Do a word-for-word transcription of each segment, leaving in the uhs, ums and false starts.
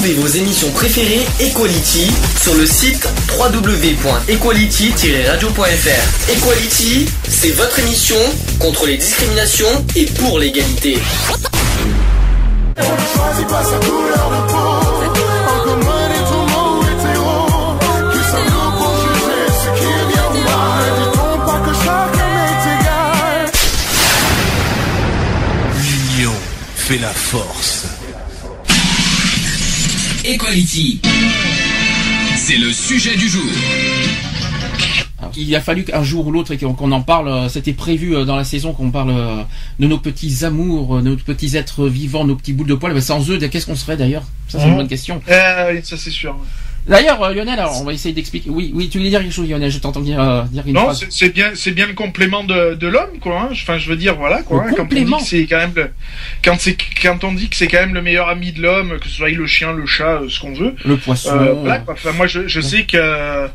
Retrouvez vos émissions préférées Equality sur le site w w w point equality tiret radio point f r. Equality, c'est votre émission contre les discriminations et pour l'égalité. Choisis pas sa couleur de peau, en commun et tout mot hétéro. Qui sommes-nous pour juger ce qui est bien ou mal? Dit-on pas que chacun est égal? L'union fait la force. Equality, c'est le sujet du jour. Il a fallu qu'un jour ou l'autre qu'on en parle. C'était prévu dans la saison qu'on parle de nos petits amours, de nos petits êtres vivants, nos petits boules de poils. Mais sans eux, qu'est-ce qu'on serait d'ailleurs? Ça, c'est mmh. une bonne question. Euh, ça, c'est sûr. D'ailleurs, Lionel, alors, on va essayer d'expliquer. Oui, oui, tu voulais dire quelque chose, Lionel. Je t'entends dire, euh, dire une non, phrase. Non, c'est bien, c'est bien le complément de, de l'homme, quoi. Hein. Enfin, je veux dire, voilà, quoi. Hein, quand on dit que c'est quand même le, quand c'est, quand on dit que c'est quand même le meilleur ami de l'homme, que ce soit le chien, le chat, ce qu'on veut. Le poisson. Euh, voilà, quoi. Enfin, moi, je, je sais que,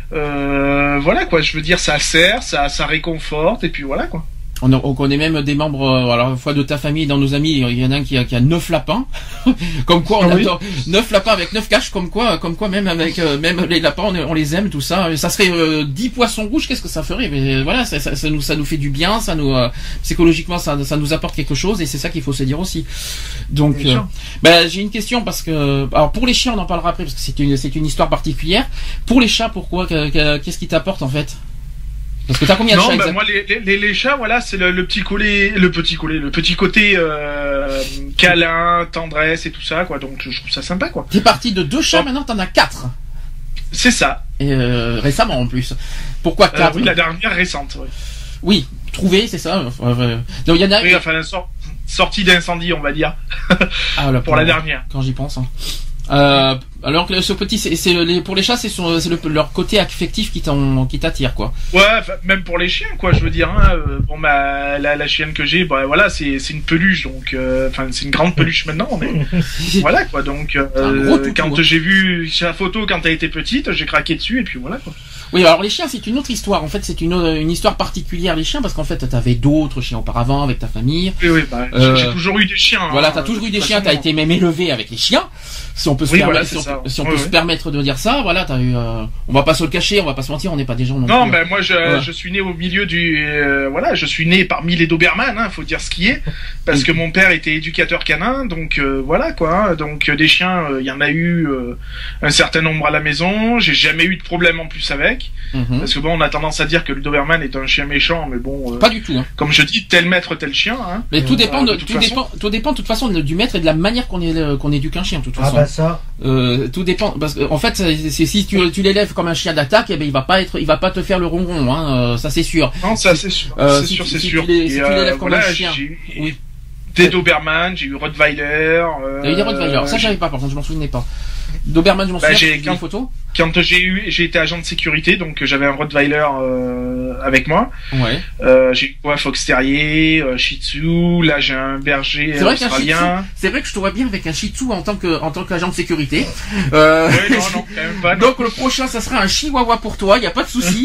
euh, voilà, quoi. Je veux dire, ça sert, ça, ça réconforte, et puis voilà, quoi. On, on connaît même des membres, euh, alors, à la fois de ta famille, dans nos amis, il y en a un qui a, qui a neuf lapins. Comme quoi, on ah, attend oui. neuf lapins avec neuf caches, comme quoi, comme quoi, même avec, euh, même les lapins, on, on les aime, tout ça. Ça serait, euh, dix poissons rouges, qu'est-ce que ça ferait? Mais voilà, ça, ça, ça nous, ça nous fait du bien, ça nous, euh, psychologiquement, ça, ça nous apporte quelque chose, et c'est ça qu'il faut se dire aussi. Donc, euh, ben, j'ai une question parce que, alors, pour les chiens, on en parlera après, parce que c'est une, c'est une histoire particulière. Pour les chats, pourquoi? Qu'est-ce qui t'apporte, en fait? Parce que t'as combien de non, chats? Non, bah moi les, les, les chats, voilà, c'est le, le petit collet, le petit collet, le petit côté euh, câlin, tendresse et tout ça, quoi. Donc je trouve ça sympa, quoi. T'es parti de deux chats, oh. Maintenant t'en as quatre. C'est ça. Et euh, récemment en plus. Pourquoi quatre? euh, Oui, la dernière récente. Ouais. Oui, trouvé, c'est ça. Euh, donc il y en a. Oui, enfin la sor sortie d'incendie, on va dire. Ah, là, pour, pour la dernière. Quand j'y pense. Hein. Euh, alors que ce petit, c'est, c'est les, pour les chats, c'est, son, c'est le, leur côté affectif qui, qui t'attire, quoi. Ouais, même pour les chiens, quoi. Je veux dire, hein, euh, bon bah la, la chienne que j'ai, bah voilà, c'est, c'est une peluche, donc, enfin, euh, c'est une grande peluche maintenant, mais voilà, quoi. Donc, euh, quand j'ai vu sa photo quand elle était petite, j'ai craqué dessus et puis voilà, quoi. Oui, alors les chiens, c'est une autre histoire. En fait, c'est une, une histoire particulière, les chiens, parce qu'en fait, t'avais d'autres chiens auparavant avec ta famille. Oui, oui, bah, euh, j'ai toujours eu des chiens. Voilà, t'as hein, toujours eu des chiens, t'as été même élevé avec les chiens. Si on peut se, oui, permettre, voilà, si on, si on oui, peut oui. se permettre de dire ça, voilà, t'as eu, euh, on va pas se le cacher, on va pas se mentir, on n'est pas des gens non, non plus. Non, ben bah, moi, je, voilà. je suis né au milieu du, euh, voilà, je suis né parmi les Doberman, hein, faut dire ce qui est, parce oui. que mon père était éducateur canin, donc euh, voilà, quoi. Hein, donc euh, des chiens, il euh, y en a eu euh, un certain nombre à la maison. J'ai jamais eu de problème en plus avec, mm-hmm. parce que bon, on a tendance à dire que le Doberman est un chien méchant, mais bon. Euh, pas du tout. Hein. Comme je dis, tel maître, tel chien. Hein, mais tout dépend, de, de tout dépend, tout dépend de toute façon du maître et de la manière qu'on est, qu'on éduque un chien, de toute façon. Ah bah ça. Euh, tout dépend parce que en fait c'est, c'est, si tu, tu l'élèves comme un chien d'attaque, eh ben il va pas être, il va pas te faire le ronron, hein, euh, ça c'est sûr. Non, ça c'est sûr, euh, c'est si, sûr, c'est si sûr. Tu les, si et tu l'élèves euh, comme voilà, un chien, oui. Des Doberman, j'ai eu Rottweiler. Euh, T'as eu des Rottweiler, ça j'avais pas, par contre je m'en souvenais pas. Doberman, je m'en souviens. Bah, j'ai quand, des photos. Quand j'ai eu, j'ai été agent de sécurité, donc j'avais un Rottweiler euh, avec moi. Ouais. Euh, j'ai eu quoi, Fox Terrier, euh, Shih Tzu. Là, j'ai un berger c'est australien. Vrai Tzu, c'est vrai que je te vois bien avec un Shih Tzu en tant que en tant qu'agent de sécurité. Euh... Ouais, non, non, quand même pas. Non. Donc le prochain, ça sera un Chihuahua pour toi. Il y a pas de souci.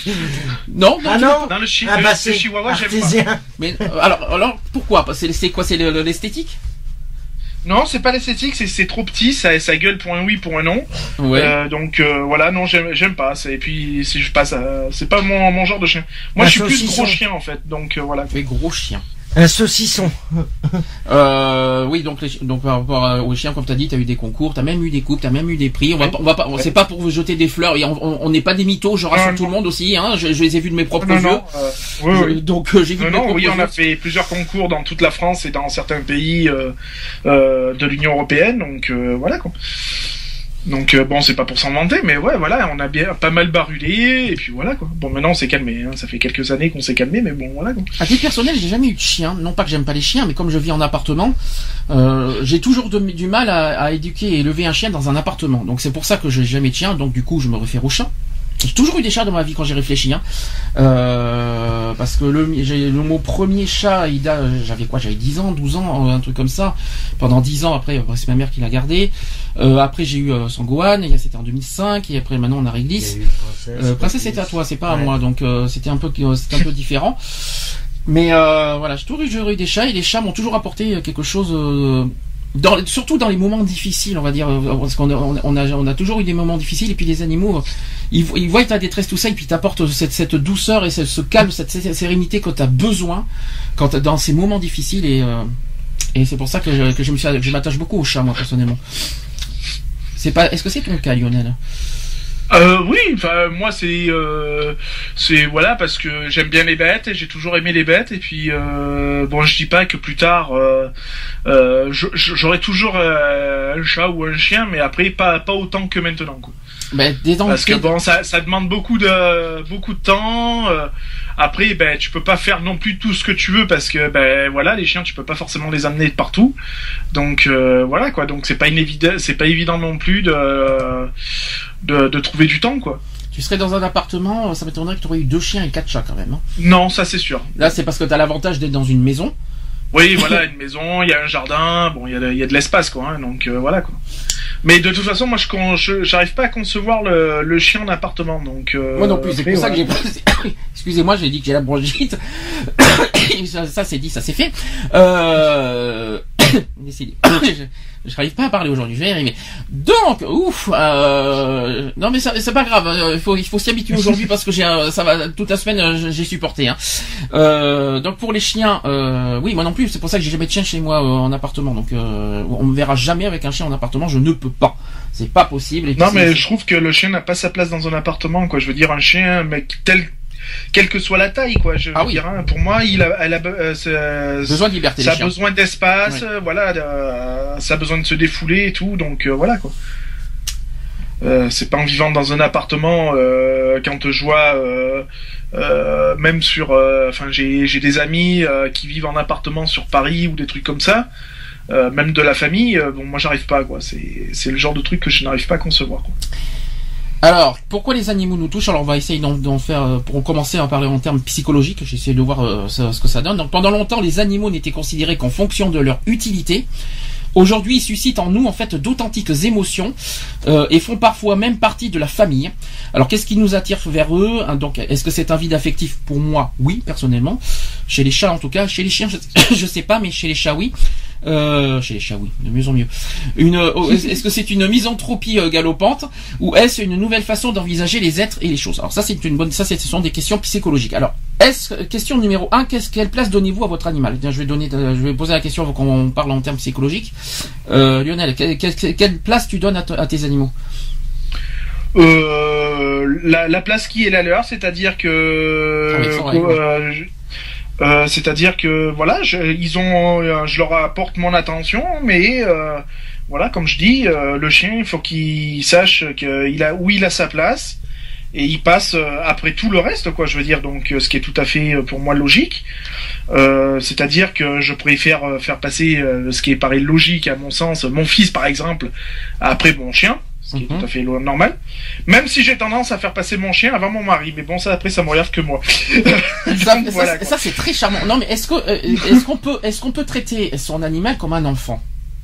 non. Ah non. Non, le, chi ah bah, le, le Chihuahua, j'aime pas. Mais euh, alors alors pourquoi? C'est c'est quoi? C'est l'esthétique? Non, c'est pas l'esthétique, c'est c'est trop petit, ça ça gueule pour un oui, pour un non. Ouais. Euh, donc euh, voilà, non, j'aime j'aime pas. Et puis si je passe, à... c'est pas mon mon genre de chien. Moi, un je suis saucisson. plus gros chien en fait. Donc euh, voilà. Mais gros chien. Un saucisson. euh, oui, donc, les, donc par rapport aux chiens, comme tu as dit, tu as eu des concours, tu as même eu des coupes, tu as même eu des prix. On va, on va pas, ouais. C'est pas pour vous jeter des fleurs. On n'est pas des mythos, je rassure non, tout non. le monde aussi. Hein, je, je les ai vus de mes propres non, yeux. Non, euh, oui, je, oui. Donc euh, j'ai vu. Non, de mes non, propres oui, yeux. on a fait plusieurs concours dans toute la France et dans certains pays euh, euh, de l'Union européenne. Donc euh, voilà quoi. Donc euh, bon, c'est pas pour s'en vanter, mais ouais, voilà, on a bien pas mal barulé et puis voilà quoi. Bon, maintenant on s'est calmé, hein, ça fait quelques années qu'on s'est calmé, mais bon voilà quoi. À titre personnel, j'ai jamais eu de chien. Non pas que j'aime pas les chiens, mais comme je vis en appartement, euh, j'ai toujours de, du mal à, à éduquer et élever un chien dans un appartement. Donc c'est pour ça que j'ai jamais de chien. Donc du coup, je me réfère aux chats. J'ai toujours eu des chats dans ma vie quand j'ai réfléchi, hein. Euh, parce que le, j'ai, le, mon premier chat, il a, j'avais quoi, j'avais dix ans, douze ans, un truc comme ça. Pendant dix ans, après, c'est ma mère qui l'a gardé. Euh, après, j'ai eu euh, Sangohan, c'était en deux mille cinq, et après, maintenant, on a Réglisse. Princesse, euh, Princesse, c'était à toi, c'est pas ouais. à moi, donc euh, c'était un peu, c'était un peu différent. Mais euh, voilà, j'ai toujours eu, j'ai eu des chats, et les chats m'ont toujours apporté quelque chose. Euh, dans, surtout dans les moments difficiles, on va dire, parce qu'on a, on a, on a toujours eu des moments difficiles, et puis les animaux, ils, ils voient ta détresse, tout ça, et puis t'apportent cette, cette douceur et ce, ce calme, cette, cette sérénité que t'as besoin quand dans ces moments difficiles, et, euh, et c'est pour ça que je, que je me suis, que je m'attache beaucoup aux chats, moi, personnellement. C'est pas, est-ce que c'est ton cas, Lionel? Euh, oui, enfin moi c'est euh, c'est voilà parce que j'aime bien les bêtes et j'ai toujours aimé les bêtes et puis euh, bon je dis pas que plus tard euh, euh, j'aurai toujours euh, un chat ou un chien mais après pas pas autant que maintenant quoi. Ben, des parce que bon ça ça demande beaucoup de beaucoup de temps. Euh, après ben tu peux pas faire non plus tout ce que tu veux parce que ben voilà les chiens tu peux pas forcément les amener de partout. Donc euh, voilà quoi donc c'est pas inévident c'est pas évident non plus de de, de trouver du temps quoi. Tu serais dans un appartement, ça m'étonnerait que tu aurais eu deux chiens et quatre chats quand même. Hein. Non ça c'est sûr. Là c'est parce que t'as l'avantage d'être dans une maison. Oui, voilà, une maison, il y a un jardin, bon, il y a de, il y a de l'espace, quoi, hein, donc euh, voilà, quoi. Mais de toute façon, moi, je, je j'arrive pas à concevoir le, le chien en appartement, donc. Euh, moi non plus, c'est pour voilà. ça que j'ai. Excusez-moi, j'ai dit que j'ai la bronchite. ça, ça c'est dit, ça c'est fait. Euh... Décidé. Je n'arrive pas à parler aujourd'hui, je vais y arriver. Donc, ouf, euh, non mais ça, c'est pas grave, il faut, il faut s'y habituer aujourd'hui parce que j'ai, ça va, toute la semaine, j'ai supporté, hein. Euh, donc pour les chiens, euh, oui, moi non plus, c'est pour ça que j'ai jamais de chien chez moi, euh, en appartement, donc, euh, on me verra jamais avec un chien en appartement, je ne peux pas. C'est pas possible. Et non mais je trouve que le chien n'a pas sa place dans un appartement, quoi, je veux dire, un chien, mec, tel, quelle que soit la taille, quoi. Je veux ah oui. dire, hein, pour moi, il a, elle a euh, euh, besoin de liberté. Ça a besoin d'espace, ouais. euh, voilà, euh, ça a besoin de se défouler et tout, donc euh, voilà quoi. Euh, c'est pas en vivant dans un appartement euh, quand je vois, euh, euh, même sur, enfin euh, j'ai j'ai des amis euh, qui vivent en appartement sur Paris ou des trucs comme ça. Euh, même de la famille, euh, bon moi j'arrive pas quoi. C'est c'est le genre de truc que je n'arrive pas à concevoir quoi. Alors, pourquoi les animaux nous touchent? Alors, on va essayer d'en, d'en faire, pour commencer à parler en termes psychologiques. J'essaie de voir euh, ce, ce que ça donne. Donc, pendant longtemps, les animaux n'étaient considérés qu'en fonction de leur utilité. Aujourd'hui, ils suscitent en nous, en fait, d'authentiques émotions euh, et font parfois même partie de la famille. Alors, qu'est-ce qui nous attire vers eux? Donc, est-ce que c'est un vide affectif? Pour moi, oui, personnellement. Chez les chats, en tout cas. Chez les chiens, je, je sais pas, mais chez les chats, oui. Euh, chez les chats, oui, de mieux en mieux. Une, est-ce que c'est une misanthropie euh, galopante ou est-ce une nouvelle façon d'envisager les êtres et les choses? Alors ça, c'est une bonne, ça, ce sont des questions psychologiques. Alors, est-ce question numéro un, qu'est-ce, quelle place donnez-vous à votre animal? Bien, je vais donner, je vais poser la question avant qu'on parle en termes psychologiques. Euh, Lionel, quelle, quelle, quelle place tu donnes à, t- à tes animaux? Euh, la, la place qui est la leur, c'est-à-dire que. Ah, mais sans règle, euh, je... Euh, c'est-à-dire que voilà, je, ils ont, euh, je leur apporte mon attention, mais euh, voilà, comme je dis, euh, le chien, il faut qu'il sache qu'il a où il a sa place et il passe euh, après tout le reste, quoi. Je veux dire, donc ce qui est tout à fait pour moi logique. Euh, c'est-à-dire que je préfère faire passer euh, ce qui est pareil logique à mon sens, mon fils par exemple, après mon chien. Ce qui est tout à fait normal. Même si j'ai tendance à faire passer mon chien avant mon mari, mais bon, ça après ça me regarde que moi. ça, Donc, ça, voilà, ça c'est très charmant. Non, mais est-ce que euh, est-ce qu'on peut est-ce qu'on peut traiter son animal comme un enfant?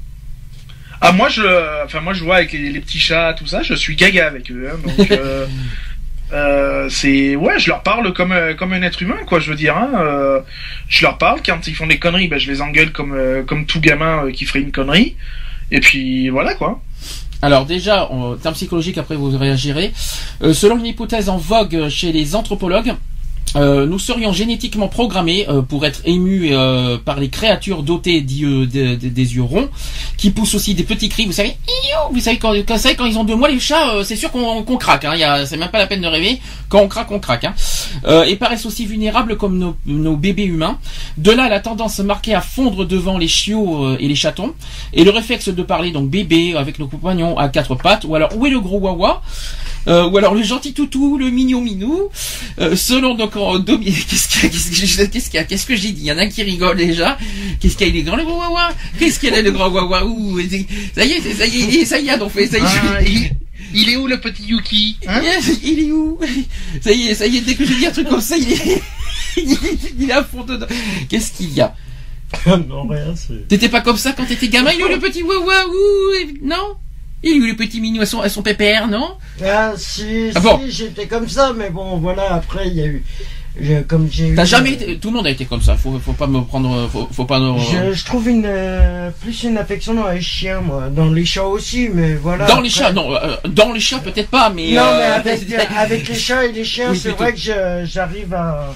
Ah moi je, enfin moi je vois avec les, les petits chats tout ça, je suis gaga avec eux. Hein, donc euh, euh, c'est ouais, je leur parle comme comme un être humain quoi. Je veux dire, hein, euh, je leur parle quand ils font des conneries, ben je les engueule comme euh, comme tout gamin euh, qui ferait une connerie. Et puis voilà quoi. Alors déjà, en termes psychologiques, après vous réagirez. Euh, selon une hypothèse en vogue chez les anthropologues, euh, nous serions génétiquement programmés euh, pour être émus euh, par les créatures dotées d'yeux, de, de, des yeux ronds, qui poussent aussi des petits cris. Vous savez, vous savez quand, quand, savez, quand ils ont deux mois les chats, euh, c'est sûr qu'on, qu'on craque. Hein, y a, c'est même pas la peine de rêver. Quand on craque, on craque. Hein. Euh, et paraissent aussi vulnérables comme nos, nos bébés humains. De là, la tendance marquée à fondre devant les chiots euh, et les chatons, et le réflexe de parler donc bébé avec nos compagnons à quatre pattes, ou alors où est le gros wawa, euh, ou alors le gentil toutou, le mignon minou. Euh, selon donc qu'est-ce qu'il y a, qu'est-ce qu'il y a, qu'est-ce qu'il y a, qu'est-ce que j'ai dit? Il y en a un qui rigole déjà. Qu'est-ce qu'il y a, il est grand le gros wawa? Qu'est-ce qu'il y a le grand wawa? Ouh, ça y est, ça y est, ça y est, on fait, ça y est. Ah, il, il est où le petit Yuki? Hein? Il est où? Ça y est, ça y est, dès que je dis un truc comme ça, il est, il est à fond dedans. Qu'est-ce qu'il y a? Non, rien, c'est... T'étais pas comme ça quand t'étais gamin? Il est où le petit wawa? Ouh, non? Il est où le petit minou à son, à son pépère, non? Ah, si, ah, si, bon. J'étais comme ça, mais bon, voilà, après, il y a eu... Je, comme j'ai eu. T'as jamais été, tout le monde a été comme ça. Faut, faut pas me prendre, faut, faut pas. Me... Je, je trouve une euh, plus une affection dans les chiens, moi, dans les chats aussi, mais voilà. Dans après... les chats, non, euh, dans les chats peut-être pas, mais. Non, euh... mais avec, avec les chats et les chiens, oui, c'est vrai que je, j'arrive à.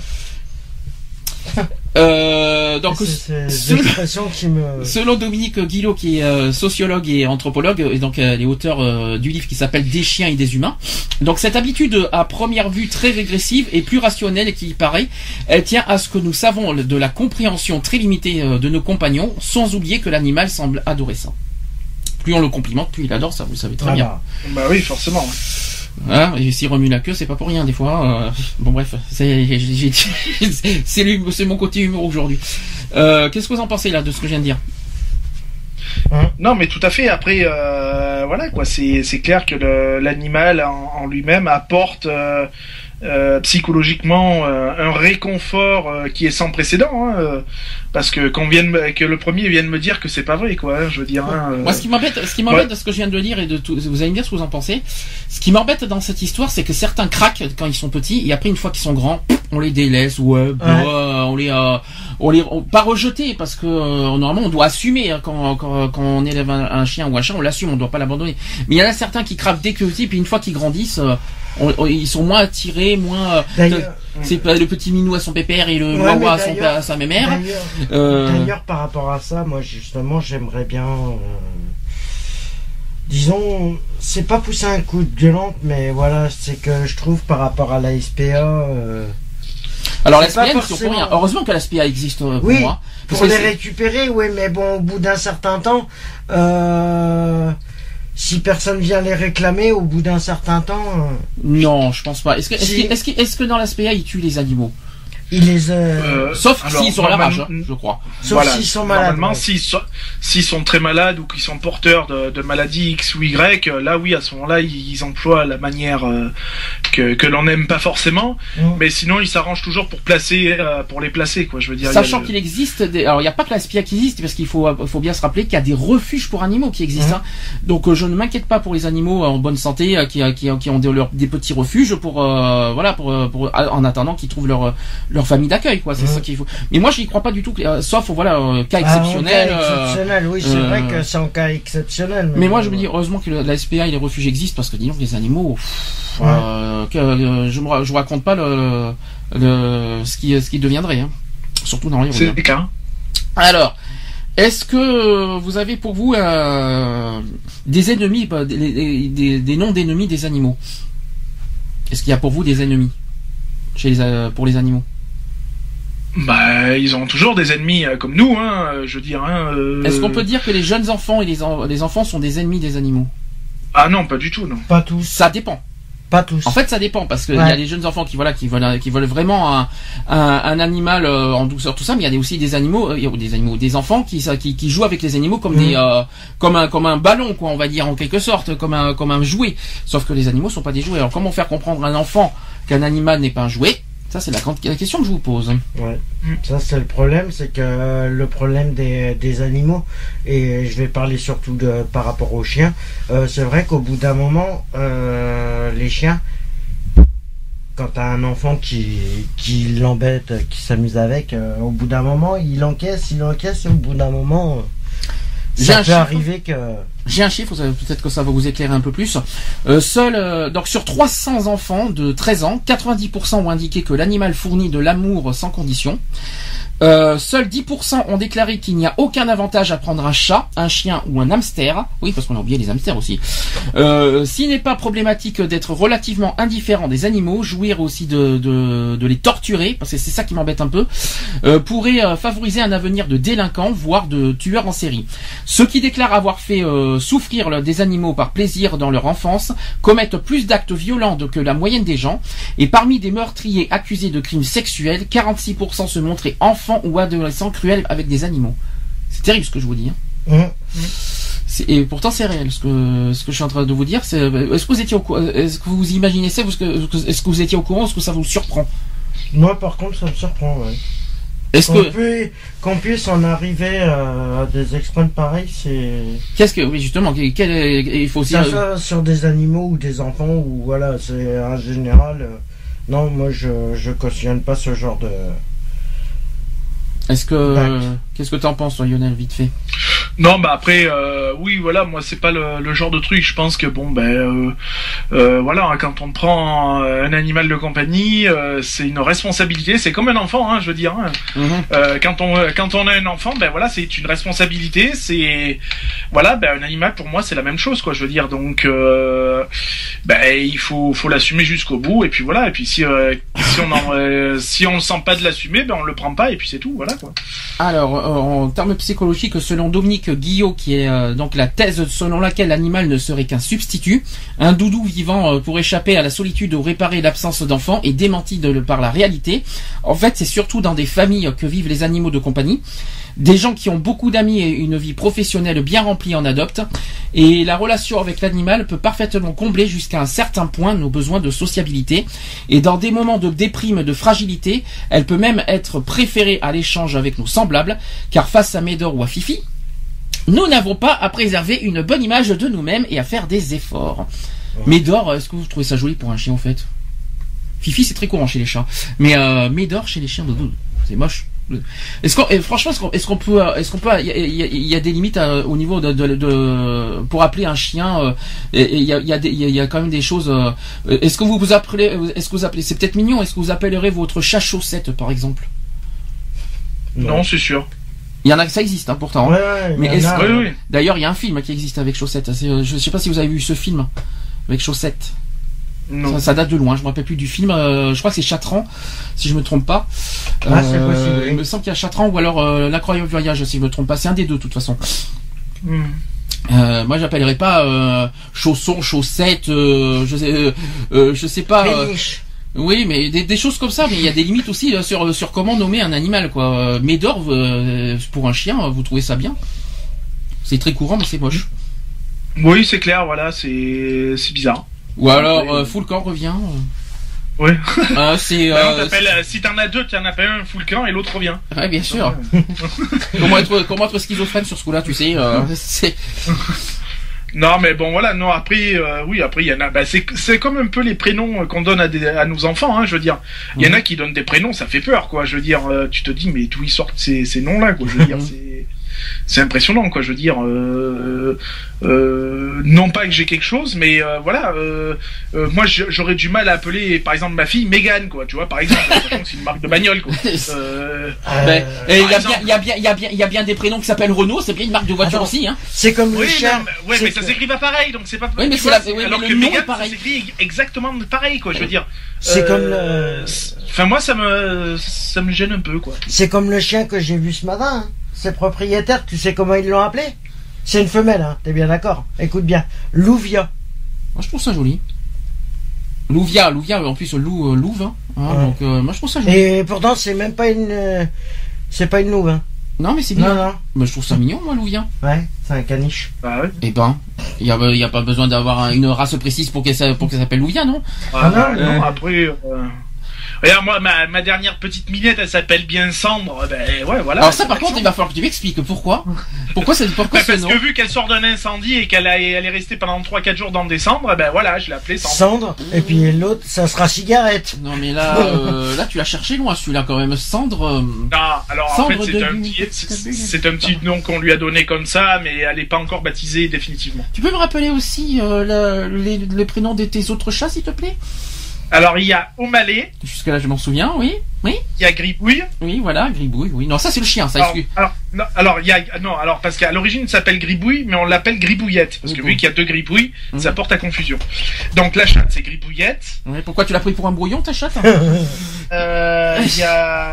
Euh, donc, c'est, c'est selon, qui me... selon Dominique Guillot, qui est euh, sociologue et anthropologue, et donc euh, les auteurs euh, du livre qui s'appelle Des chiens et des humains. Donc cette habitude à première vue très régressive et plus rationnelle qu'il paraît, elle tient à ce que nous savons de la compréhension très limitée euh, de nos compagnons, sans oublier que l'animal semble adorer ça. Plus on le complimente, plus il adore ça, vous le savez très ah bien. Bah, bah oui, forcément. Hein, et s'il remue la queue, c'est pas pour rien des fois. Euh, bon bref, c'est, j'ai, j'ai, c'est, lui, c'est mon côté humour aujourd'hui. Euh, qu'est-ce que vous en pensez là de ce que je viens de dire? Hein? Non, mais tout à fait. Après, euh, voilà quoi. C'est c'est clair que le, l'animal en, en lui-même apporte euh, euh, psychologiquement euh, un réconfort euh, qui est sans précédent. Hein, euh, parce que qu'on vienne que le premier vienne me dire que c'est pas vrai, quoi. Hein, je veux dire. Hein, euh... Moi, ce qui m'embête, ce qui m'embête ouais. de ce que je viens de dire et de tout, vous allez me dire ce que vous en pensez. Ce qui m'embête dans cette histoire, c'est que certains craquent quand ils sont petits et après une fois qu'ils sont grands, on les délaisse ou ouais, bah, ouais. on les, euh, on les, on, pas rejeter parce que euh, normalement on doit assumer hein, quand, quand quand on élève un, un chien ou un chat, on l'assume, on doit pas l'abandonner. Mais il y en a certains qui craquent dès que petit, puis une fois qu'ils grandissent. Euh, On, on, ils sont moins attirés, moins. Euh, c'est pas le petit minou à son pépère et le ouais, wawa à, son, à sa mémère. D'ailleurs, euh... d'ailleurs, par rapport à ça, moi justement, j'aimerais bien. Euh, disons, c'est pas pousser un coup de violente, mais voilà, c'est que je trouve par rapport à la S P A. Euh, Alors la S P A, forcément... pour rien. Heureusement que la S P A existe pour oui, moi. Pour les c'est... récupérer, oui, mais bon, au bout d'un certain temps. Euh, Si personne vient les réclamer au bout d'un certain temps. Euh... Non, je pense pas. Est-ce que, est-ce, si... que, est-ce, que, est-ce que dans la S P A ils tuent les animaux? Ils les euh... Euh, sauf alors, s'ils sont à la rage, je crois. Sauf voilà. s'ils sont malades. Normalement, ouais. s'ils, sont, s'ils sont très malades ou qu'ils sont porteurs de, de maladies X ou Y, là oui, à ce moment-là, ils emploient la manière euh, que, que l'on n'aime pas forcément. Mmh. Mais sinon, ils s'arrangent toujours pour placer, euh, pour les placer, quoi. Je veux dire. Sachant le... qu'il existe, des... alors il n'y a pas que la S P A qui existe, parce qu'il faut, faut bien se rappeler qu'il y a des refuges pour animaux qui existent. Mmh. Hein. Donc euh, je ne m'inquiète pas pour les animaux en bonne santé euh, qui, qui, qui ont des, leur, des petits refuges pour, euh, voilà, pour, pour, en attendant qu'ils trouvent leur, leur famille d'accueil, quoi. C'est mmh. ça qu'il faut. Mais moi, je n'y crois pas du tout. Euh, sauf voilà, euh, cas exceptionnel. Ah, cas exceptionnel, euh, oui, c'est euh, vrai que c'est en cas exceptionnel. Mais, mais moi, je me dis heureusement que la S P A et les refuges existent parce que disons que les animaux, pff, ouais. euh, que, euh, je me, je vous raconte pas le, le, ce qui, ce qui deviendrait, hein. Surtout dans les rues. C'est le cas. Alors. Est-ce que vous avez pour vous euh, des ennemis, des, des, des noms d'ennemis des animaux? Est-ce qu'il y a pour vous des ennemis chez les, euh, pour les animaux? Bah, ils ont toujours des ennemis euh, comme nous, hein. Je veux dire. Hein, euh... Est-ce qu'on peut dire que les jeunes enfants et les, en, les enfants sont des ennemis des animaux? Ah non, pas du tout, non. Pas tous. Ça dépend. Pas tous. En fait, ça dépend parce qu'il ouais. y a des jeunes enfants qui voilà qui veulent qui veulent vraiment un un, un animal euh, en douceur tout ça, mais il y a aussi des animaux, euh, des animaux, des enfants qui qui, qui jouent avec les animaux comme mmh. des euh, comme un comme un ballon quoi, on va dire en quelque sorte, comme un comme un jouet. Sauf que les animaux sont pas des jouets. Alors comment faire comprendre à un enfant qu'un animal n'est pas un jouet? Ça, c'est la, la question que je vous pose. Ouais. Ça, c'est le problème, c'est que le problème des, des animaux, et je vais parler surtout de, par rapport aux chiens, euh, c'est vrai qu'au bout d'un moment, euh, les chiens, quand t'as un enfant qui, qui l'embête, qui s'amuse avec, euh, au bout d'un moment, il encaisse, il encaisse, et au bout d'un moment, euh, ça peut chiffre. arriver que... J'ai un chiffre, peut-être que ça va vous éclairer un peu plus. Euh, seul, euh, donc sur trois cents enfants de treize ans, quatre-vingt-dix pour cent ont indiqué que l'animal fournit de l'amour sans condition. Euh, seuls dix pour cent ont déclaré qu'il n'y a aucun avantage à prendre un chat, un chien ou un hamster. Oui, parce qu'on a oublié les hamsters aussi. Euh, s'il n'est pas problématique d'être relativement indifférent des animaux, jouir aussi de, de, de les torturer, parce que c'est ça qui m'embête un peu, euh, pourrait euh, favoriser un avenir de délinquants, voire de tueurs en série. Ceux qui déclarent avoir fait euh, souffrir des animaux par plaisir dans leur enfance commettent plus d'actes violents que la moyenne des gens. Et parmi des meurtriers accusés de crimes sexuels, quarante-six pour cent se montraient enfants ou adolescents cruels avec des animaux. C'est terrible ce que je vous dis. Hein. Mmh. C'est, et pourtant c'est réel ce que ce que je suis en train de vous dire. C'est, est-ce que vous étiez au courant? Est-ce que vous imaginez ça? Est-ce que, est-ce que vous étiez au courant? Est-ce que ça vous surprend? Moi, par contre, ça me surprend. Ouais. Est-ce qu'on que peut, qu'on puisse en arriver à des exploits pareils, c'est. Qu'est-ce que oui justement quel, il faut aussi. Ça soit sur des animaux ou des enfants ou voilà, c'est en général. Non, moi je je cautionne pas ce genre de. Est-ce que qu'est-ce que t'en penses, toi, Lionel, vite fait? Non, bah après, euh, oui, voilà, moi c'est pas le, le genre de truc. Je pense que bon, ben, euh, euh, voilà, quand on prend un animal de compagnie, euh, c'est une responsabilité. C'est comme un enfant, hein, je veux dire. Hein. Mm-hmm. Euh, quand on quand on a un enfant, ben voilà, c'est une responsabilité. C'est voilà, ben un animal pour moi c'est la même chose, quoi. Je veux dire, donc euh, ben il faut faut l'assumer jusqu'au bout. Et puis voilà. Et puis si euh, si on en, euh, si on le sent pas de l'assumer, ben on le prend pas. Et puis c'est tout, voilà quoi. Alors, en termes psychologiques, selon Dominique Guillot, qui est euh, donc la thèse selon laquelle l'animal ne serait qu'un substitut, un doudou vivant euh, pour échapper à la solitude ou réparer l'absence d'enfants est démenti de, par la réalité. En fait, c'est surtout dans des familles que vivent les animaux de compagnie. Des gens qui ont beaucoup d'amis et une vie professionnelle bien remplie en adoptent. Et la relation avec l'animal peut parfaitement combler jusqu'à un certain point nos besoins de sociabilité. Et dans des moments de déprime, de fragilité, elle peut même être préférée à l'échange avec nos semblables, car face à Médor ou à Fifi, nous n'avons pas à préserver une bonne image de nous-mêmes et à faire des efforts. Ouais. Médor, est-ce que vous trouvez ça joli pour un chien en fait? Fifi, c'est très courant chez les chats. Mais euh, Médor chez les chiens, c'est moche. Est-ce qu'on, et franchement, est-ce qu'on, est-ce qu'on peut, est-ce qu'on peut, il y a, y, y a des limites à, au niveau de, de, de, pour appeler un chien. Il y a, il y a, il y a quand même des choses. Euh, est-ce que vous vous appelez, est-ce que vous appelez, c'est peut-être mignon. Est-ce que vous appellerez votre chat Chaussette, par exemple? Non, non, c'est sûr. Il y en a, ça existe, hein, pourtant. Ouais, ouais, mais est-ce, a, oui, oui. D'ailleurs, il y a un film qui existe avec Chaussette. C'est, je sais pas si vous avez vu ce film avec Chaussette. Non. Ça, ça date de loin, je me rappelle plus du film. Euh, je crois que c'est Chatran, si je me trompe pas. Ah, euh, c'est possible. Il me semble qu'il y a Chatran ou alors euh, L'Incroyable Voyage, si je me trompe pas. C'est un des deux, de toute façon. Mm. Euh, moi, j'appellerais pas euh, chausson, chaussette, euh, je sais, euh, euh, je sais pas. Euh, oui, mais des, des choses comme ça. Mais il y a des limites aussi euh, sur sur comment nommer un animal, quoi. Euh, Médor, euh, pour un chien, vous trouvez ça bien? C'est très courant, mais c'est moche. Oui, c'est clair. Voilà, c'est c'est bizarre. Ou alors, euh, Foulcan revient. Oui. Euh, c'est, bah, euh, c'est... Si t'en as deux, t'en as pas un Foulcan et l'autre revient. Ouais, bien sûr. comment être, comment être schizophrène sur ce coup-là, tu sais. Euh, c'est... Non, mais bon, voilà. Non, après, euh, oui, après, il y en a. Bah, c'est, c'est comme un peu les prénoms qu'on donne à, des, à nos enfants, hein. Je veux dire, il y en a qui donnent des prénoms, ça fait peur, quoi. Je veux dire, euh, tu te dis, mais d'où ils sortent ces, ces noms-là, quoi. Je veux dire, c'est. C'est impressionnant, quoi. Je veux dire, euh, euh, non pas que j'ai quelque chose, mais euh, voilà. Euh, euh, moi, j'aurais du mal à appeler, par exemple, ma fille Mégane, quoi. Tu vois, par exemple, c'est une marque de bagnole, quoi. Euh, ben, il y a bien, il y a bien, il y a bien, il y a bien des prénoms qui s'appellent Renault. C'est bien une marque de voiture. Attends, aussi, hein. C'est comme le oui, chien. Non, mais, ouais, mais ça s'écrit pas pareil, donc c'est pas. Oui, mais c'est vois, la, oui, alors mais que le nom Mégane, est pareil. ça s'écrit exactement pareil, quoi. Je veux dire. C'est euh, comme le. Enfin, moi, ça me, ça me gêne un peu, quoi. C'est comme le chien que j'ai vu ce matin. Hein. Ses propriétaires, tu sais comment ils l'ont appelé? C'est une femelle, hein, t'es bien d'accord? Écoute bien, Louvia. Moi je trouve ça joli. Louvia, Louvia, en plus Lou, euh, Louve, hein, hein, ouais. Donc euh, moi je trouve ça joli. Et pourtant c'est même pas une, euh, c'est pas une louve, hein. Non mais c'est bien. Non, non. Mais je trouve ça mignon, moi, Louvia. Ouais, c'est un caniche. Bah ouais. Eh ben, il y a, y a pas besoin d'avoir une race précise pour qu'elle, pour qu'elle s'appelle Louvia, non? Ah, ah non, euh... non, après. Euh... Regarde, moi, ma, ma dernière petite minette, elle s'appelle bien Cendre. Ben ouais, voilà. Alors ça, par contre, il va falloir que tu m'expliques pourquoi. Pourquoi c'est pourquoi ben, ce Parce nom que vu qu'elle sort d'un incendie et qu'elle a, elle est restée pendant trois quatre jours dans des cendres, ben voilà, je l'ai appelée Cendre. Cendre. Et puis l'autre, ça sera cigarette. Non mais là, euh, là tu l'as cherché loin, celui-là quand même. Cendre. Euh... Non, alors Cendre en fait c'est un petit, c'est, c'est un petit nom qu'on lui a donné comme ça, mais elle n'est pas encore baptisée définitivement. Tu peux me rappeler aussi euh, le, les, les prénoms de tes autres chats, s'il te plaît? Alors il y a O'Malley. Jusque là je m'en souviens, oui, oui. Il y a Gribouille. Oui, voilà, Gribouille, oui. Non, ça c'est le chien, ça. Alors, alors, non, alors il y a non, alors parce qu'à l'origine il s'appelle Gribouille, mais on l'appelle Gribouillette parce que vu qu'il y a deux Gribouilles, mmh. ça porte à confusion. Donc la chatte c'est Gribouillette. Oui, pourquoi tu l'as pris pour un brouillon ta chatte? euh, Il y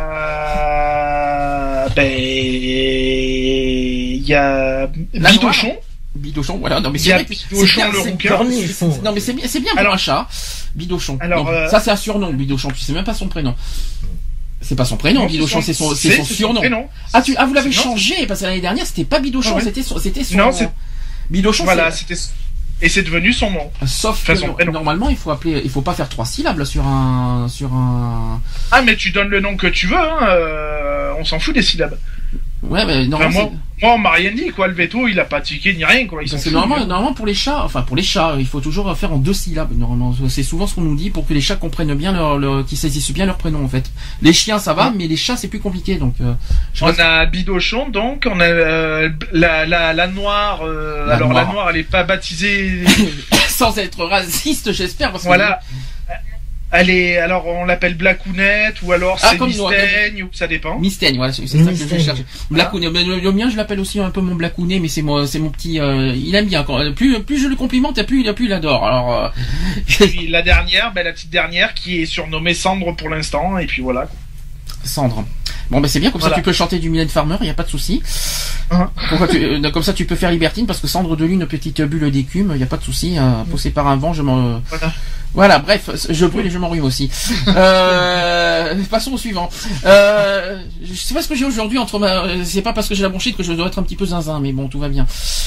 a ben il y a Bidochon. Bidochon, voilà. Non mais c'est bien, vrai que Bidochon c'est le c'est rouquin. Non mais c'est bien, c'est bien pour alors, un chat. Bidochon. Alors non, euh... ça c'est un surnom, Bidochon. Tu sais même pas son prénom. C'est pas son prénom, non, Bidochon, c'est son, c'est, c'est son c'est surnom. Son ah tu, ah vous l'avez non, changé parce que l'année dernière c'était pas Bidochon, ah, ouais. c'était son, c'était son. Non, c'est Bidochon. Voilà, c'est... c'était. Et c'est devenu son nom. Sauf que no- normalement il faut appeler, il faut pas faire trois syllabes là, sur un, sur un. Ah mais tu donnes le nom que tu veux, hein, euh, on s'en fout des syllabes. Ouais, mais normalement. Enfin, moi, Moi, on m'a rien dit, quoi. Le veto, il a pas tiqué ni rien, quoi. Ils Parce sont que normalement, normalement, pour les chats, enfin pour les chats, il faut toujours faire en deux syllabes. Normalement, c'est souvent ce qu'on nous dit pour que les chats comprennent bien leur, leur qu'ils saisissent bien leur prénom en fait. Les chiens, ça va, mais les chats, c'est plus compliqué. Donc, euh, je On reste- a Bidochon, donc, on a euh, la, la, la noire. euh, La alors, noire. la noire, elle est pas baptisée. sans être raciste, j'espère. Parce que- Voilà. Elle est, alors, on l'appelle Blacounette, ou alors Ah, c'est comme nous, Mistaigne, ou ça dépend. Mistaigne, voilà, c'est c'est ça que je Mistaigne. cherche. Blacounet, mais le, le mien, je l'appelle aussi un peu mon Blacounet, mais c'est mon, c'est mon petit, euh, il aime bien. Quand, plus, plus je le complimente, plus, plus il adore. Alors, euh, Puis la dernière, ben, la petite dernière, qui est surnommée Cendre pour l'instant, et puis voilà. Cendre. Bon, ben c'est bien, comme Voilà. ça tu peux chanter du Mylène Farmer, il y a pas de souci. Hein. Pourquoi tu, euh, comme ça tu peux faire Libertine, parce que Cendre de Lune, petite bulle d'écume, il y a pas de souci. Euh, poussé par un vent, je m'en. Voilà. Voilà, bref, je brûle et je m'enrhume aussi. Euh, passons au suivant. Euh, je sais pas ce que j'ai aujourd'hui entre ma, c'est pas parce que j'ai la bronchite que je dois être un petit peu zinzin, mais bon, tout va bien.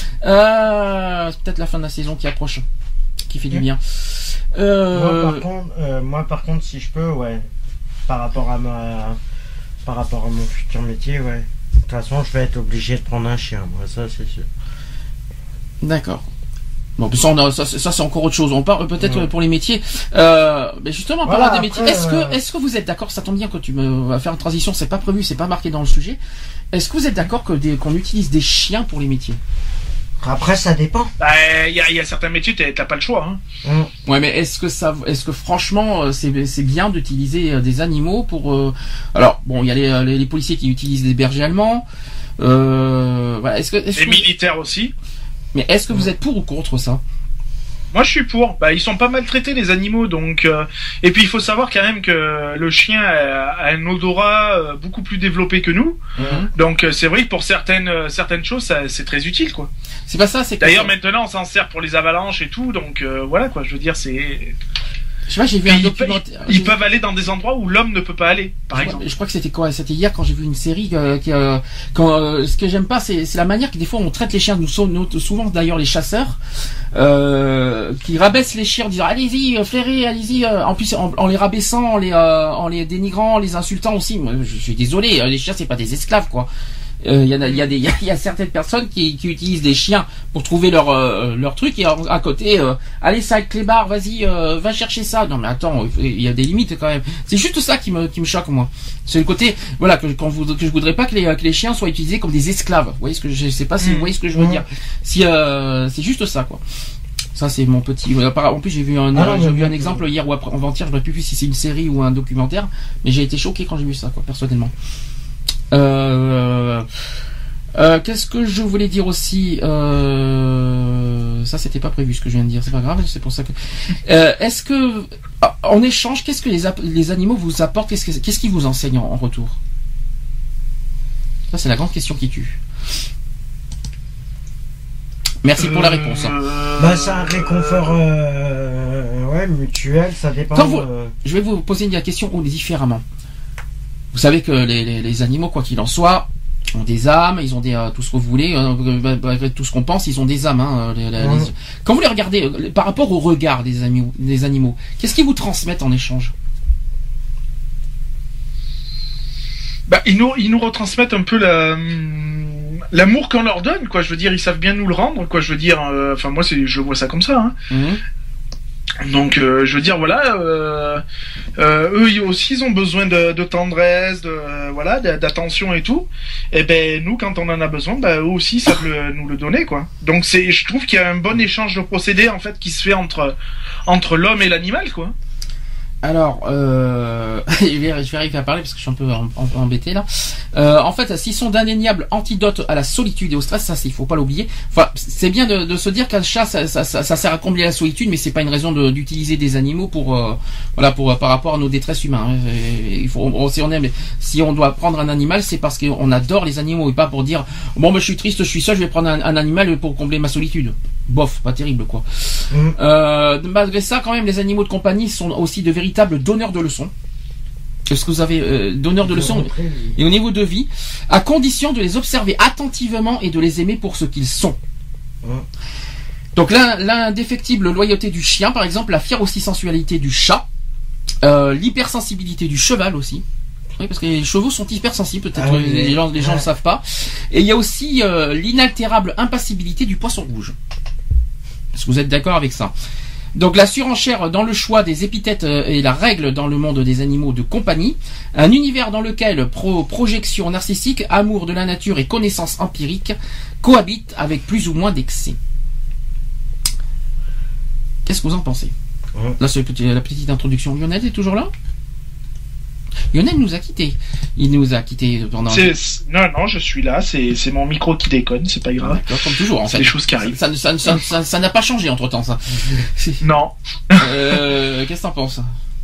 Euh, c'est peut-être la fin de la saison qui approche, qui fait du bien. Euh, Moi, par contre, euh, moi, par contre, si je peux, ouais, par rapport à ma, par rapport à mon futur métier, ouais. De toute façon, je vais être obligé de prendre un chien, moi, ça, c'est sûr. D'accord. Bon, puis ça, on a, ça, c'est- ça, c'est encore autre chose. On parle peut-être Ouais. pour les métiers. Euh, mais justement, en Voilà, parlant des métiers, après, est-ce euh, que, est-ce que vous êtes d'accord? Ça tombe bien que tu me vas faire une transition. C'est pas prévu, c'est pas marqué dans le sujet. Est-ce que vous êtes d'accord que des, qu'on utilise des chiens pour les métiers? Après, ça dépend. Ben, il y a, il y a certains métiers, t'as t'as pas le choix, hein. Mm. Ouais, mais est-ce que ça, est-ce que franchement, euh, c'est, c'est bien d'utiliser euh, des animaux pour, euh, alors, bon, il y a les, les, les policiers qui utilisent des bergers allemands. Euh, voilà. Est-ce que, est-ce Les que, militaires aussi. mais est-ce que vous êtes pour ou contre ça? Moi, je suis pour. Bah, ils sont pas maltraités, les animaux, donc. euh, Et puis, il faut savoir quand même que le chien a, a un odorat euh, beaucoup plus développé que nous. Donc, euh, c'est vrai que pour certaines euh, certaines choses, ça, c'est très utile, quoi. C'est pas ça, c'est que. D'ailleurs, maintenant, on s'en sert pour les avalanches et tout, donc euh, voilà, quoi. Je veux dire, c'est. Je sais pas, j'ai vu Puis un ils, documentaire. ils peuvent aller dans des endroits où l'homme ne peut pas aller, par je, exemple. crois, je crois que c'était quoi? C'était hier quand j'ai vu une série euh, qui, euh, quand euh, ce que j'aime pas, c'est, c'est la manière que des fois on traite les chiens. Nous sommes nous, souvent d'ailleurs les chasseurs euh, qui rabaissent les chiens en disant allez-y, euh, flairez, allez-y. euh, en plus en, en les rabaissant, en les euh, en les dénigrant, en les insultant aussi. Moi, je suis désolé, euh, les chiens c'est pas des esclaves quoi. Il euh, y, a, y, a des, y, a, y a certaines personnes qui, qui utilisent des chiens pour trouver leur euh, leur truc et à, à côté euh, allez ça clébard vas-y euh, va chercher ça. Non mais attends, il y a des limites quand même. C'est juste ça qui me qui me choque moi. C'est le côté voilà que quand vous que je voudrais pas que les que les chiens soient utilisés comme des esclaves. Vous voyez ce que je sais pas si Mmh. vous voyez ce que je veux Mmh. dire. Si euh, c'est juste ça quoi. Ça c'est mon petit. En plus j'ai vu un Ah non, j'ai mais vu un bon, exemple hier ou après avant-hier, je ne sais plus si c'est une série ou un documentaire, mais j'ai été choqué quand j'ai vu ça quoi personnellement. Euh Euh, qu'est-ce que je voulais dire aussi euh, ça c'était pas prévu ce que je viens de dire, c'est pas grave, c'est pour ça que euh, est-ce que en échange qu'est-ce que les, les animaux vous apportent, qu'est-ce, que, qu'est-ce qu'ils vous enseignent en, en retour? Ça c'est la grande question qui tue. Merci pour la réponse. Euh, Bah, c'est un réconfort, euh, ouais, mutuel, ça dépend. Quand vous- euh, Je vais vous poser une question différemment. Vous savez que les, les, les animaux, quoi qu'il en soit, ont des âmes, ils ont des euh, tout ce que vous voulez, euh, malgré tout ce qu'on pense, ils ont des âmes. Hein, les- les- Ouais. les- Quand vous les regardez, euh, par rapport au regard des animaux, des animaux, qu'est-ce qu'ils vous transmettent en échange? Bah, ils nous, ils nous retransmettent un peu la, l'amour qu'on leur donne, quoi. Je veux dire, ils savent bien nous le rendre, quoi. Je veux dire, euh, enfin, moi, c'est, je vois ça comme ça, hein. Mhm. Donc, euh, je veux dire, voilà, euh, euh, eux ils aussi, ils ont besoin de, de tendresse, de, euh, voilà, de- d'attention et tout. Et ben, nous, quand on en a besoin, bah, eux aussi, ils savent le- nous le donner, quoi. Donc, c'est, je trouve qu'il y a un bon échange de procédés, en fait, qui se fait entre, entre l'homme et l'animal, quoi. Alors, euh, je vais je vais arriver à parler parce que je suis un peu en- en- embêté là. Euh, en fait, s'ils sont d'indéniables antidotes à la solitude et au stress, ça, c'est- il faut pas l'oublier. Enfin, c'est bien de, de se dire qu'un chat, ça, ça, ça, ça sert à combler la solitude, mais c'est pas une raison de- d'utiliser des animaux pour, euh, voilà, pour par rapport à nos détresses humains. hein. Et il faut, on- si on aime, si on doit prendre un animal, c'est parce qu'on adore les animaux et pas pour dire, bon, ben, je suis triste, je suis seul, je vais prendre un, un animal pour combler ma solitude. Bof, pas terrible quoi. Mhm. Euh, malgré ça, quand même, les animaux de compagnie sont aussi de véritables donneurs de leçons. Est-ce que vous avez euh, donneurs de leçons et au niveau de vie, à condition de les observer attentivement et de les aimer pour ce qu'ils sont. Mhm. Donc l'in- l'indéfectible loyauté du chien, par exemple, la fière aussi sensualité du chat, euh, l'hypersensibilité du cheval aussi. Oui, parce que les chevaux sont hypersensibles, peut-être Ah oui, les, oui. gens, les gens Ouais. le savent pas. Et il y a aussi euh, l'inaltérable impassibilité du poisson rouge. Est-ce que vous êtes d'accord avec ça? Donc la surenchère dans le choix des épithètes euh, est la règle dans le monde des animaux de compagnie. Un univers dans lequel pro projection narcissique, amour de la nature et connaissance empirique cohabitent avec plus ou moins d'excès. Qu'est-ce que vous en pensez? Ouais. Là, c'est le petit- la petite introduction. Lionel est toujours là? Lionel nous a quittés. Il nous a quittés pendant... C'est- c'est- Non, non, je suis là, c'est c'est mon micro qui déconne, c'est pas grave. D'accord, comme toujours en C'est fait. des choses qui arrivent. Ça ça- ça- ça- ça n'a pas changé entre temps ça. Non. Euh, Qu'est-ce que t'en penses?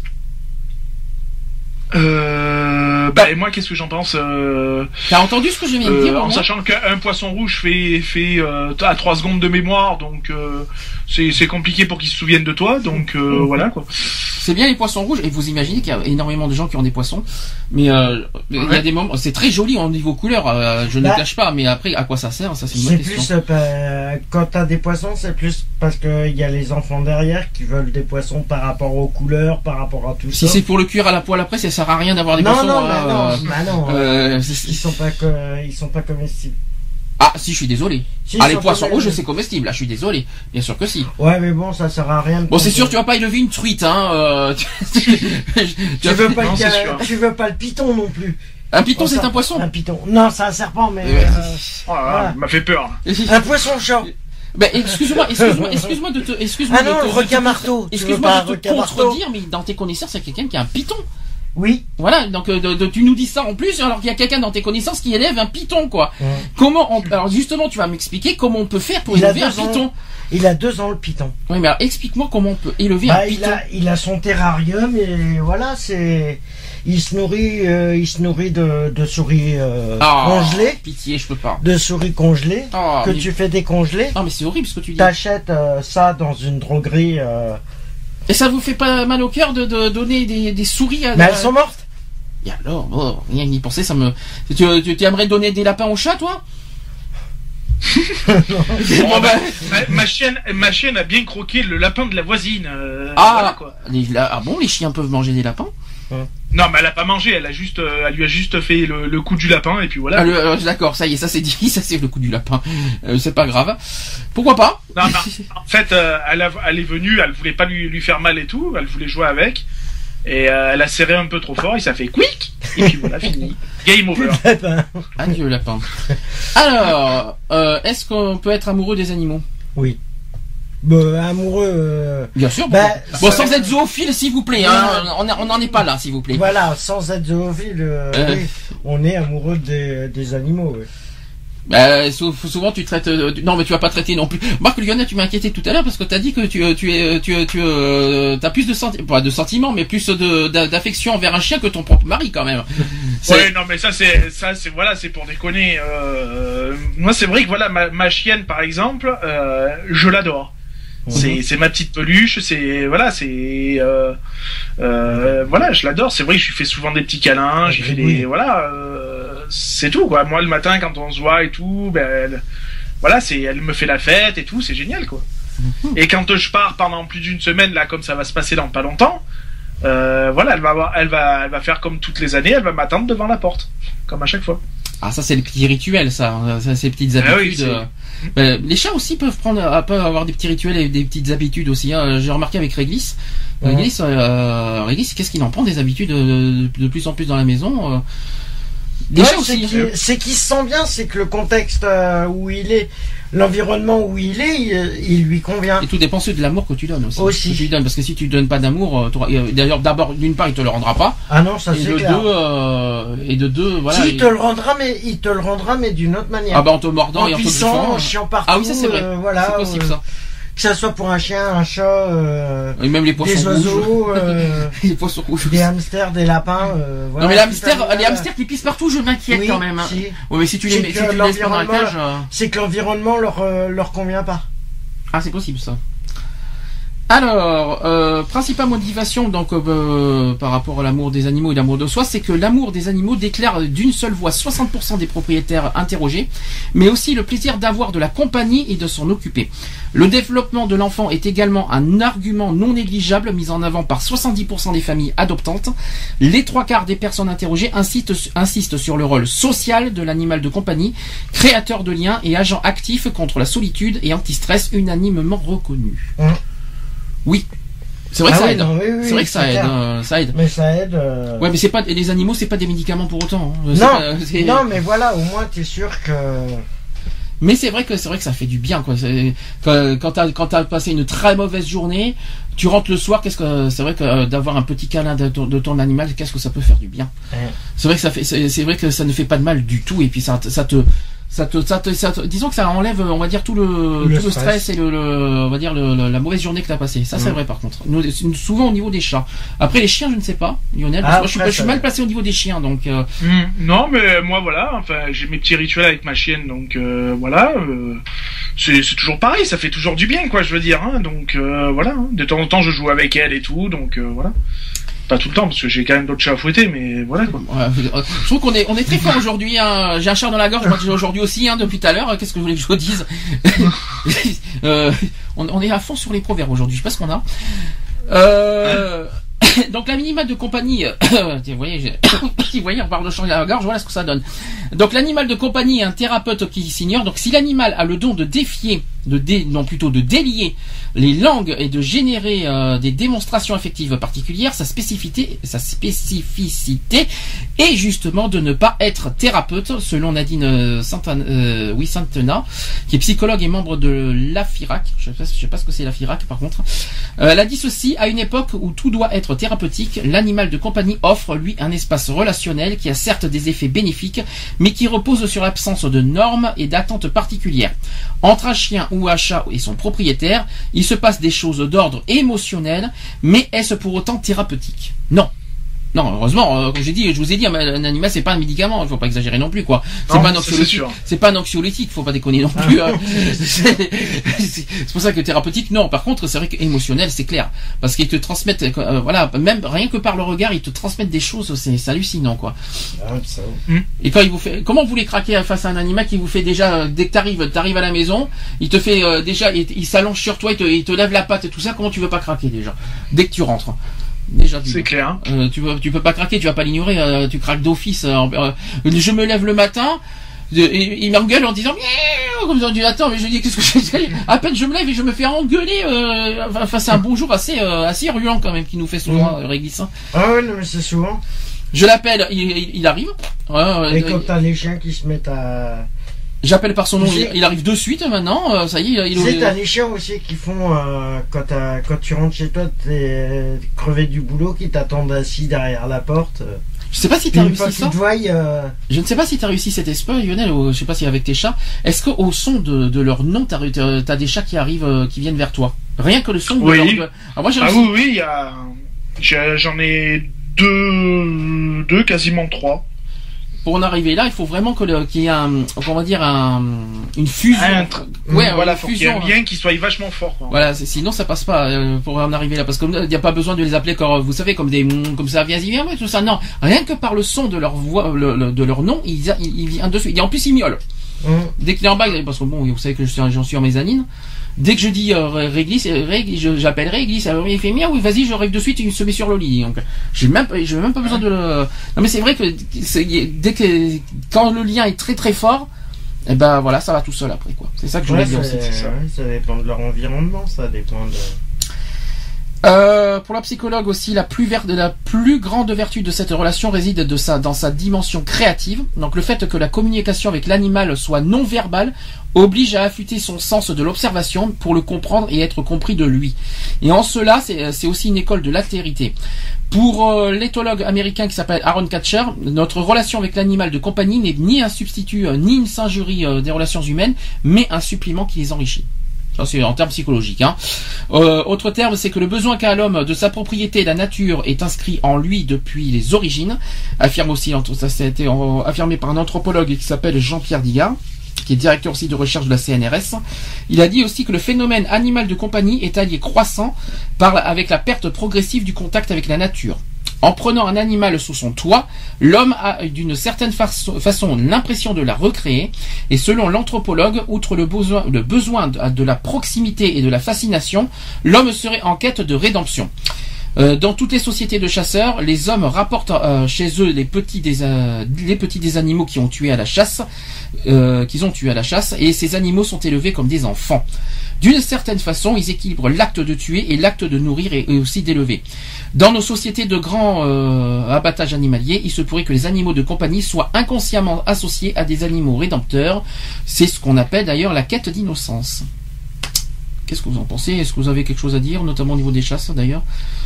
Euh... Bah, et moi, qu'est-ce que j'en pense euh... T'as entendu ce que je viens de euh, dire? En moi sachant qu'un poisson rouge fait, fait euh, à trois secondes de mémoire, donc euh, c'est c'est compliqué pour qu'il se souvienne de toi, donc euh, voilà quoi. C'est bien les poissons rouges, et vous imaginez qu'il y a énormément de gens qui ont des poissons, mais euh, il y a Ouais. des moments, c'est très joli au niveau couleur, euh, je ne Bah, le cache pas, mais après à quoi ça sert, ça c'est une C'est bonne question. plus, euh, quand t'as des poissons, c'est plus parce qu'il y a les enfants derrière qui veulent des poissons par rapport aux couleurs, par rapport à tout Si ça. c'est pour le cuire à la poêle après, ça sert à rien d'avoir des non, poissons. non, hein, bah euh, non, bah non, euh, c'est- ils sont pas, co- ils sont pas comestibles. Ah si, je suis désolé. Si, Ah ils les sont poissons comestibles. rouges c'est comestible, là je suis désolé. Bien sûr que si. Ouais, mais bon, ça sert à rien. de Bon c'est sûr, compter. tu vas pas élever une truite, hein. Euh, tu, tu- Tu veux pas, Non, le, c'est ca- sûr. tu veux pas le python non plus. Un python Oh, c'est ça- un poisson. Un python. Non, c'est un serpent, mais. Ouais. euh, Oh là là, Voilà. il m'a fait peur. un poisson chat. Ben, excuse-moi, excuse-moi, excuse-moi de te, excuse-moi Ah de non, te- le de te- requin marteau. Tu veux excuse-moi pas de un te requin marteau? contredire, mais dans tes connaissances, il y a quelqu'un qui a un python. Oui. Voilà, donc euh, de, de- tu nous dis ça en plus, alors qu'il y a quelqu'un dans tes connaissances qui élève un python, quoi. Ouais. Comment on, alors justement, tu vas m'expliquer comment on peut faire pour Il a élever un deux ans. python. Il a deux ans le python. Oui, mais alors explique-moi comment on peut élever Bah, un il python. a, il a son terrarium et voilà, c'est, il se nourrit, euh, il se nourrit de, de souris euh, Ah, congelées, pitié, je peux pas. de souris congelées Ah, que mais- tu fais décongeler. Non, mais c'est horrible ce que tu dis. T'achètes euh, ça dans une droguerie, euh, Et ça vous fait pas mal au cœur de, de donner des, des souris à... mais elles sont mortes. Et alors, bon, rien qu'y penser, ça me... Tu, tu, tu aimerais donner des lapins aux chats, toi? Bon, ben, Ma, ma chienne, ma chienne a bien croqué le lapin de la voisine. euh, Ah, voilà, quoi. les, la- ah bon, les chiens peuvent manger des lapins? Non, mais elle a pas mangé, elle a juste, euh, elle lui a juste fait le, le coup du lapin et puis voilà. Ah, le- euh, d'accord, ça y est, ça c'est dit, ça c'est le coup du lapin. Euh, c'est pas grave. Pourquoi pas? Non, non, en fait, euh, elle, a- elle est venue, elle voulait pas lui, lui faire mal et tout, elle voulait jouer avec. Et euh, elle a serré un peu trop fort, et ça fait quick. Et puis voilà, fini. Game over. Adieu lapin. Alors, euh, est-ce qu'on peut être amoureux des animaux? Oui. Bah, amoureux. euh, Bien sûr. Bah, bon, ça- sans être zoophile, s'il vous plaît. Hein, on on n'en est pas là, s'il vous plaît. Voilà, sans être zoophile, euh, Euh. oui, on est amoureux des, des animaux. Oui. Bah, sou- souvent tu traites. euh, tu- non, mais tu vas pas traiter non plus. Marc Lionel, tu m'as inquiété tout à l'heure parce que t'as dit que tu, euh, tu es, tu, tu, euh, t'as plus de sentiments, pas de sentiments, mais plus de d'a- d'affection envers un chien que ton propre mari quand même. C'est- Ouais, non, mais ça, c'est, ça, c'est, voilà, c'est pour déconner. Euh, moi, c'est vrai que voilà, ma, ma chienne, par exemple, euh, je l'adore. C'est, c'est ma petite peluche, c'est, voilà, c'est, euh, euh, voilà, je l'adore. C'est vrai que je lui fais souvent des petits câlins, j'ai fait des, Oui. voilà, euh, c'est tout, quoi. Moi, le matin, quand on se voit et tout, ben, elle- voilà, c'est, elle me fait la fête et tout, c'est génial, quoi. Et quand je pars pendant plus d'une semaine, là, comme ça va se passer dans pas longtemps, euh, voilà, elle va, avoir- elle va, elle va faire comme toutes les années, elle va m'attendre devant la porte, comme à chaque fois. Ah, ça c'est le petit rituel, ça, ça ces petites Ah oui, habitudes. c'est- euh. Euh, les chats aussi peuvent prendre, euh, peuvent avoir des petits rituels et des petites habitudes aussi. Hein. J'ai remarqué avec Réglisse. Mhm. Réglisse, euh, Réglisse, qu'est-ce qu'il en prend des habitudes de, de plus en plus dans la maison. euh. Les Ouais, chats c'est aussi. qu'il c'est qu'il se sent bien, c'est que le contexte euh, où il est, l'environnement où il est, il, il lui convient. Et tout dépend de l'amour que tu donnes aussi. Aussi. Que tu lui donnes, parce que si tu donnes pas d'amour, euh, t'auras- euh, d'ailleurs d'abord d'une part il te le rendra pas, Ah non, ça et c'est de clair. deux, euh, et de deux, voilà. si, il il- te le rendra, mais il te le rendra, mais d'une autre manière. Ah bah en te mordant en et en te puissant, bouffant. en chiant partout. Ah oui, ça c'est vrai. euh, voilà, c'est possible euh, ça. Que ça soit pour un chien, un chat, euh, Et même les des poissons oiseaux, rouges. euh, les poissons rouges. des hamsters, des lapins. euh, voilà, non mais les tout hamsters, ça, les hamsters qui pissent partout, je m'inquiète Oui, quand même. Hein. si. Ouais, mais si tu les, C'est mets- si que tu les laisses pas dans la l'environnement- cage. euh, C'est que l'environnement leur, euh, leur convient pas. Ah, c'est possible ça. Alors, euh, principale motivation donc euh, par rapport à l'amour des animaux et l'amour de soi, c'est que l'amour des animaux déclare d'une seule voix soixante pour cent des propriétaires interrogés, mais aussi le plaisir d'avoir de la compagnie et de s'en occuper. Le développement de l'enfant est également un argument non négligeable mis en avant par soixante-dix pour cent des familles adoptantes. Les trois quarts des personnes interrogées insistent, insistent sur le rôle social de l'animal de compagnie, créateur de liens et agent actif contre la solitude et anti-stress unanimement reconnu. Mmh. Oui, c'est vrai que ah ça oui, aide. Non, oui, oui, c'est vrai que ça aide, euh, ça aide. Mais ça aide. Euh... Ouais, mais c'est pas les animaux, c'est pas des médicaments pour autant. Hein. Non, pas, c'est... non, mais voilà, au moins t'es sûr que. Mais c'est vrai que c'est vrai que ça fait du bien, quoi. C'est, quand quand t'as quand t'as passé une très mauvaise journée, tu rentres le soir. Qu'est-ce que c'est vrai que euh, d'avoir un petit câlin de ton, de ton animal, qu'est-ce que ça peut faire du bien. Ouais. C'est vrai que ça fait, c'est, c'est vrai que ça ne fait pas de mal du tout. Et puis ça, ça te Ça te, ça te, ça te, disons que ça enlève, on va dire tout le, le, tout stress. le stress et le, le on va dire le, le, la mauvaise journée que t'as passée. Ça, c'est mmh. vrai par contre. Nous, souvent au niveau des chats. Après les chiens, je ne sais pas, Lionel. Parce ah, que moi, je suis, je suis mal placé au niveau des chiens, donc. Euh... Mmh. Non, mais moi voilà. Enfin, j'ai mes petits rituels avec ma chienne, donc euh, voilà. Euh, c'est, c'est toujours pareil. Ça fait toujours du bien, quoi. Je veux dire. Hein, donc euh, voilà. Hein. De temps en temps, je joue avec elle et tout, donc euh, voilà. Pas tout le temps parce que j'ai quand même d'autres chats à fouetter, mais voilà quoi. Ouais, je trouve qu'on est on est très fort aujourd'hui. Hein. J'ai un chat dans la gorge, moi aujourd'hui aussi hein, depuis tout à l'heure. Qu'est-ce que vous voulez que je vous dise? euh, on, on est à fond sur les proverbes aujourd'hui. Je sais pas ce qu'on a. Euh, donc l'animal de compagnie, vous voyez, vous voyez, on parle de chat dans la gorge. Voilà ce que ça donne. Donc l'animal de compagnie est un thérapeute qui s'ignore. Donc si l'animal a le don de défier, de dé, non plutôt de délier les langues et de générer euh, des démonstrations affectives particulières, sa spécificité, sa spécificité est justement de ne pas être thérapeute, selon Nadine Santana, euh, oui, Santana, qui est psychologue et membre de l'A F I R A C. Je sais pas, je sais pas ce que c'est l'A F I R A C par contre. Euh, elle a dit ceci: à une époque où tout doit être thérapeutique, l'animal de compagnie offre lui un espace relationnel qui a certes des effets bénéfiques, mais qui repose sur l'absence de normes et d'attentes particulières. Entre un chien ou un chat et son propriétaire, il se passe des choses d'ordre émotionnel, mais est-ce pour autant thérapeutique? Non. Non, heureusement, euh, comme j'ai dit, je vous ai dit, un animal c'est pas un médicament, il faut pas exagérer non plus, quoi. C'est non, pas un anxiolytique, c'est pas un anxiolytique, faut pas déconner non plus. Hein. c'est, c'est pour ça que thérapeutique, non. Par contre, c'est vrai qu'émotionnel, c'est clair, parce qu'ils te transmettent, euh, voilà, même rien que par le regard, ils te transmettent des choses, c'est, c'est hallucinant, quoi. Ah, ça. Et quand il vous fait, comment vous les craquez face à un animal qui vous fait déjà, dès que t'arrives, t'arrives à la maison, il te fait euh, déjà, il, il s'allonge sur toi, il te, il te lève la patte et tout ça, comment tu veux pas craquer déjà, dès que tu rentres? Déjà, c'est clair. Euh, tu peux, tu peux pas craquer, tu vas pas l'ignorer. Euh, tu craques d'office. Euh, euh, je me lève le matin, de, et, il m'engueule en disant comme ça. Je dis attends, mais je dis qu'est-ce que je fais? À peine je me lève et je me fais engueuler. Euh, enfin, c'est un bonjour assez, euh, assez ruant quand même qui nous fait souvent, mmh. Régis. Hein. Ah ouais, non, mais c'est souvent. Je l'appelle, il, il, il arrive. Ouais, et quand t'as les chiens qui se mettent à J'appelle par son nom, il, il arrive de suite maintenant, euh, ça y est. Il, il c'est t'as les chiens aussi qui font, euh, quand, quand tu rentres chez toi, t'es crevé du boulot, qui t'attendent assis derrière la porte. Je sais pas si t'as réussi fois ça. Voient, euh... Je ne sais pas si t'as réussi cet exploit, Lionel, ou je sais pas si avec tes chats. Est-ce qu'au son de, de leur nom, t'as, t'as des chats qui arrivent, euh, qui viennent vers toi? Rien que le son oui. de leur... Alors moi, j'ai ah réussi... oui, oui, il y a... j'en ai deux, deux, quasiment trois. Pour en arriver là, il faut vraiment que le, qu'il y ait un, comment dire, un, une fusion. Un tr... Ouais, voilà, une faut fusion, qu'il y ait un lien qui soit vachement fort, quoi. Voilà, c'est, sinon ça passe pas, euh, pour en arriver là, parce qu'il n'y a pas besoin de les appeler comme, vous savez, comme des, comme ça, viens, y viens, tout ça, non. Rien que par le son de leur voix, le, le, de leur nom, ils, ils, ils viennent dessus. Et en plus, ils miaulent. Mmh. Dès qu'il est en bas, parce que bon, vous savez que je suis, j'en suis en mezzanine. Dès que je dis euh, réglisse, réglisse, je, j'appelle réglisse, alors il fait miaou, oui, vas-y, je règle de suite, il se met sur le lit. Donc, j'ai même, j'ai même pas besoin de le. Non mais c'est vrai que c'est, dès que quand le lien est très très fort, et eh ben voilà, ça va tout seul après quoi. C'est ça que je voulais ouais, dire aussi. C'est ça. Ouais, ça dépend de leur environnement, ça dépend de. Euh, pour la psychologue aussi, la plus, ver- la plus grande vertu de cette relation réside de sa, dans sa dimension créative. Donc le fait que la communication avec l'animal soit non verbale oblige à affûter son sens de l'observation pour le comprendre et être compris de lui. Et en cela, c'est, c'est aussi une école de l'altérité. Pour euh, l'éthologue américain qui s'appelle Aaron Katcher, notre relation avec l'animal de compagnie n'est ni un substitut, euh, ni une singerie euh, des relations humaines, mais un supplément qui les enrichit. Ça, c'est en termes psychologiques. Hein. Euh, autre terme, c'est que le besoin qu'a l'homme de sa propriété, la nature, est inscrit en lui depuis les origines. Affirme aussi, ça a été affirmé par un anthropologue qui s'appelle Jean-Pierre Digard. qui est directeur aussi de recherche de la C N R S. Il a dit aussi que le phénomène animal de compagnie est allié croissant par, avec la perte progressive du contact avec la nature. En prenant un animal sous son toit, l'homme a d'une certaine façon, façon l'impression de la recréer, et selon l'anthropologue, outre le besoin, le besoin de, de la proximité et de la fascination, l'homme serait en quête de rédemption. Euh, dans toutes les sociétés de chasseurs, les hommes rapportent euh, chez eux les petits des euh, les petits des animaux qui ont tué à la chasse, euh, qu'ils ont tué à la chasse, et ces animaux sont élevés comme des enfants. D'une certaine façon, ils équilibrent l'acte de tuer et l'acte de nourrir et, et aussi d'élever. Dans nos sociétés de grands euh, abattages animaliers, il se pourrait que les animaux de compagnie soient inconsciemment associés à des animaux rédempteurs. C'est ce qu'on appelle d'ailleurs la quête d'innocence. Qu'est-ce que vous en pensez? Est-ce que vous avez quelque chose à dire, notamment au niveau des chasses d'ailleurs?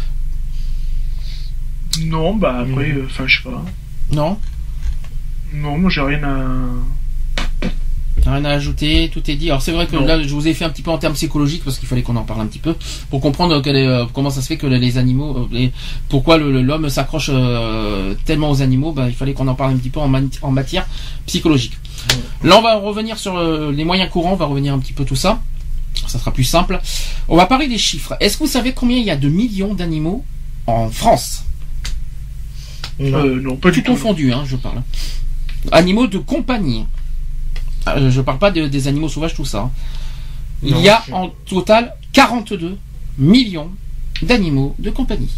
Non, bah après, enfin, mmh. euh, je sais pas. Non Non, moi j'ai rien à... Rien à ajouter, tout est dit. Alors c'est vrai que non. Là, je vous ai fait un petit peu en termes psychologiques parce qu'il fallait qu'on en parle un petit peu pour comprendre quel est, euh, comment ça se fait que les animaux, euh, les, pourquoi le, l'homme s'accroche euh, tellement aux animaux. Ben, il fallait qu'on en parle un petit peu en, man- en matière psychologique. Mmh. Là, on va revenir sur euh, les moyens courants, on va revenir un petit peu tout ça. Ça sera plus simple. On va parler des chiffres. Est-ce que vous savez combien il y a de millions d'animaux en France? Euh, non, pas tout du tout. confondu, hein, je parle. Animaux de compagnie. Euh, je parle pas de, des animaux sauvages, tout ça. Il non, y a en total quarante-deux millions d'animaux de compagnie.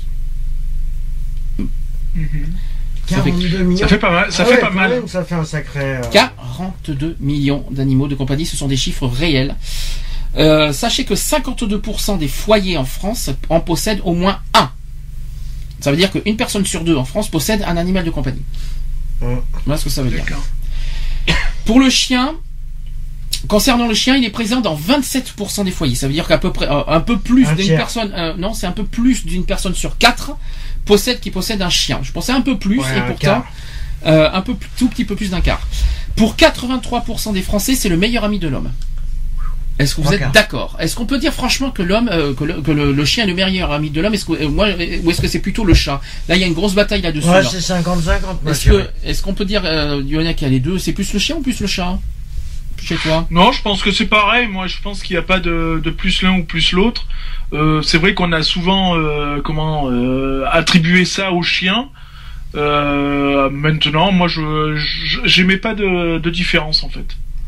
Mm-hmm. Ça, fait, millions. ça fait pas mal. Ça ah fait ouais, pas mal. Même, ça fait un sacré. Euh... quarante-deux millions d'animaux de compagnie, ce sont des chiffres réels. Euh, sachez que cinquante-deux pour cent des foyers en France en possèdent au moins un. Ça veut dire qu'une personne sur deux en France possède un animal de compagnie. Mmh. Voilà ce que ça veut dire. Pour le chien, concernant le chien, il est présent dans vingt-sept pour cent des foyers. Ça veut dire qu'à peu près euh, un peu plus un d'une tiers. personne, euh, non, c'est un peu plus d'une personne sur quatre possède qui possède un chien. Je pensais un peu plus ouais, et pourtant euh, un peu tout petit peu plus d'un quart. Pour quatre-vingt-trois pour cent des Français, c'est le meilleur ami de l'homme. Est-ce que vous okay. êtes d'accord? Est-ce qu'on peut dire franchement que l'homme, euh, que, le, que le, le chien est le meilleur ami de l'homme? Est-ce que euh, moi, ou est-ce que c'est plutôt le chat? Là, il y a une grosse bataille là-dessus. Ouais, là. c'est cinquante cinquante. Est-ce que, est-ce qu'on peut dire, euh, il y en a qui a les deux? C'est plus le chien ou plus le chat? Chez toi? Non, je pense que c'est pareil. Moi, je pense qu'il n'y a pas de, de plus l'un ou plus l'autre. Euh, c'est vrai qu'on a souvent, euh, comment, euh, attribué ça au chien. Euh, maintenant, moi, je, je j'aimais pas de, de différence en fait.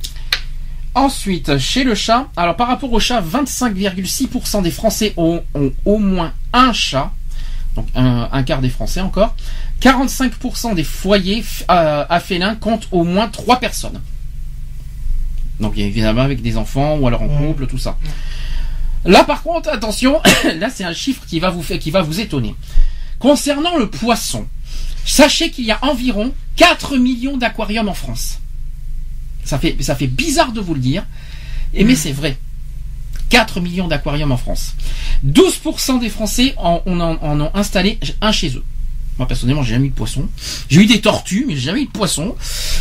Ensuite, chez le chat, alors par rapport au chat, vingt-cinq virgule six pour cent des Français ont, ont au moins un chat, donc un, un quart des Français encore. quarante-cinq pour cent des foyers euh, à félins comptent au moins trois personnes. Donc évidemment avec des enfants ou alors en couple, tout ça. Là par contre, attention, là c'est un chiffre qui va vous faire, qui va vous étonner. Concernant le poisson, sachez qu'il y a environ quatre millions d'aquariums en France. Ça fait, ça fait bizarre de vous le dire, et mais c'est vrai. quatre millions d'aquariums en France. douze pour cent des Français en, en, en ont installé un chez eux. Moi, personnellement, j'ai jamais eu de poisson. J'ai eu des tortues, mais j'ai jamais eu de poisson.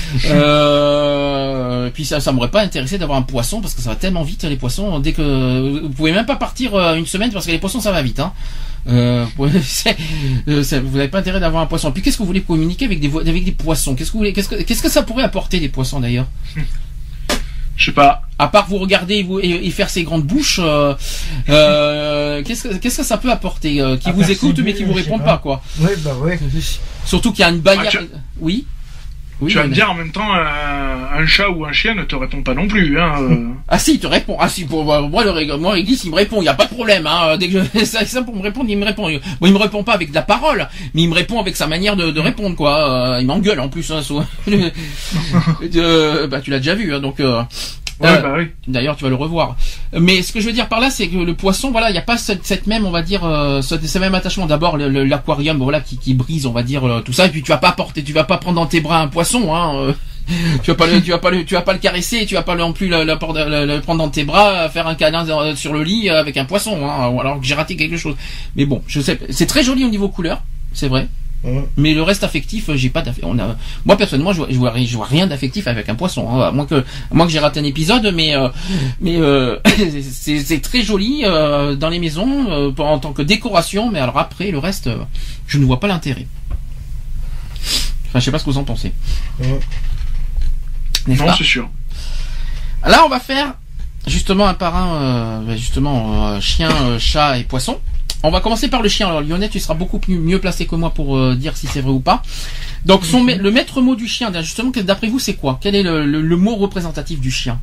Euh, puis ça, ça m'aurait pas intéressé d'avoir un poisson, parce que ça va tellement vite, les poissons. Dès que, vous pouvez même pas partir une semaine, parce que les poissons, ça va vite, hein. Euh, c'est, c'est, vous n'avez pas intérêt d'avoir un poisson. Puis qu'est-ce que vous voulez communiquer avec des, avec des poissons? Qu'est-ce que vous voulez, qu'est-ce que, qu'est-ce que ça pourrait apporter des poissons d'ailleurs? Je sais pas. À part vous regarder et, vous, et, et faire ses grandes bouches, euh, euh, qu'est-ce que qu'est-ce que ça peut apporter euh, qui à vous écoute mais qui vous répond pas. pas quoi. Oui bah oui. Surtout qu'il y a une barrière. Ah, tu... Oui. Oui, tu vas me dire en même temps, un, un chat ou un chien ne te répond pas non plus. Hein, euh... ah si, il te répond. Ah si, pour moi, le moi, Réglisse, il me répond. Il y a pas de problème. Hein. Dès que je... c'est ça pour me répondre, il me répond. Bon, il me répond pas avec de la parole, mais il me répond avec sa manière de, de répondre, quoi. Euh, il m'engueule en plus. Hein, soit... euh, bah tu l'as déjà vu, hein, donc. Euh... Ouais, euh, bah oui. D'ailleurs, tu vas le revoir. Mais ce que je veux dire par là, c'est que le poisson, voilà, il n'y a pas cette, cette même, on va dire, euh, ce, ce même attachement. D'abord, le, le, l'aquarium, voilà, qui, qui brise, on va dire, euh, tout ça. Et puis, tu vas pas porter, tu vas pas prendre dans tes bras un poisson, hein. Euh, tu vas pas le, tu vas pas le, tu vas pas le caresser, et tu vas pas non plus le, le, le, le prendre dans tes bras, faire un câlin sur le lit avec un poisson, hein. Ou alors que j'ai raté quelque chose. Mais bon, je sais, c'est très joli au niveau couleur, c'est vrai. Mais le reste affectif, j'ai pas d'affectif. On a, moi personnellement, je vois, je vois, je vois rien d'affectif avec un poisson. Hein, à moins que, à moins que j'ai raté un épisode, mais euh, mais euh, c'est, c'est très joli euh, dans les maisons euh, en tant que décoration. Mais alors après, le reste, euh, je ne vois pas l'intérêt. Enfin, je sais pas ce que vous en pensez. Mmh. Non, pas c'est sûr. Là, on va faire justement un par un, euh, justement euh, chien, euh, chat et poisson. On va commencer par le chien. Alors Lionel, tu seras beaucoup plus, mieux placé que moi pour euh, dire si c'est vrai ou pas. Donc son, le maître mot du chien, justement, d'après vous, c'est quoi? Quel est le, le, le mot représentatif du chien?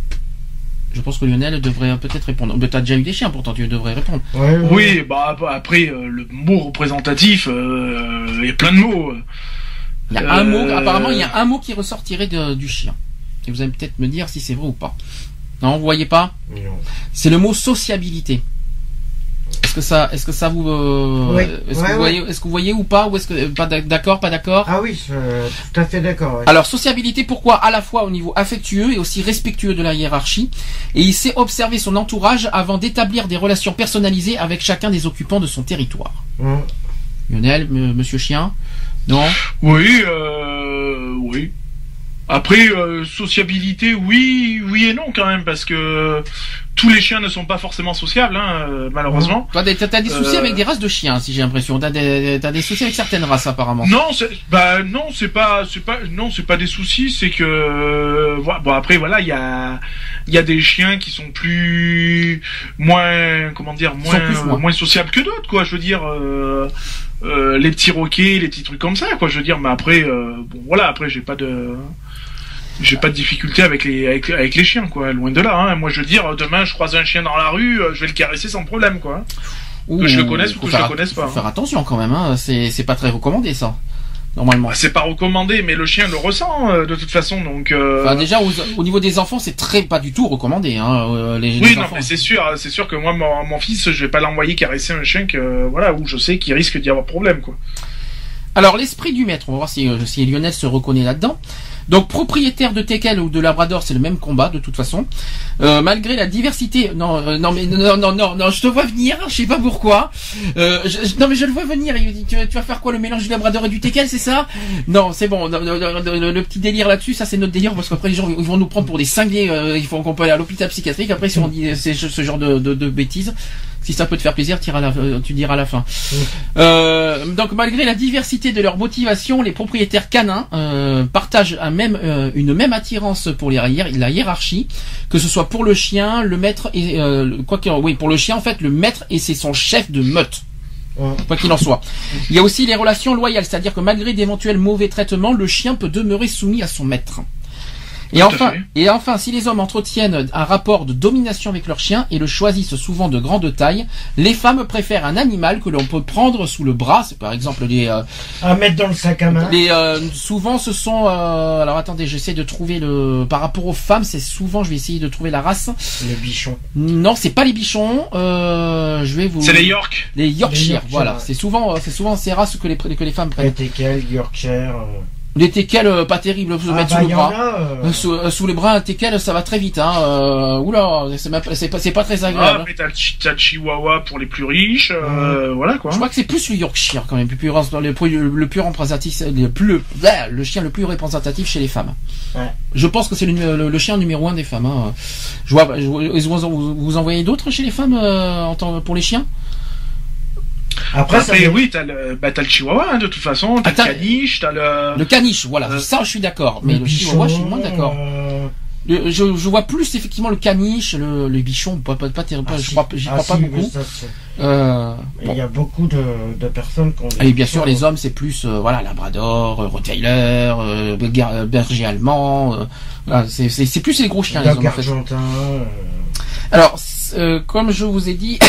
Je pense que Lionel devrait peut-être répondre. Mais t'as déjà eu des chiens, pourtant tu devrais répondre. Ouais, ouais. Oui, bah après euh, le mot représentatif, euh, il y a plein de mots. Il y a Euh, un mot. Apparemment, il y a un mot qui ressortirait de, du chien. Et vous allez peut-être me dire si c'est vrai ou pas. Non, vous voyez pas? Non. C'est le mot sociabilité. Est-ce que ça, est-ce que ça vous, euh, Oui. est-ce Ouais, que vous ouais. voyez, est-ce que vous voyez ou pas, ou est-ce que pas d'accord, pas d'accord? Ah oui, je- tout à fait d'accord. Ouais. Alors, sociabilité, pourquoi? À la fois au niveau affectueux et aussi respectueux de la hiérarchie. Et il sait observer son entourage avant d'établir des relations personnalisées avec chacun des occupants de son territoire. Hum. Lionel, m- monsieur chien? Non? Oui, euh, oui. Après, euh, sociabilité, oui, oui et non quand même, parce que tous les chiens ne sont pas forcément sociables, hein, euh, malheureusement. Toi, t'as, t'as des soucis Euh, avec des races de chiens, si j'ai l'impression. T'as des, t'as des soucis avec certaines races, apparemment. Non, c'est, bah non, c'est pas, c'est pas, non, c'est pas des soucis, c'est que, euh, voilà, bon après voilà, il y a, il y a des chiens qui sont plus, moins, comment dire, Ils sont moins, plus, moins. moins sociables que d'autres, quoi. Je veux dire, euh, euh, les petits roquets, les petits trucs comme ça, quoi. Je veux dire, mais après, euh, bon voilà, après j'ai pas de, j'ai pas de difficulté avec les, avec, avec les chiens, quoi. Loin de là, hein. Moi, je veux dire, demain, je croise un chien dans la rue, euh, je vais le caresser sans problème, quoi. Ouh, Que je le connaisse ou faut que je faire le connaisse faut pas, faire hein. attention quand même, hein. C'est, c'est pas très recommandé, ça. Normalement. Bah, c'est pas recommandé, mais le chien le ressent euh, de toute façon, donc. Euh... Enfin, déjà, au, au niveau des enfants, c'est très, pas du tout recommandé, hein. euh, Les, Oui, les non, enfants. mais c'est sûr, c'est sûr que moi, mon, mon fils, je vais pas l'envoyer caresser un chien que, voilà, où je sais qu'il risque d'y avoir problème, quoi. Alors, l'esprit du maître, on va voir si, euh, si Lionel se reconnaît là-dedans. Donc, propriétaire de teckel ou de labrador, c'est le même combat, de toute façon. Euh, malgré la diversité, non, euh, non, mais, non, non, non, non, je te vois venir, je sais pas pourquoi. Euh, je, je- non, mais je le vois venir, il dit, tu, vas- tu vas faire quoi, le mélange du labrador et du teckel, c'est ça? Non, c'est bon, non, non, non, le, le petit délire là-dessus, ça c'est notre délire, parce qu'après les gens, ils vont nous prendre pour des cinglés, euh, il faut qu'on peut aller à l'hôpital psychiatrique, après si on dit c'est ce ce genre de, de, de bêtises. Si ça peut te faire plaisir, t'iras à la- euh, tu diras à la fin. Euh, donc malgré la diversité de leurs motivations, les propriétaires canins euh, partagent un même, euh, une même attirance pour les, hiér- la hiérarchie, que ce soit pour le chien, le maître et euh, le- quoi qu'il en, oui pour le chien en fait le maître et c'est son chef de meute. Hum. Quoi qu'il en soit. Il y a aussi les relations loyales, c'est-à-dire que malgré d'éventuels mauvais traitements, le chien peut demeurer soumis à son maître. Et Tout à enfin, fait. et enfin, si les hommes entretiennent un rapport de domination avec leur chien et le choisissent souvent de grande taille, les femmes préfèrent un animal que l'on peut prendre sous le bras. C'est par exemple les, euh, À mettre dans le sac à main. les euh, souvent ce sont. Euh, alors attendez, j'essaie de trouver le. Par rapport aux femmes, c'est souvent. Je vais essayer de trouver la race. Les bichons. Non, c'est pas les bichons. Euh, je vais vous. C'est les York. Les Yorkshire. Les Yorkshire, Voilà, ouais. c'est souvent, euh, c'est souvent ces races que les que les femmes Les prennent. teckel, Yorkshire. euh. Les teckels, euh, pas terrible, se Ah mettre bah, sous le y en bras. a, euh. Euh, Sous, euh, sous les bras, un teckel, ça va très vite, hein. Euh, oula, c'est, même- c'est pas, c'est pas très Ah, agréable. après, t'as le, chi- t'as le Chihuahua pour les plus riches, euh, voilà, quoi. Je crois que c'est plus le Yorkshire quand même, le plus, le plus, le plus représentatif, le plus, le, le chien le plus représentatif chez les femmes. Ouais. Je pense que c'est le, le, le chien numéro un des femmes. Hein. Je vois, je, vois- est-ce que vous, vous, vous en voyez d'autres chez les femmes euh, en tant, pour les chiens? Après, ça Après, dé- oui, t'as le, bah, t'as le Chihuahua, hein, de toute façon, t'as Attends. le caniche, t'as le... Le caniche, voilà, Euh, ça je suis d'accord, mais le, bichon, chihuahua, je suis moins d'accord. euh, Le- je, je vois plus effectivement le caniche, le, le bichon, pas, pas, pas, pas, ah, j'y si. crois, j'y Ah, crois pas si, mais beaucoup. ça, c'est- Euh, Il bon. y a beaucoup de, de personnes qui ont des Et bien sûr, bichons. les hommes, c'est plus, euh, voilà, Labrador, euh, Rottweiler, euh, Ber- euh, berger allemand, euh, voilà, c'est, c'est, c'est plus les gros chiens, les Dog hommes, en fait. argentin. euh, Alors, euh, comme je vous ai dit,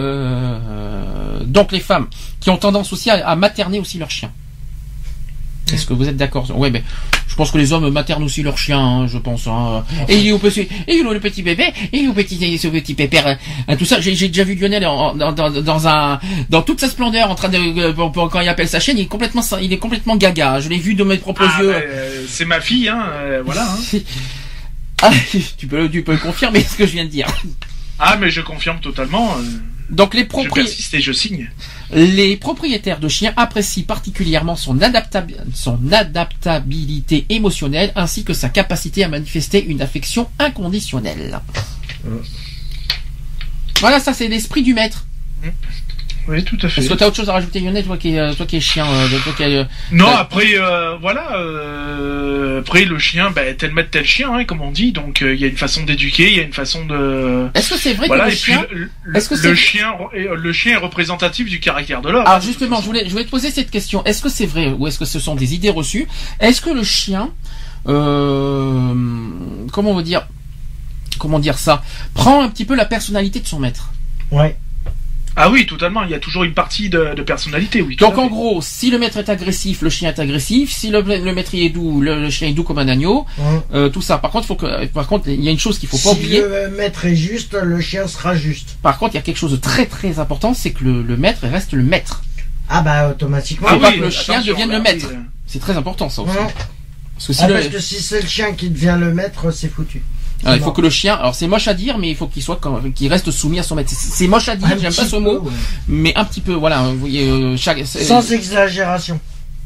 euh, donc les femmes qui ont tendance aussi à, à materner aussi leurs chiens. Est-ce que vous êtes d'accord? Ouais, mais je pense que les hommes maternent aussi leurs chiens, hein, je pense. Hein. Et il est où petit, et il est où le petit bébé, et il est où le petit, ce petit pépère, hein, tout ça. J'ai, j'ai déjà vu Lionel en, dans, dans, dans un, dans toute sa splendeur, en train de, euh, pour- pour- quand il appelle sa chienne, il est complètement, il est complètement gaga. Je l'ai vu de mes propres Ah, yeux. bah, euh, c'est ma fille, hein, euh, voilà. Hein. Ah, tu peux, tu peux le confirmer ce que je viens de dire. Ah, mais je confirme totalement. euh, Donc les je propriétaires. persiste et je signe. Les propriétaires de chiens apprécient particulièrement son, adaptab- son adaptabilité émotionnelle ainsi que sa capacité à manifester une affection inconditionnelle. Mm. Voilà, ça c'est l'esprit du maître. Oui, tout à fait. Est-ce que t'as autre chose à rajouter, Lionel, toi qui es, toi qui es chien, euh, toi qui es, euh, Non, euh, après, euh, voilà, euh, après le chien, ben, tel maître, tel chien, hein, comme on dit. Donc, il euh, y a une façon d'éduquer, il y a une façon de. Est-ce que c'est vrai voilà, que le et chien, puis, le, est-ce que le c'est... chien, le chien est représentatif du caractère de l'homme. Alors justement, je voulais, je voulais te poser cette question. Est-ce que c'est vrai ou est-ce que ce sont des idées reçues? Est-ce que le chien, euh, comment on veut dire, comment dire ça, prend un petit peu la personnalité de son maître? Ouais. Ah oui, totalement. Il y a toujours une partie de, de personnalité, oui. Donc en gros, si le maître est agressif, le chien est agressif. Si le, le maître est doux, le, le chien est doux comme un agneau. Ouais. Euh, tout ça. Par contre, faut que, par contre, il y a une chose qu'il faut pas si oublier. le maître est juste, le chien sera juste. Par contre, il y a quelque chose de très très important, c'est que le, le maître reste le maître. Ah bah automatiquement. Faut Ah pas oui, que le chien attention, devienne là, le maître. oui, euh. C'est très important ça aussi. Ouais. Parce que si Ah, le, parce que si c'est le chien qui devient le maître, c'est foutu. alors, il faut Non. que le chien, alors c'est moche à dire, mais il faut qu'il soit quand, qu'il reste soumis à son maître. C'est, c'est moche à dire, Un j'aime petit pas ce peu, mot, ouais. mais un petit peu, voilà. Vous voyez, euh, chaque. c'est- Sans exagération.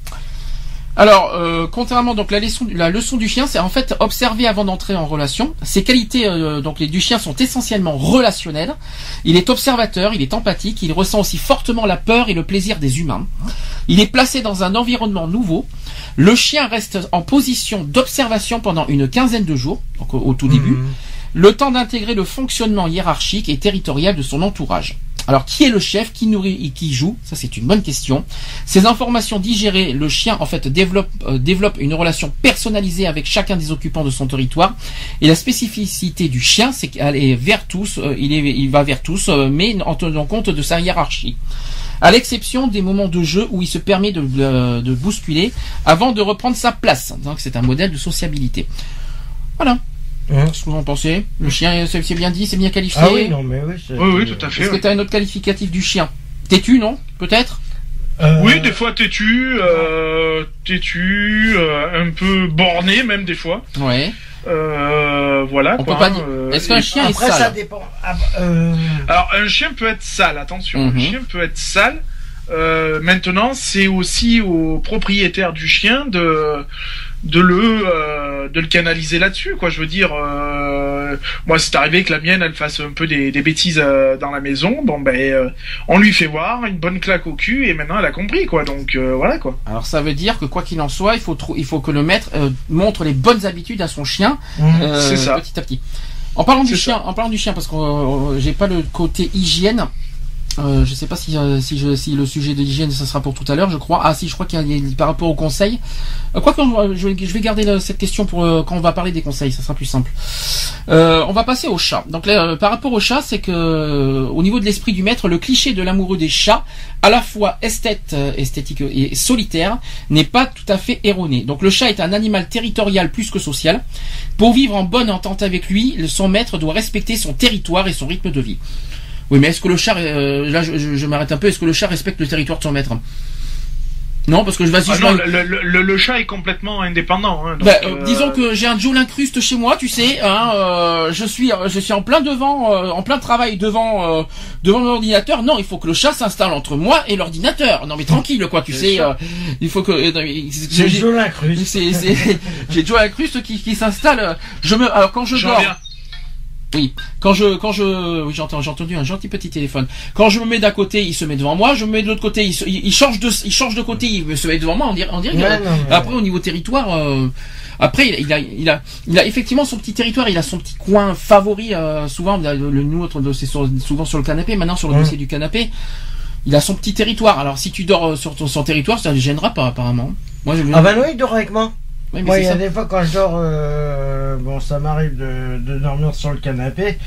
Alors, euh, contrairement donc la leçon, la leçon du chien, c'est en fait observer avant d'entrer en relation. Ses qualités euh, donc les du chien sont essentiellement relationnelles. Il est observateur, il est empathique, il ressent aussi fortement la peur et le plaisir des humains. Il est placé dans un environnement nouveau. Le chien reste en position d'observation pendant une quinzaine de jours, donc au, au tout début, Mhm. le temps d'intégrer le fonctionnement hiérarchique et territorial de son entourage. Alors, qui est le chef, qui nourrit et qui joue? Ça, c'est une bonne question. Ces informations digérées, le chien, en fait, développe, euh, développe une relation personnalisée avec chacun des occupants de son territoire. Et la spécificité du chien, c'est qu'il est vers tous, euh, il, est, il va vers tous, euh, mais en tenant compte de sa hiérarchie. À l'exception des moments de jeu où il se permet de, de, de bousculer avant de reprendre sa place. Donc, c'est un modèle de sociabilité. Voilà. Hein. Qu'est-ce que vous en pensez? Le chien, c'est c'est bien dit, c'est bien qualifié. Ah oui, non mais oui. c'est- Oui, oui, tout à fait. Est-ce que oui. tu as un autre qualificatif du chien? Têtu, non? Peut-être? Euh, Oui, des fois têtu, euh, têtu, euh, un peu borné même des fois. Ouais. Euh, voilà. On quoi, peut pas dire. euh, Est-ce qu'un et- chien est Après, ça sale? dépend. Ah, bah, euh, Alors un chien peut être sale, attention. Mhm. Un chien peut être sale. Euh, maintenant, c'est aussi au propriétaire du chien de de le euh, de le canaliser là-dessus, quoi. Je veux dire, euh, moi, c'est arrivé que la mienne, elle fasse un peu des, des bêtises euh, dans la maison. Bon, ben, euh, on lui fait voir une bonne claque au cul et maintenant, elle a compris, quoi. Donc euh, voilà, quoi. Alors ça veut dire que quoi qu'il en soit, il faut trou- il faut que le maître euh, montre les bonnes habitudes à son chien mhm. euh, C'est ça. petit à petit. En parlant du C'est chien, en parlant du chien, parce que euh, j'ai pas le côté hygiène. Euh, je sais pas si euh, si, je, si le sujet de l'hygiène ça sera pour tout à l'heure, je crois. Ah si, je crois qu'il y a par rapport au conseil. Euh, quoi que euh, je, vais- je vais garder le- cette question pour euh, quand on va parler des conseils, ça sera plus simple. Euh, on va passer au chat. Donc là, euh, par rapport au chat, c'est que euh, au niveau de l'esprit du maître, le cliché de l'amoureux des chats, à la fois esthète, euh, esthétique et solitaire, n'est pas tout à fait erroné. Donc le chat est un animal territorial plus que social. Pour vivre en bonne entente avec lui, le- son maître doit respecter son territoire et son rythme de vie. Oui, mais est-ce que le chat, euh, là je, je, je m'arrête un peu, est-ce que le chat respecte le territoire de son maître? Non, parce que je vas-y, Ah je non, m'en- le, le, le, le chat est complètement indépendant. Hein, donc, Bah, euh, euh, disons que j'ai un Joe l'incruste chez moi, tu sais, hein, euh, je suis, je suis en plein devant, euh, en plein travail devant, euh, devant mon ordinateur. Non, il faut que le chat s'installe entre moi et l'ordinateur. Non, mais tranquille, quoi, tu Bien sais, sûr. euh, il faut que. euh, C'est j'ai- Joe l'incruste. c'est, c'est, j'ai Joe l'incruste qui, qui s'installe. euh, Je me, alors quand je j'en dors. viens. Oui, quand je, quand je, oui, j'entends, j'ai entendu un gentil petit téléphone. Quand je me mets d'un côté, il se met devant moi. Je me mets de l'autre côté, il, se- il, il change de, il change de côté, il se met devant moi. On dirait, on dirait. Ouais, que- non, mais- Après, au niveau territoire, euh, après, il a, il a, il a effectivement son petit territoire. Il a son petit coin favori. Euh, souvent, le, le nôtre, c'est sur- souvent sur le canapé. Maintenant, sur le Ouais. dossier du canapé, il a son petit territoire. Alors, si tu dors euh, sur ton son territoire, ça ne gênera pas apparemment. Moi, je, Ah bah non, il dort avec moi. oui, mais Moi, c'est il y a ça. des fois quand je dors, euh, bon, ça m'arrive de, de dormir sur le canapé.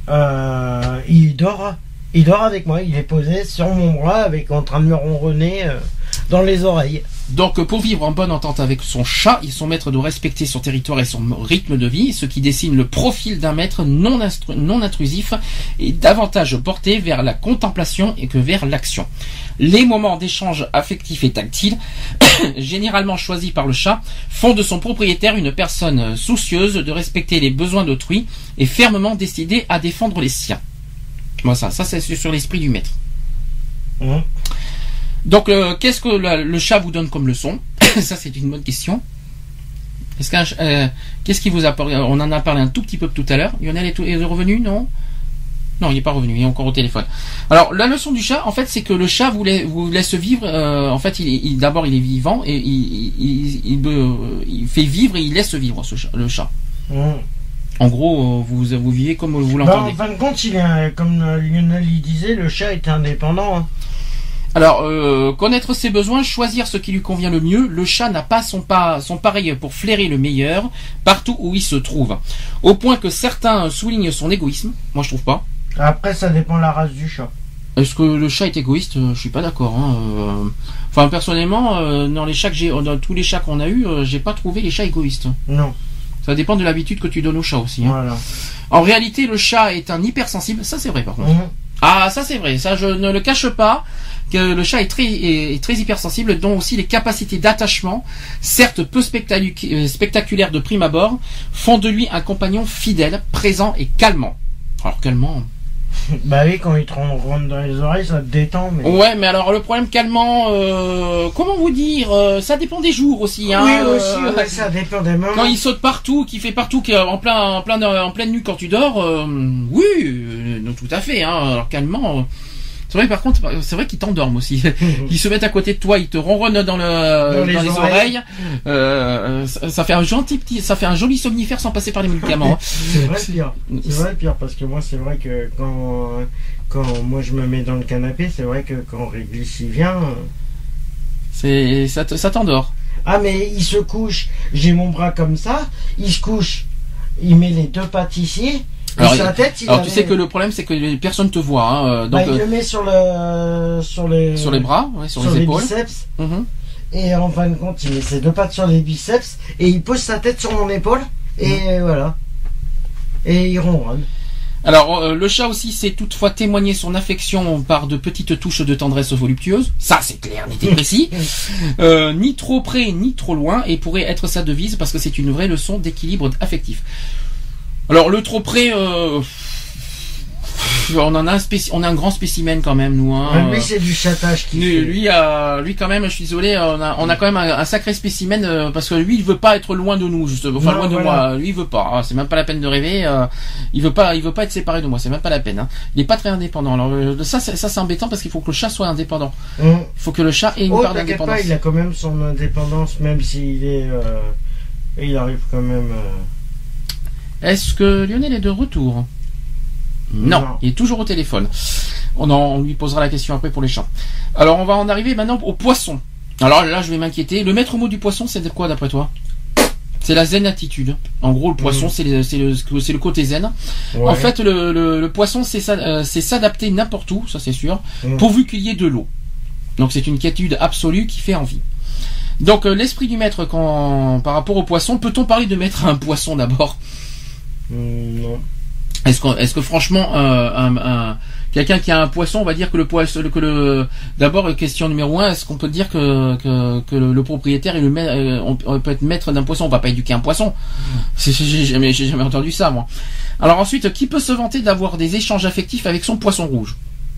Euh, il dort, il dort avec moi. Il est posé sur mon bras, avec en train de me ronronner euh, dans les oreilles. Donc, pour vivre en bonne entente avec son chat, son maître doit respecter son territoire et son rythme de vie, ce qui dessine le profil d'un maître non, instru- non intrusif et davantage porté vers la contemplation et que vers l'action. Les moments d'échange affectif et tactile, généralement choisis par le chat, font de son propriétaire une personne soucieuse de respecter les besoins d'autrui et fermement décidée à défendre les siens. Bon, ça, ça c'est sur l'esprit du maître. Hein. Donc, euh, qu'est-ce que la- le chat vous donne comme leçon? Ça, c'est une bonne question. Est-ce qu'un, ch- euh, qu'est-ce qui vous apporte? On en a parlé un tout petit peu tout à l'heure. Lionel est, tout- est revenu, non? Non, il n'est pas revenu, il est encore au téléphone. Alors, la leçon du chat, en fait, c'est que le chat vous, la- vous laisse vivre. Euh, en fait, il, est- il d'abord, il est vivant et il, il, il, il, il fait vivre et il laisse vivre ce chat, le chat. Mmh. En gros, euh, vous, vous vivez comme vous Bah, l'entendez. en fin de compte, il est, un- comme euh, Lionel il disait, le chat est indépendant. Hein. Alors, euh, connaître ses besoins, choisir ce qui lui convient le mieux. Le chat n'a pas son, pas son pareil pour flairer le meilleur partout où il se trouve. Au point que certains soulignent son égoïsme. Moi, je trouve pas. Après, ça dépend de la race du chat. Est-ce que le chat est égoïste? Euh, Je suis pas d'accord. Hein. Euh, Enfin, personnellement, euh, dans les chats que j'ai, dans tous les chats qu'on a eu, euh, j'ai pas trouvé les chats égoïstes. Non. Ça dépend de l'habitude que tu donnes au chat aussi. Hein. Voilà. En réalité, le chat est un hypersensible. Ça, c'est vrai, par contre. Mmh. Ah, ça, c'est vrai. Ça, je ne le cache pas. Que le chat est très, est, est très hypersensible, dont aussi les capacités d'attachement, certes peu spectacu- euh, spectaculaires de prime abord, font de lui un compagnon fidèle, présent et calmant. Alors calmant. Bah oui, quand il te rentre dans les oreilles, ça te détend. Mais... Ouais, mais alors le problème calmant, euh, comment vous dire, euh, ça dépend des jours aussi. Hein, oui, euh, aussi, ouais, ça dépend des moments. Quand il saute partout, qu'il fait partout, qu'il est en plein, en plein, en pleine nuit quand tu dors, euh, oui, euh, non, tout à fait. Hein, alors calmant. Euh, c'est vrai, par contre, c'est vrai qu'ils t'endorment aussi. Ils se mettent à côté de toi, ils te ronronnent dans le, dans, Dans les les, oreilles. oreilles. Euh, ça, ça fait un gentil petit, ça fait un joli somnifère sans passer par les médicaments. hein. C'est vrai le pire. C'est vrai le pire parce que moi, c'est vrai que quand, quand moi je me mets dans le canapé, c'est vrai que quand Réglisse il vient. euh, C'est, ça, te- ça t'endort. Ah, mais il se couche. J'ai mon bras comme ça. Il se couche. Il met les deux pattes ici. Et Alors, sa tête, il Alors a tu les- sais que le problème c'est que les personnes te voient. Hein, euh, Bah, donc il euh, le met sur le sur les sur les bras, ouais, sur, sur les les épaules. biceps. Mhm. Et en fin de compte, il met ses deux pattes sur les biceps et il pose sa tête sur mon épaule et voilà. Et il ronronne. Alors, euh, le chat aussi sait toutefois témoigner son affection par de petites touches de tendresse voluptueuse. Ça, c'est clair, net et précis. Euh, ni trop près, ni trop loin, et pourrait être sa devise parce que c'est une vraie leçon d'équilibre affectif. Alors, le trop près, euh, on en a un spéci- on a un grand spécimen quand même, nous. Hein. Ah, lui, c'est du chatage qui Lui, fait. lui, euh, lui, quand même, je suis désolé, on a, on a quand même un, un sacré spécimen euh, parce que lui, il veut pas être loin de nous, justement. Enfin, Non, loin de voilà. moi. Lui, il veut pas. Ah, c'est même pas la peine de rêver. euh, il veut pas, il veut pas être séparé de moi. C'est même pas la peine. Hein. Il est pas très indépendant. Alors euh, ça, c'est, ça, c'est embêtant parce qu'il faut que le chat soit indépendant. Hum. Il faut que le chat ait une Oh, part t'inquiète d'indépendance. pas, il a quand même son indépendance, même s'il est. Euh, il arrive quand même. euh, Est-ce que Lionel est de retour? Non, Non. il est toujours au téléphone. On, en, on lui posera la question après pour les chats. Alors, on va en arriver maintenant au poisson. Alors là, je vais m'inquiéter. Le maître mot du poisson, c'est de quoi d'après toi? C'est la zen attitude. En gros, le poisson, Mhm. c'est le, c'est le, c'est le côté zen. ouais. En fait, le, le, le poisson, c'est s'a- euh, c'est s'adapter n'importe où, ça c'est sûr, Mhm. pourvu qu'il y ait de l'eau. Donc c'est une quiétude absolue qui fait envie. Donc euh, l'esprit du maître quand, par rapport au poisson, peut-on parler de maître à un poisson d'abord? Hum, non. Est-ce que, est-ce que franchement, euh, un, un- quelqu'un qui a un poisson, on va dire que le poisson, que le, d'abord question numéro un, est-ce qu'on peut dire que que, que le, le propriétaire est le maître, euh, on, on peut être maître d'un poisson, on va pas éduquer un poisson. C'est- J'ai jamais, j'ai jamais entendu ça moi. Alors ensuite, qui peut se vanter d'avoir des échanges affectifs avec son poisson rouge?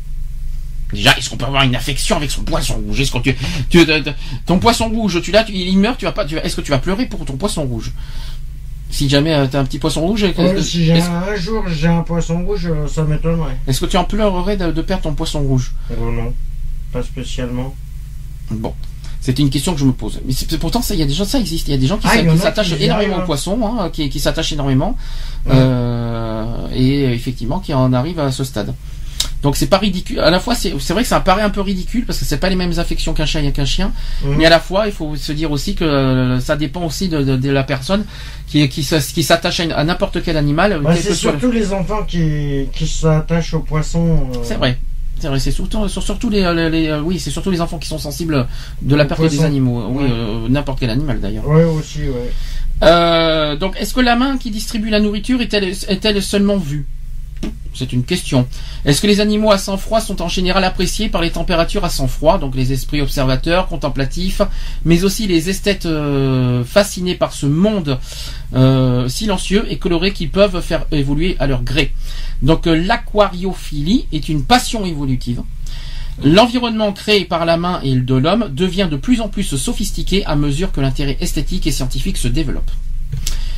Déjà, est-ce qu'on peut avoir une affection avec son poisson rouge? Est-ce que tu, tu, tu- ton poisson rouge, tu l'as, tu- il meurt, tu vas pas, tu vas- est-ce que tu vas pleurer pour ton poisson rouge? Si jamais euh, t'as un petit poisson rouge, Ouais, est-ce, si j'ai est-ce- un, un jour j'ai un poisson rouge, euh, ça m'étonnerait. est-ce que tu en pleurerais de, de perdre ton poisson rouge? Oh non, pas spécialement. Bon, c'était une question que je me pose. Mais c'est, c'est- pourtant, ça, il y a des gens, ça existe. Il y a des gens qui, Ah, s'a- il y en qui a s'attachent qui y énormément arrivent, au poisson, hein, qui, qui s'attachent énormément, Ouais. euh, et euh, effectivement, qui en arrivent à ce stade. Donc c'est pas ridicule. À la fois, c'est, c'est vrai que ça paraît un peu ridicule parce que c'est pas les mêmes affections qu'un chat et qu'un chien. Mhm. Mais à la fois, il faut se dire aussi que euh, ça dépend aussi de, de, de la personne qui, qui, se- qui s'attache à, une- à n'importe quel animal. Bah, quel c'est que soit le- surtout les enfants qui, qui s'attachent aux poissons. euh, C'est vrai. C'est vrai, c'est surtout, sur- surtout les, les, les- euh, oui, c'est surtout les enfants qui sont sensibles de la Aux perte des poissons. animaux. Oui, Ouais. euh, n'importe quel animal d'ailleurs. Ouais, aussi, ouais. Euh, donc, est-ce que la main qui distribue la nourriture est-elle, est-elle seulement vue? C'est une question. Est-ce que les animaux à sang froid sont en général appréciés par les températures à sang froid, donc les esprits observateurs, contemplatifs, mais aussi les esthètes euh, fascinés par ce monde euh, silencieux et coloré qu'ils peuvent faire évoluer à leur gré. Donc euh, l'aquariophilie est une passion évolutive. L'environnement créé par la main et de l'homme devient de plus en plus sophistiqué à mesure que l'intérêt esthétique et scientifique se développe.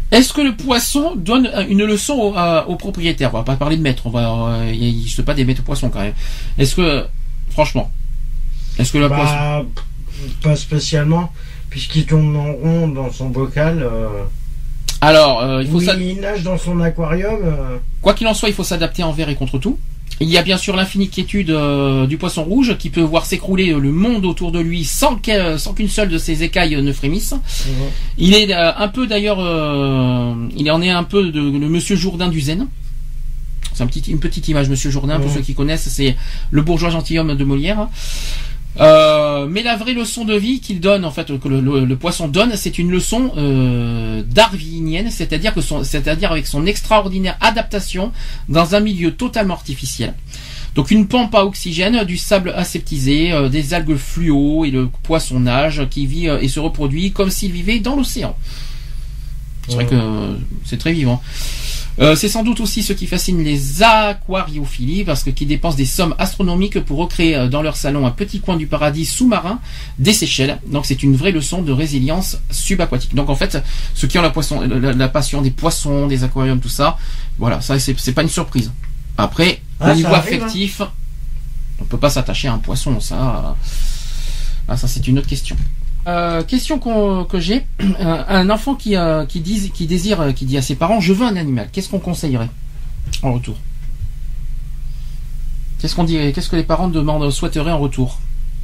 Est-ce que le poisson donne une leçon au, à, au propriétaire? On va pas parler de maître, on va, il n'existe pas des maîtres poissons quand même. Est-ce que, franchement, est-ce que le bah, poisson... Pas spécialement, puisqu'il tourne en rond dans son bocal. Euh... Alors, euh, il faut oui, ça. Il nage dans son aquarium. Euh... Quoi qu'il en soit, il faut s'adapter envers et contre tout. Il y a bien sûr l'infinie quiétude euh, du poisson rouge qui peut voir s'écrouler le monde autour de lui sans qu'une sans qu'une seule de ses écailles ne frémisse. Mmh. Il est euh, un peu d'ailleurs, euh, il en est un peu de, de Monsieur Jourdain du Zen. C'est un petit, une petite image, Monsieur Jourdain, mmh. pour ceux qui connaissent, c'est le bourgeois gentilhomme de Molière. Euh, mais la vraie leçon de vie qu'il donne, en fait, que le, le, le poisson donne, c'est une leçon euh, darwinienne, c'est-à-dire que son, c'est-à-dire avec son extraordinaire adaptation dans un milieu totalement artificiel. Donc une pompe à oxygène, du sable aseptisé, euh, des algues fluo et le poisson nage qui vit euh, et se reproduit comme s'il vivait dans l'océan. C'est ouais. vrai que euh, c'est très vivant. Euh, c'est sans doute aussi ce qui fascine les aquariophiles, parce que qui dépensent des sommes astronomiques pour recréer euh, dans leur salon un petit coin du paradis sous-marin des Seychelles. Donc c'est une vraie leçon de résilience subaquatique. Donc en fait, ceux qui ont la, poisson, la, la passion des poissons, des aquariums, tout ça, voilà, ça c'est, c'est pas une surprise. Après, ah, au niveau arrive, affectif, hein. On peut pas s'attacher à un poisson, ça, ah, ça c'est une autre question. Euh, question qu'on, que j'ai, un, un enfant qui, euh, qui, dit, qui désire, qui dit à ses parents, je veux un animal. Qu'est-ce qu'on conseillerait en retour? Qu'est-ce qu'on dirait, qu'est-ce que les parents demandent, souhaiteraient en retour?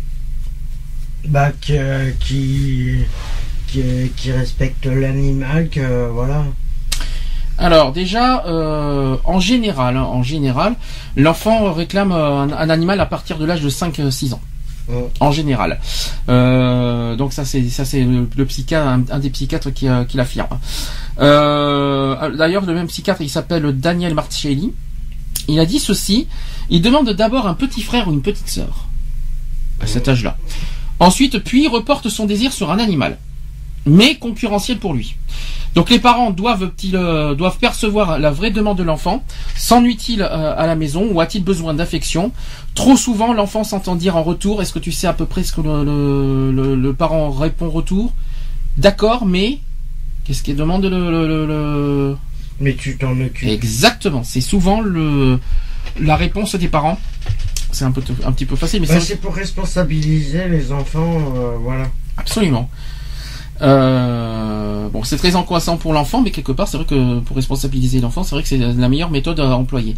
Bah, que, qui, qui, qui respecte l'animal, que voilà. Alors déjà, euh, en général, hein, en général, l'enfant réclame un, un animal à partir de l'âge de cinq six ans. En général, euh, donc ça c'est ça c'est le, le psychiatre, un, un des psychiatres qui, euh, qui l'affirme. Euh, d'ailleurs, le même psychiatre, il s'appelle Daniel Marcelli. Il a dit ceci: il demande d'abord un petit frère ou une petite sœur à cet âge-là. Ensuite, puis il reporte son désir sur un animal, mais concurrentiel pour lui. Donc les parents doivent-ils euh, doivent percevoir la vraie demande de l'enfant. S'ennuie-t-il euh, à la maison ou a-t-il besoin d'affection? Trop souvent, l'enfant s'entend dire en retour, est-ce que tu sais à peu près ce que le, le, le, le parent répond retour? D'accord, mais qu'est-ce qu'il demande le, le, le, le... Mais tu t'en occupes. Exactement, c'est souvent le la réponse des parents. C'est un peu un petit peu facile, mais bah, c'est... c'est pour responsabiliser les enfants, euh, voilà. Absolument. Euh, bon, c'est très angoissant pour l'enfant, mais quelque part, c'est vrai que pour responsabiliser l'enfant, c'est vrai que c'est la meilleure méthode à employer.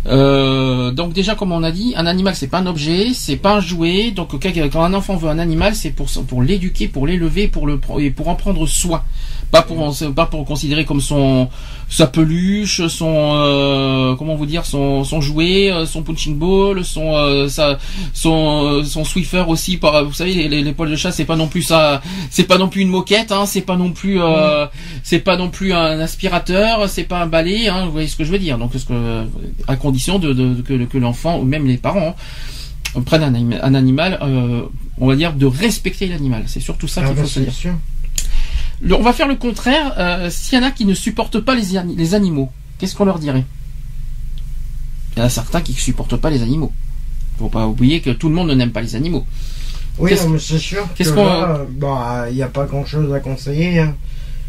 Euh, donc déjà, comme on a dit, un animal, c'est pas un objet, c'est pas un jouet. Donc quand un enfant veut un animal, c'est pour pour l'éduquer, pour l'élever, pour le et pour en prendre soin. Pas pour pas pour considérer comme son sa peluche, son euh, comment vous dire, son son jouet, son punching ball, son euh, sa son son Swiffer aussi. Par, vous savez, les, les poils de chat, c'est pas non plus ça, c'est pas non plus une moquette, hein, c'est pas non plus euh, mmh. c'est pas non plus un aspirateur, c'est pas un balai, hein, vous voyez ce que je veux dire. Donc ce que à condition de, de, de que, que l'enfant ou même les parents hein, prennent un, un animal, euh, on va dire de respecter l'animal. C'est surtout ça ah qu'il bah faut se dire. Sûr. Le, on va faire le contraire. Euh, s'il y en a qui ne supportent pas les, les animaux, qu'est-ce qu'on leur dirait? Il y en a certains qui ne supportent pas les animaux. Faut pas oublier que tout le monde n'aime pas les animaux. Oui, non, mais c'est sûr qu'est-ce que qu'on... là, bah, il n'y a pas grand-chose à conseiller. Hein.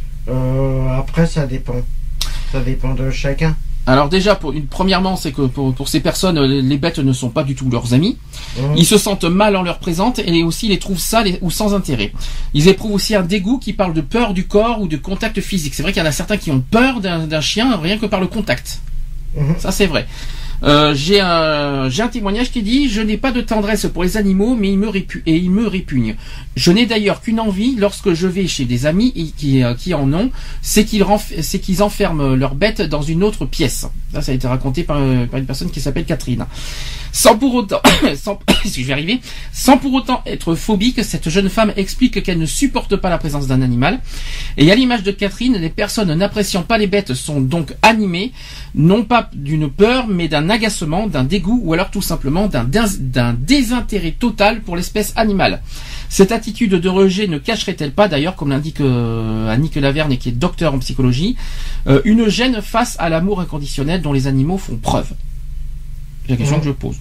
Euh, après, ça dépend. Ça dépend de chacun. Alors déjà, pour une, premièrement, c'est que pour, pour ces personnes, les bêtes ne sont pas du tout leurs amis. Mmh. Ils se sentent mal en leur présence et aussi les trouvent sales ou sans intérêt. Ils éprouvent aussi un dégoût qui parle de peur du corps ou de contact physique. C'est vrai qu'il y en a certains qui ont peur d'un, d'un chien rien que par le contact. Mmh. Ça, c'est vrai. Euh, j'ai un j'ai un témoignage qui dit: je n'ai pas de tendresse pour les animaux, mais ils me répugnent et ils me répugnent. Je n'ai d'ailleurs qu'une envie lorsque je vais chez des amis qui qui en ont, c'est qu'ils renf- c'est qu'ils enferment leurs bêtes dans une autre pièce. Ça, ça a été raconté par, par une personne qui s'appelle Catherine. Sans pour autant, sans, si je vais arriver, sans pour autant être phobique, cette jeune femme explique qu'elle ne supporte pas la présence d'un animal. Et à l'image de Catherine, les personnes n'appréciant pas les bêtes sont donc animées, non pas d'une peur, mais d'un agacement, d'un dégoût, ou alors tout simplement d'un, d'un désintérêt total pour l'espèce animale. Cette attitude de rejet ne cacherait-elle pas, d'ailleurs, comme l'indique euh, Annick Laverne, qui est docteur en psychologie, euh, une gêne face à l'amour inconditionnel dont les animaux font preuve? C'est la question mmh. que je pose.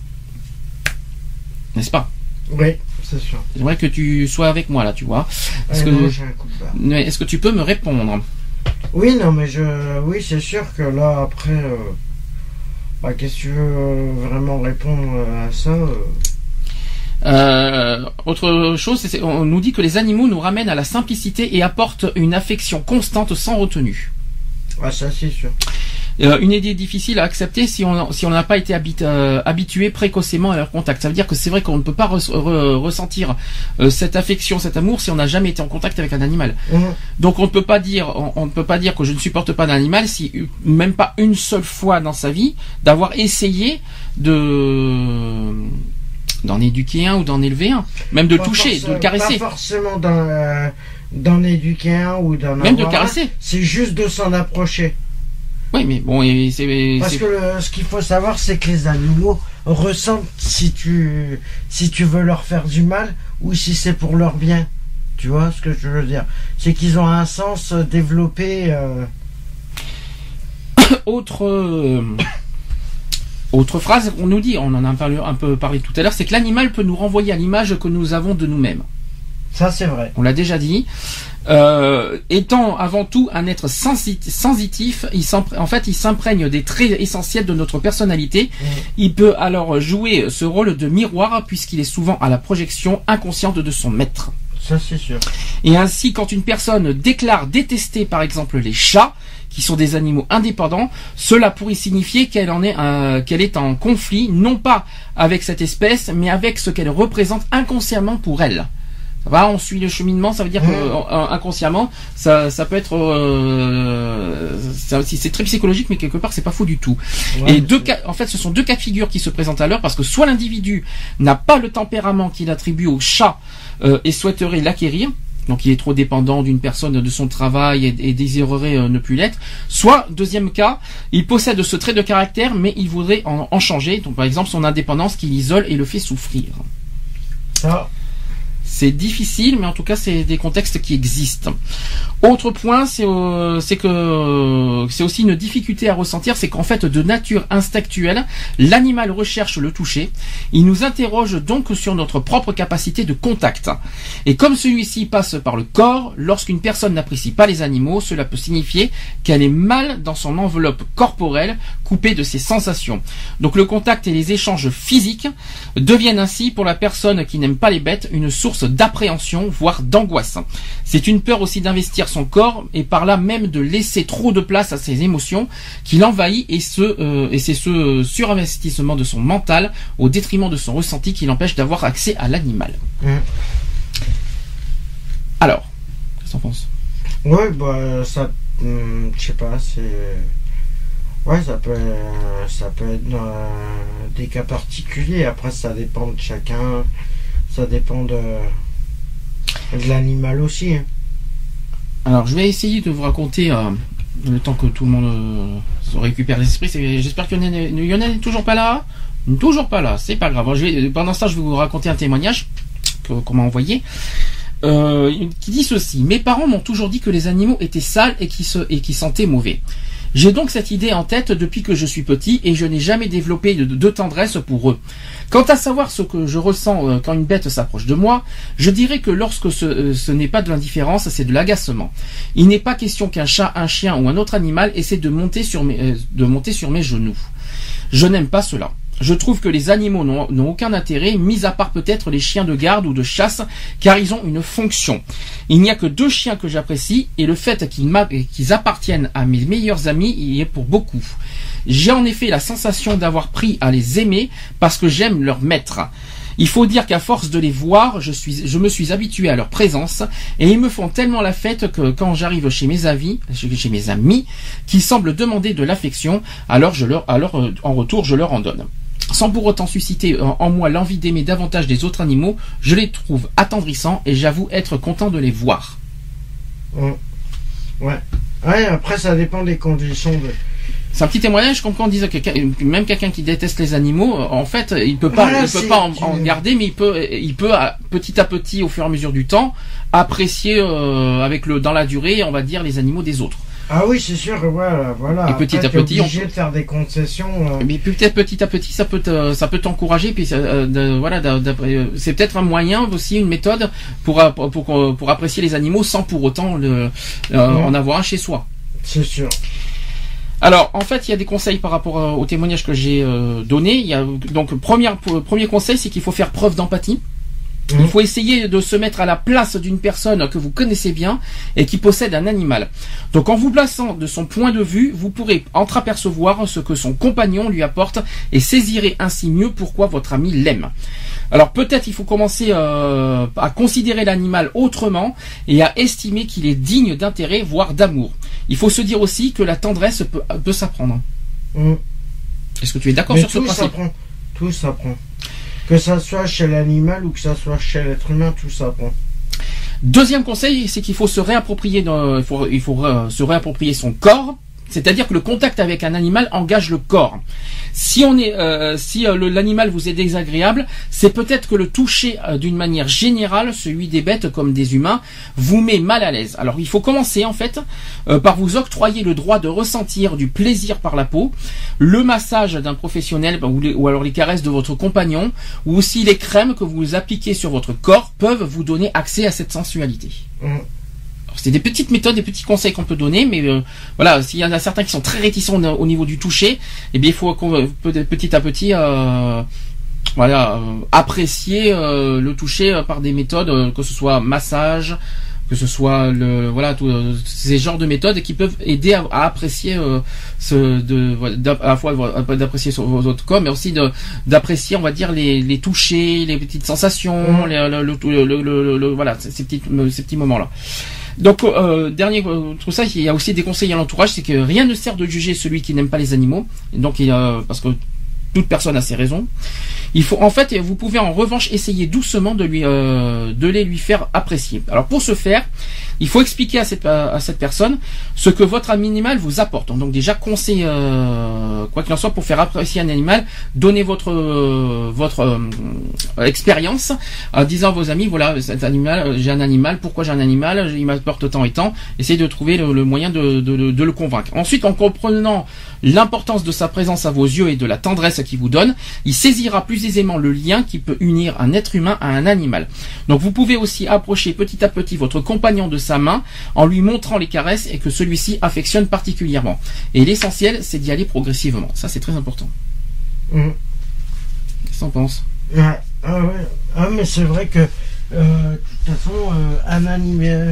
N'est-ce pas? Oui, c'est sûr. J'aimerais que tu sois avec moi là, tu vois. Est-ce, euh, que, non, j'ai un coup de barre. est-ce que tu peux me répondre? Oui, non, mais je, oui, c'est sûr que là, après, euh, bah, qu'est-ce que tu veux euh, vraiment répondre à ça euh... Euh, autre chose, c'est, on nous dit que les animaux nous ramènent à la simplicité et apportent une affection constante sans retenue. Ah, ça, c'est sûr. Euh, une idée difficile à accepter si on si on n'a pas été habit, euh, habitué précocement à leur contact. Ça veut dire que c'est vrai qu'on ne peut pas re, re, ressentir euh, cette affection, cet amour si on n'a jamais été en contact avec un animal. Mmh. Donc on ne peut pas dire on, on ne peut pas dire que je ne supporte pas d'animal si même pas une seule fois dans sa vie d'avoir essayé de d'en éduquer un ou d'en élever un, même de le toucher, de le caresser. Pas forcément d'en, euh, d'en éduquer un ou d'en même avoir de le caresser. Un, c'est juste de s'en approcher. Oui, mais bon, et c'est... Parce c'est... que le, ce qu'il faut savoir, c'est que les animaux ressentent si tu, si tu veux leur faire du mal ou si c'est pour leur bien. Tu vois ce que je veux dire? C'est qu'ils ont un sens développé... Euh... Autre... Euh... Autre phrase, on nous dit, on en a parlé, un peu parlé tout à l'heure, c'est que l'animal peut nous renvoyer à l'image que nous avons de nous-mêmes. Ça, c'est vrai. On l'a déjà dit. Euh, étant avant tout un être sensitif, il en fait, il s'imprègne des traits essentiels de notre personnalité. Mmh. Il peut alors jouer ce rôle de miroir puisqu'il est souvent à la projection inconsciente de son maître. Ça, c'est sûr. Et ainsi, quand une personne déclare détester, par exemple, les chats, qui sont des animaux indépendants, cela pourrait signifier qu'elle en est, euh, qu'elle est en conflit, non pas avec cette espèce, mais avec ce qu'elle représente inconsciemment pour elle. Ça va, on suit le cheminement, ça veut dire que euh, inconsciemment, ça, ça peut être, euh, ça, c'est très psychologique, mais quelque part c'est pas faux du tout. Ouais, et deux cas, en fait, ce sont deux cas de figure qui se présentent à l'heure, parce que soit l'individu n'a pas le tempérament qu'il attribue au chat euh, et souhaiterait l'acquérir, donc il est trop dépendant d'une personne, de son travail et, et désirerait euh, ne plus l'être. Soit, deuxième cas, il possède ce trait de caractère, mais il voudrait en, en changer. Donc par exemple, son indépendance qui l'isole et le fait souffrir. Ça. C'est difficile, mais en tout cas, c'est des contextes qui existent. Autre point, c'est euh, c'est que euh, c'est aussi une difficulté à ressentir, c'est qu'en fait, de nature instinctuelle, l'animal recherche le toucher. Il nous interroge donc sur notre propre capacité de contact. Et comme celui-ci passe par le corps, lorsqu'une personne n'apprécie pas les animaux, cela peut signifier qu'elle est mal dans son enveloppe corporelle, coupée de ses sensations. Donc le contact et les échanges physiques deviennent ainsi, pour la personne qui n'aime pas les bêtes, une source d'appréhension, voire d'angoisse. C'est une peur aussi d'investir son corps et par là même de laisser trop de place à ses émotions qui l'envahit et, ce, euh, et c'est ce surinvestissement de son mental au détriment de son ressenti qui l'empêche d'avoir accès à l'animal. Mmh. Alors, qu'est-ce que t'en penses? Ouais, bah ça, hum, je sais pas, c'est... Ouais, ça peut, ça peut être euh, des cas particuliers. Après, ça dépend de chacun. Ça dépend de, de l'animal aussi. Hein. Alors, je vais essayer de vous raconter, euh, le temps que tout le monde euh, se récupère l'esprit. C'est, j'espère que Lionel n'est toujours pas là. Toujours pas là, c'est pas grave. Je vais, pendant ce temps, je vais vous raconter un témoignage que, qu'on m'a envoyé. Euh, qui dit ceci: mes parents m'ont toujours dit que les animaux étaient sales et qui se, et qui sentaient mauvais. J'ai donc cette idée en tête depuis que je suis petit et je n'ai jamais développé de, de tendresse pour eux. Quant à savoir ce que je ressens euh, quand une bête s'approche de moi, je dirais que lorsque ce, euh, ce n'est pas de l'indifférence, c'est de l'agacement. Il n'est pas question qu'un chat, un chien ou un autre animal essaie de monter sur mes, euh, de monter sur mes genoux. Je n'aime pas cela. Je trouve que les animaux n'ont, n'ont aucun intérêt, mis à part peut-être les chiens de garde ou de chasse, car ils ont une fonction. Il n'y a que deux chiens que j'apprécie, et le fait qu'ils, qu'ils appartiennent à mes meilleurs amis y est pour beaucoup. J'ai en effet la sensation d'avoir pris à les aimer, parce que j'aime leur maître. Il faut dire qu'à force de les voir, je, suis, je me suis habitué à leur présence, et ils me font tellement la fête que quand j'arrive chez mes amis, chez mes amis, qui semblent demander de l'affection, alors, je leur, alors en retour je leur en donne. Sans pour autant susciter en moi l'envie d'aimer davantage des autres animaux, je les trouve attendrissants et j'avoue être content de les voir. Ouais. Ouais, après ça dépend des conditions de... C'est un petit témoignage, comme quand on disait que même quelqu'un qui déteste les animaux, en fait, il peut pas, voilà, il peut pas en, en garder, mais il peut, il peut petit à petit, au fur et à mesure du temps, apprécier euh, avec le dans la durée, on va dire, les animaux des autres. Ah oui, c'est sûr, voilà, voilà. Et petit Après, à petit, on peut de faire des concessions. Euh... Mais peut-être petit à petit, ça peut, te, ça peut t'encourager. Puis euh, de, voilà, c'est peut-être un moyen aussi, une méthode pour pour pour, pour apprécier les animaux sans pour autant le, euh, mmh. en avoir un chez soi. C'est sûr. Alors, en fait, il y a des conseils par rapport euh, au témoignage que j'ai euh, donné. Il y a donc première, premier conseil, c'est qu'il faut faire preuve d'empathie. Mmh. Il faut essayer de se mettre à la place d'une personne que vous connaissez bien et qui possède un animal. Donc, en vous plaçant de son point de vue, vous pourrez entreapercevoir ce que son compagnon lui apporte et saisirez ainsi mieux pourquoi votre ami l'aime. Alors, peut-être il faut commencer euh, à considérer l'animal autrement et à estimer qu'il est digne d'intérêt, voire d'amour. Il faut se dire aussi que la tendresse peut, peut s'apprendre. Mmh. Est-ce que tu es d'accord sur ce principe ? S'apprend. Tout s'apprend. Que ça soit chez l'animal ou que ça soit chez l'être humain, tout s'apprend. Deuxième conseil, c'est qu'il faut se réapproprier, dans, il faut, il faut euh, se réapproprier son corps. C'est-à-dire que le contact avec un animal engage le corps. Si on est, euh, si euh, le, l'animal vous est désagréable, c'est peut-être que le toucher euh, d'une manière générale, celui des bêtes comme des humains, vous met mal à l'aise. Alors il faut commencer en fait euh, par vous octroyer le droit de ressentir du plaisir par la peau, le massage d'un professionnel ou, les, ou alors les caresses de votre compagnon, ou aussi les crèmes que vous appliquez sur votre corps peuvent vous donner accès à cette sensualité. Mmh. C'est des petites méthodes, des petits conseils qu'on peut donner, mais euh, voilà, s'il y en a certains qui sont très réticents au niveau du toucher, eh bien il faut petit à petit euh, voilà, euh, apprécier euh, le toucher euh, par des méthodes, euh, que ce soit massage, que ce soit le voilà tous euh, ces genres de méthodes qui peuvent aider à, à apprécier euh, ce de à la fois d'apprécier votre corps, mais aussi de d'apprécier, on va dire, les les touchés, les petites sensations, mmh. les, le, le, le, le, le voilà ces petits ces petits moments là. Donc, euh, dernier tout ça, il y a aussi des conseils à l'entourage, c'est que rien ne sert de juger celui qui n'aime pas les animaux. Donc, il y a, parce que toute personne a ses raisons. Il faut, en fait, vous pouvez en revanche essayer doucement de lui, euh, de les lui faire apprécier. Alors, pour ce faire, il faut expliquer à cette, à cette personne ce que votre animal vous apporte. Donc, déjà, conseil, euh, quoi qu'il en soit, pour faire apprécier un animal, donnez votre, euh, votre euh, expérience en disant à vos amis, voilà, cet animal, j'ai un animal, pourquoi j'ai un animal, il m'apporte tant et tant. Essayez de trouver le, le moyen de, de, de, de le convaincre. Ensuite, en comprenant l'importance de sa présence à vos yeux et de la tendresse qu'il vous donne, il saisira plus aisément le lien qui peut unir un être humain à un animal. Donc vous pouvez aussi approcher petit à petit votre compagnon de sa main en lui montrant les caresses et que celui-ci affectionne particulièrement. Et l'essentiel, c'est d'y aller progressivement. Ça, c'est très important. Mmh. Qu'est-ce que t'en penses ? Ah, ah ouais, ah, mais c'est vrai que euh, de toute façon, euh, un animal,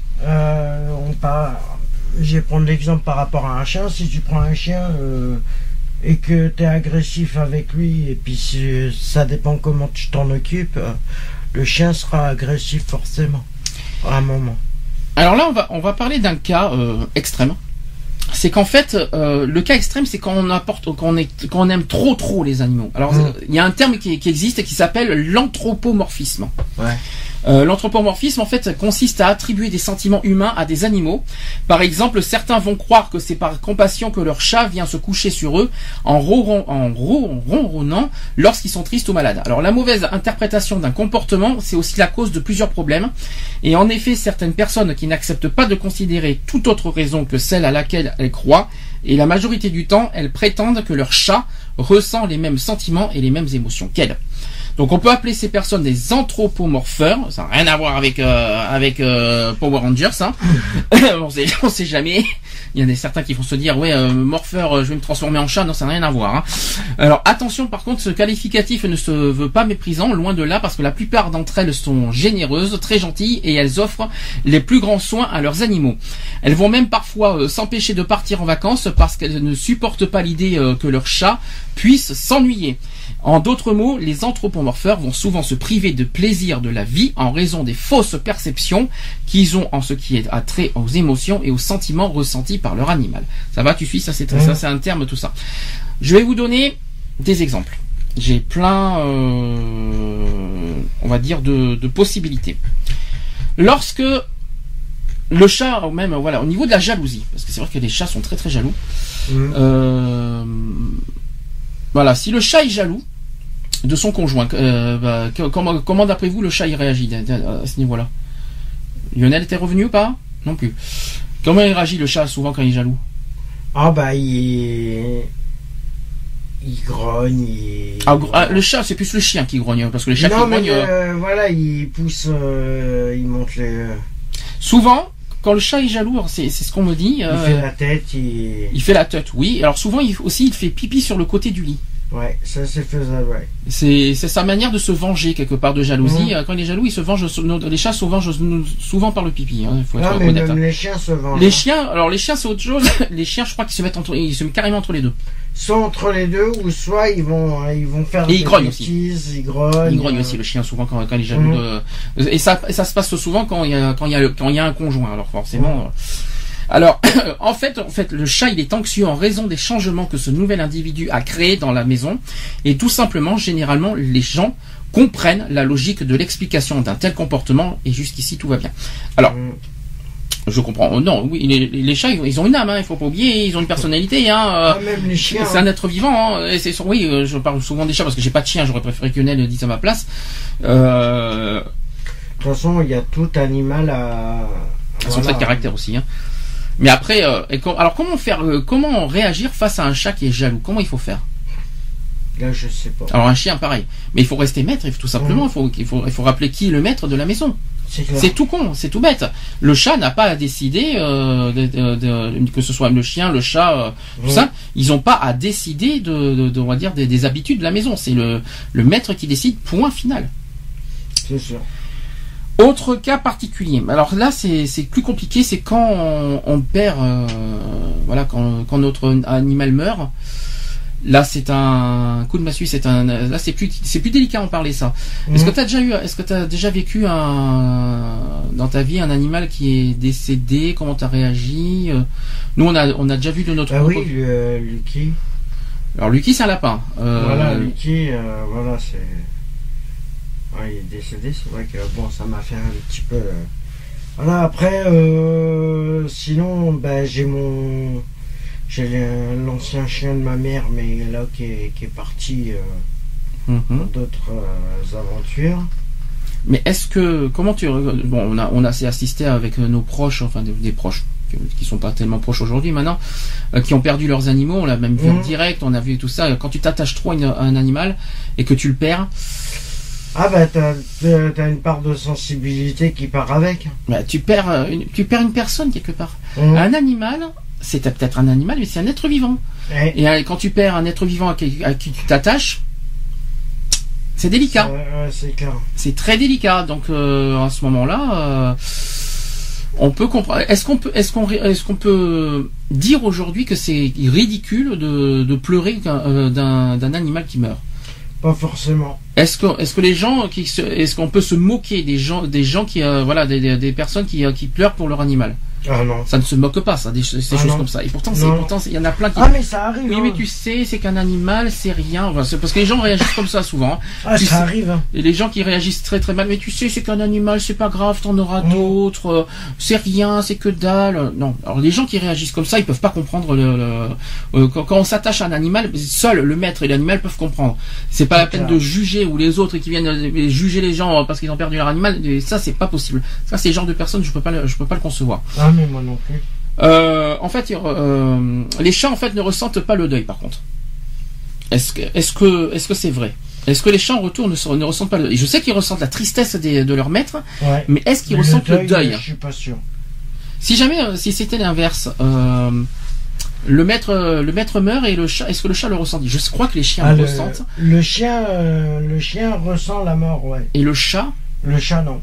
euh, on parle. Je vais prendre l'exemple par rapport à un chien. Si tu prends un chien euh, et que tu es agressif avec lui, et puis ça dépend comment tu t'en occupes, euh, le chien sera agressif forcément à un moment. Alors là, on va, on va parler d'un cas euh, extrême. C'est qu'en fait, euh, le cas extrême, c'est quand on apporte, quand on, est, quand on aime trop trop les animaux. Alors, mmh. il y a un terme qui, qui existe et qui s'appelle l'anthropomorphisme. Ouais. Euh, l'anthropomorphisme, en fait, consiste à attribuer des sentiments humains à des animaux. Par exemple, certains vont croire que c'est par compassion que leur chat vient se coucher sur eux en, ronron, en ronronnant lorsqu'ils sont tristes ou malades. Alors, la mauvaise interprétation d'un comportement, c'est aussi la cause de plusieurs problèmes. Et en effet, certaines personnes qui n'acceptent pas de considérer toute autre raison que celle à laquelle elles croient, et la majorité du temps, elles prétendent que leur chat ressent les mêmes sentiments et les mêmes émotions qu'elles. Donc on peut appeler ces personnes des anthropomorpheurs, ça n'a rien à voir avec euh, avec euh, Power Rangers, hein. on sait, on sait jamais. Il y en a certains qui vont se dire ouais euh, morpheur, euh, je vais me transformer en chat, non ça n'a rien à voir. Hein. Alors attention par contre, ce qualificatif ne se veut pas méprisant, loin de là, parce que la plupart d'entre elles sont généreuses, très gentilles et elles offrent les plus grands soins à leurs animaux. Elles vont même parfois euh, s'empêcher de partir en vacances parce qu'elles ne supportent pas l'idée euh, que leur chat puisse s'ennuyer. En d'autres mots, les anthropomorpheurs vont souvent se priver de plaisir de la vie en raison des fausses perceptions qu'ils ont en ce qui est trait aux émotions et aux sentiments ressentis par leur animal. Ça va, tu suis, ça c'est, mmh. ça c'est un terme, tout ça. Je vais vous donner des exemples. J'ai plein, euh, on va dire, de, de possibilités. Lorsque le chat, ou même, voilà, au niveau de la jalousie, parce que c'est vrai que les chats sont très très jaloux, mmh. euh, voilà, si le chat est jaloux de son conjoint, euh, bah, comment, comment d'après vous le chat y réagit à ce niveau-là? Lionel était revenu ou pas? Non plus. Comment il réagit le chat souvent quand il est jaloux? Ah bah il il grogne. Il... Ah, ah, le chat c'est plus le chien qui grogne parce que les chats non, qui mais grognent. Euh, voilà, il pousse, euh, il monte les. Souvent, quand le chat est jaloux, c'est, c'est ce qu'on me dit. Il euh, fait la tête, il... il fait la tête, oui. Alors souvent, il, aussi, il fait pipi sur le côté du lit. Ouais, ça c'est faisable, ouais. C'est, c'est sa manière de se venger quelque part de jalousie. Mmh. Quand il est jaloux, il se venge. Les chats se vengent souvent par le pipi. Hein, faut Non, être mais honnête, même hein. les chiens se vengent. Les chiens, alors les chiens c'est autre chose. Les chiens, je crois qu'ils se mettent entre, ils se mettent carrément entre les deux. Soit entre les deux, ou soit ils vont, ils vont faire Et des ils grognent bêtises, ils grognent. Il grogne euh, aussi le chien souvent quand, quand il est jaloux. Mmh. De... Et ça, ça se passe souvent quand il y a, quand il y a, quand il y a un conjoint. Alors forcément. Mmh. Euh... Alors, en fait, en fait, le chat, il est anxieux en raison des changements que ce nouvel individu a créés dans la maison. Et tout simplement, généralement, les gens comprennent la logique de l'explication d'un tel comportement. Et jusqu'ici, tout va bien. Alors, mmh. je comprends. Oh, non, oui, les, les chats, ils ont une âme. Hein, il faut pas oublier. Ils ont une personnalité. Hein, ah, même les chiens. C'est un être vivant. Hein, et c'est, oui, je parle souvent des chats parce que j'ai pas de chien. J'aurais préféré que Nel le dise à ma place. Euh... De toute façon, il y a tout animal à. À son trait de caractère aussi. Hein. Mais après, euh, et com- alors comment faire, euh, comment réagir face à un chat qui est jaloux? Comment il faut faire? Là, je sais pas. Alors un chien, pareil. Mais il faut rester maître, tout simplement. Mmh. Il faut, il faut, il faut rappeler qui est le maître de la maison. C'est, clair. C'est tout con, c'est tout bête. Le chat n'a pas à décider, euh, de, de, de, que ce soit le chien, le chat, euh, tout mmh. ça. Ils n'ont pas à décider de, de, de, on va dire, des, des habitudes de la maison. C'est le, le maître qui décide. Point final. C'est sûr. Autre cas particulier. Alors là, c'est, c'est plus compliqué. C'est quand on, on perd, euh, voilà, quand, quand notre animal meurt. Là, c'est un coup de massue. C'est un, là, c'est plus, c'est plus délicat en parler ça. Mmh. Est-ce que t'as déjà eu, est-ce que t'as déjà vécu un, dans ta vie un animal qui est décédé? Comment t'as réagi? Nous, on a, on a déjà vu de notre. Ah oui, euh, Lucky. Alors Lucky, c'est un lapin. Euh, voilà, Lucky, euh, voilà, c'est. Ouais, il est décédé, c'est vrai que bon, ça m'a fait un petit peu. Euh... Voilà, après, euh, sinon, ben, j'ai mon. J'ai l'ancien chien de ma mère, mais là, qui est, qui est parti euh, mm-hmm. pour d'autres euh, aventures. Mais est-ce que. Comment tu. Bon, on a, on a assez assisté avec nos proches, enfin, des, des proches, qui sont pas tellement proches aujourd'hui maintenant, euh, qui ont perdu leurs animaux, on l'a même vu mmh. en direct, on a vu tout ça. Quand tu t'attaches trop à, une, à un animal et que tu le perds. Ah bah t'as, t'as une part de sensibilité qui part avec. Bah, tu perds une, tu perds une personne quelque part. Mmh. Un animal, c'est peut-être un animal, mais c'est un être vivant. Et, et quand tu perds un être vivant à qui, à qui tu t'attaches, c'est délicat. Ouais, ouais, c'est clair. C'est très délicat. Donc euh, à ce moment-là, euh, on peut comprendre. Est-ce qu'on peut, est-ce qu'on, est-ce qu'on peut dire aujourd'hui que c'est ridicule de, de pleurer d'un, d'un, d'un animal qui meurt? Pas forcément. Est-ce que, est-ce que les gens qui se, est-ce qu'on peut se moquer des gens, des gens qui, euh, voilà, des, des, des personnes qui, euh, qui pleurent pour leur animal? Ah non. Ça ne se moque pas, ça, des, ces ah choses non. comme ça. Et pourtant, c'est, pourtant, il y en a plein qui. Ah mais ça arrive. Oui, hein. mais tu sais, c'est qu'un animal, c'est rien. Enfin, c'est parce que les gens réagissent comme ça souvent. Ah, tu ça sais, arrive. Hein. Et les gens qui réagissent très très mal. Mais tu sais, c'est qu'un animal, c'est pas grave, t'en auras mmh. d'autres. Euh, c'est rien, c'est que dalle. Non. Alors les gens qui réagissent comme ça, ils peuvent pas comprendre le. le euh, quand, quand on s'attache à un animal, seul le maître et l'animal peuvent comprendre. C'est pas c'est la peine clair. de juger ou les autres qui viennent euh, juger les gens parce qu'ils ont perdu leur animal. Et ça, c'est pas possible. Ça, c'est le genre de personnes, je peux pas, le, je peux pas le concevoir. Ah mais moi non plus. Euh, en fait, euh, les chats en fait ne ressentent pas le deuil. Par contre, est-ce que, est-ce que, est-ce que c'est vrai? Est-ce que les chats en retour ne, ne ressentent pas le deuil? Je sais qu'ils ressentent la tristesse des, de leur maître, ouais. mais est-ce qu'ils mais ressentent le deuil, le deuil Je suis pas sûr. Si jamais, si c'était l'inverse, euh, le maître, le maître meurt et le chat, est-ce que le chat le ressent? Je crois que les chiens ah, le, le ressentent. Le chien, euh, le chien ressent la mort, ouais. Et le chat? Le chat non.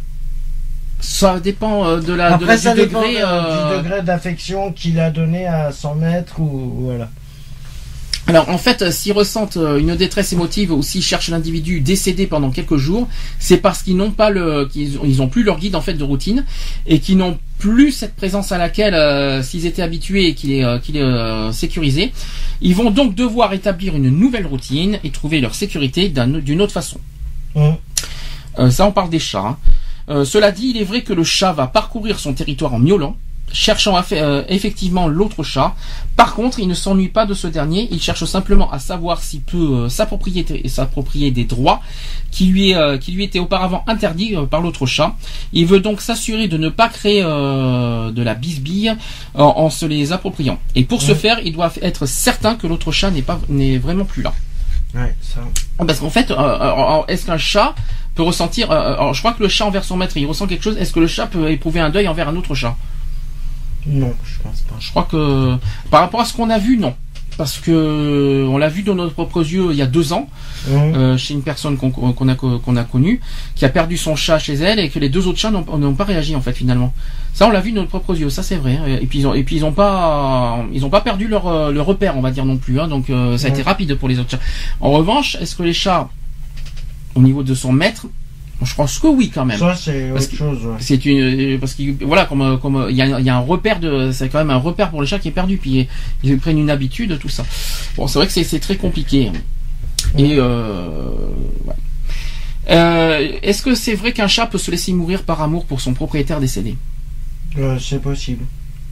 Ça dépend de la, Après, de la ça du, dépend degré, de, euh... du degré d'affection qu'il a donné à son maître ou voilà. Alors en fait, s'ils ressentent une détresse émotive ou s'ils cherchent l'individu décédé pendant quelques jours, c'est parce qu'ils n'ont pas le, qu'ils ont, ils ont plus leur guide en fait de routine et qu'ils n'ont plus cette présence à laquelle, euh, s'ils étaient habitués et qu'il est, euh, qu'il est euh, sécurisé, ils vont donc devoir établir une nouvelle routine et trouver leur sécurité d'un, d'une autre façon. Mmh. Euh, ça, on parle des chats. Hein. Euh, cela dit, il est vrai que le chat va parcourir son territoire en miaulant, cherchant à faire, euh, effectivement l'autre chat. Par contre, il ne s'ennuie pas de ce dernier, il cherche simplement à savoir s'il peut euh, s'approprier, s'approprier des droits qui lui, euh, qui lui étaient auparavant interdits euh, par l'autre chat. Il veut donc s'assurer de ne pas créer euh, de la bisbille euh, en se les appropriant. Et pour mmh. ce faire, il doit être certain que l'autre chat n'est pas, n'est vraiment plus là. Ouais, ça. Parce qu'en fait, euh, euh, est-ce qu'un chat peut ressentir, euh, alors je crois que le chat envers son maître, il ressent quelque chose. Est-ce que le chat peut éprouver un deuil envers un autre chat? Non, je pense pas. Je crois que par rapport à ce qu'on a vu, non. Parce que on l'a vu de nos propres yeux il y a deux ans, mmh. euh, chez une personne qu'on, qu'on a qu'on a connue, qui a perdu son chat chez elle et que les deux autres chats n'ont, n'ont pas réagi en fait finalement. Ça on l'a vu de nos propres yeux, ça c'est vrai. Et puis ils ont et puis ils ont pas ils ont pas perdu leur leur repère on va dire non plus. Hein, donc euh, ça a mmh. été rapide pour les autres chats. En revanche, est-ce que les chats au niveau de son maître, je pense que oui quand même. Ça c'est parce autre chose. Ouais. C'est une parce que voilà comme comme il y a il y a un repère de c'est quand même un repère pour les chats qui est perdu puis ils prennent une habitude tout ça. Bon c'est vrai que c'est c'est très compliqué. Et euh, ouais. euh, est-ce que c'est vrai qu'un chat peut se laisser mourir par amour pour son propriétaire décédé? Euh, c'est possible.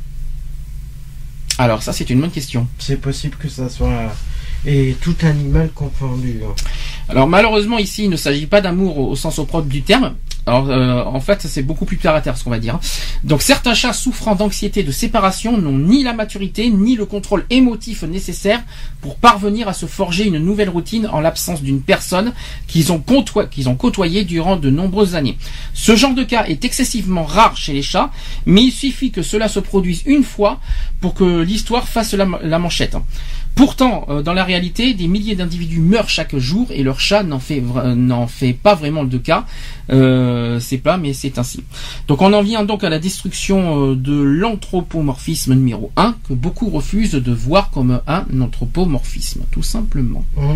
Alors ça c'est une bonne question. C'est possible que ça soit et tout animal confondu. Hein. Alors malheureusement ici il ne s'agit pas d'amour au, au sens propre du terme. Alors euh, en fait c'est beaucoup plus terre à terre ce qu'on va dire. Donc certains chats souffrant d'anxiété de séparation n'ont ni la maturité ni le contrôle émotif nécessaire pour parvenir à se forger une nouvelle routine en l'absence d'une personne qu'ils ont, côtoy- qu'ils ont côtoyée durant de nombreuses années. Ce genre de cas est excessivement rare chez les chats, mais il suffit que cela se produise une fois pour que l'histoire fasse la, la manchette. Pourtant, euh, dans la réalité, des milliers d'individus meurent chaque jour et leur chat n'en fait, vra- n'en fait pas vraiment de cas. Euh, c'est pas, mais c'est ainsi. Donc on en vient donc à la destruction euh, de l'anthropomorphisme numéro un, que beaucoup refusent de voir comme un anthropomorphisme, tout simplement. Mmh.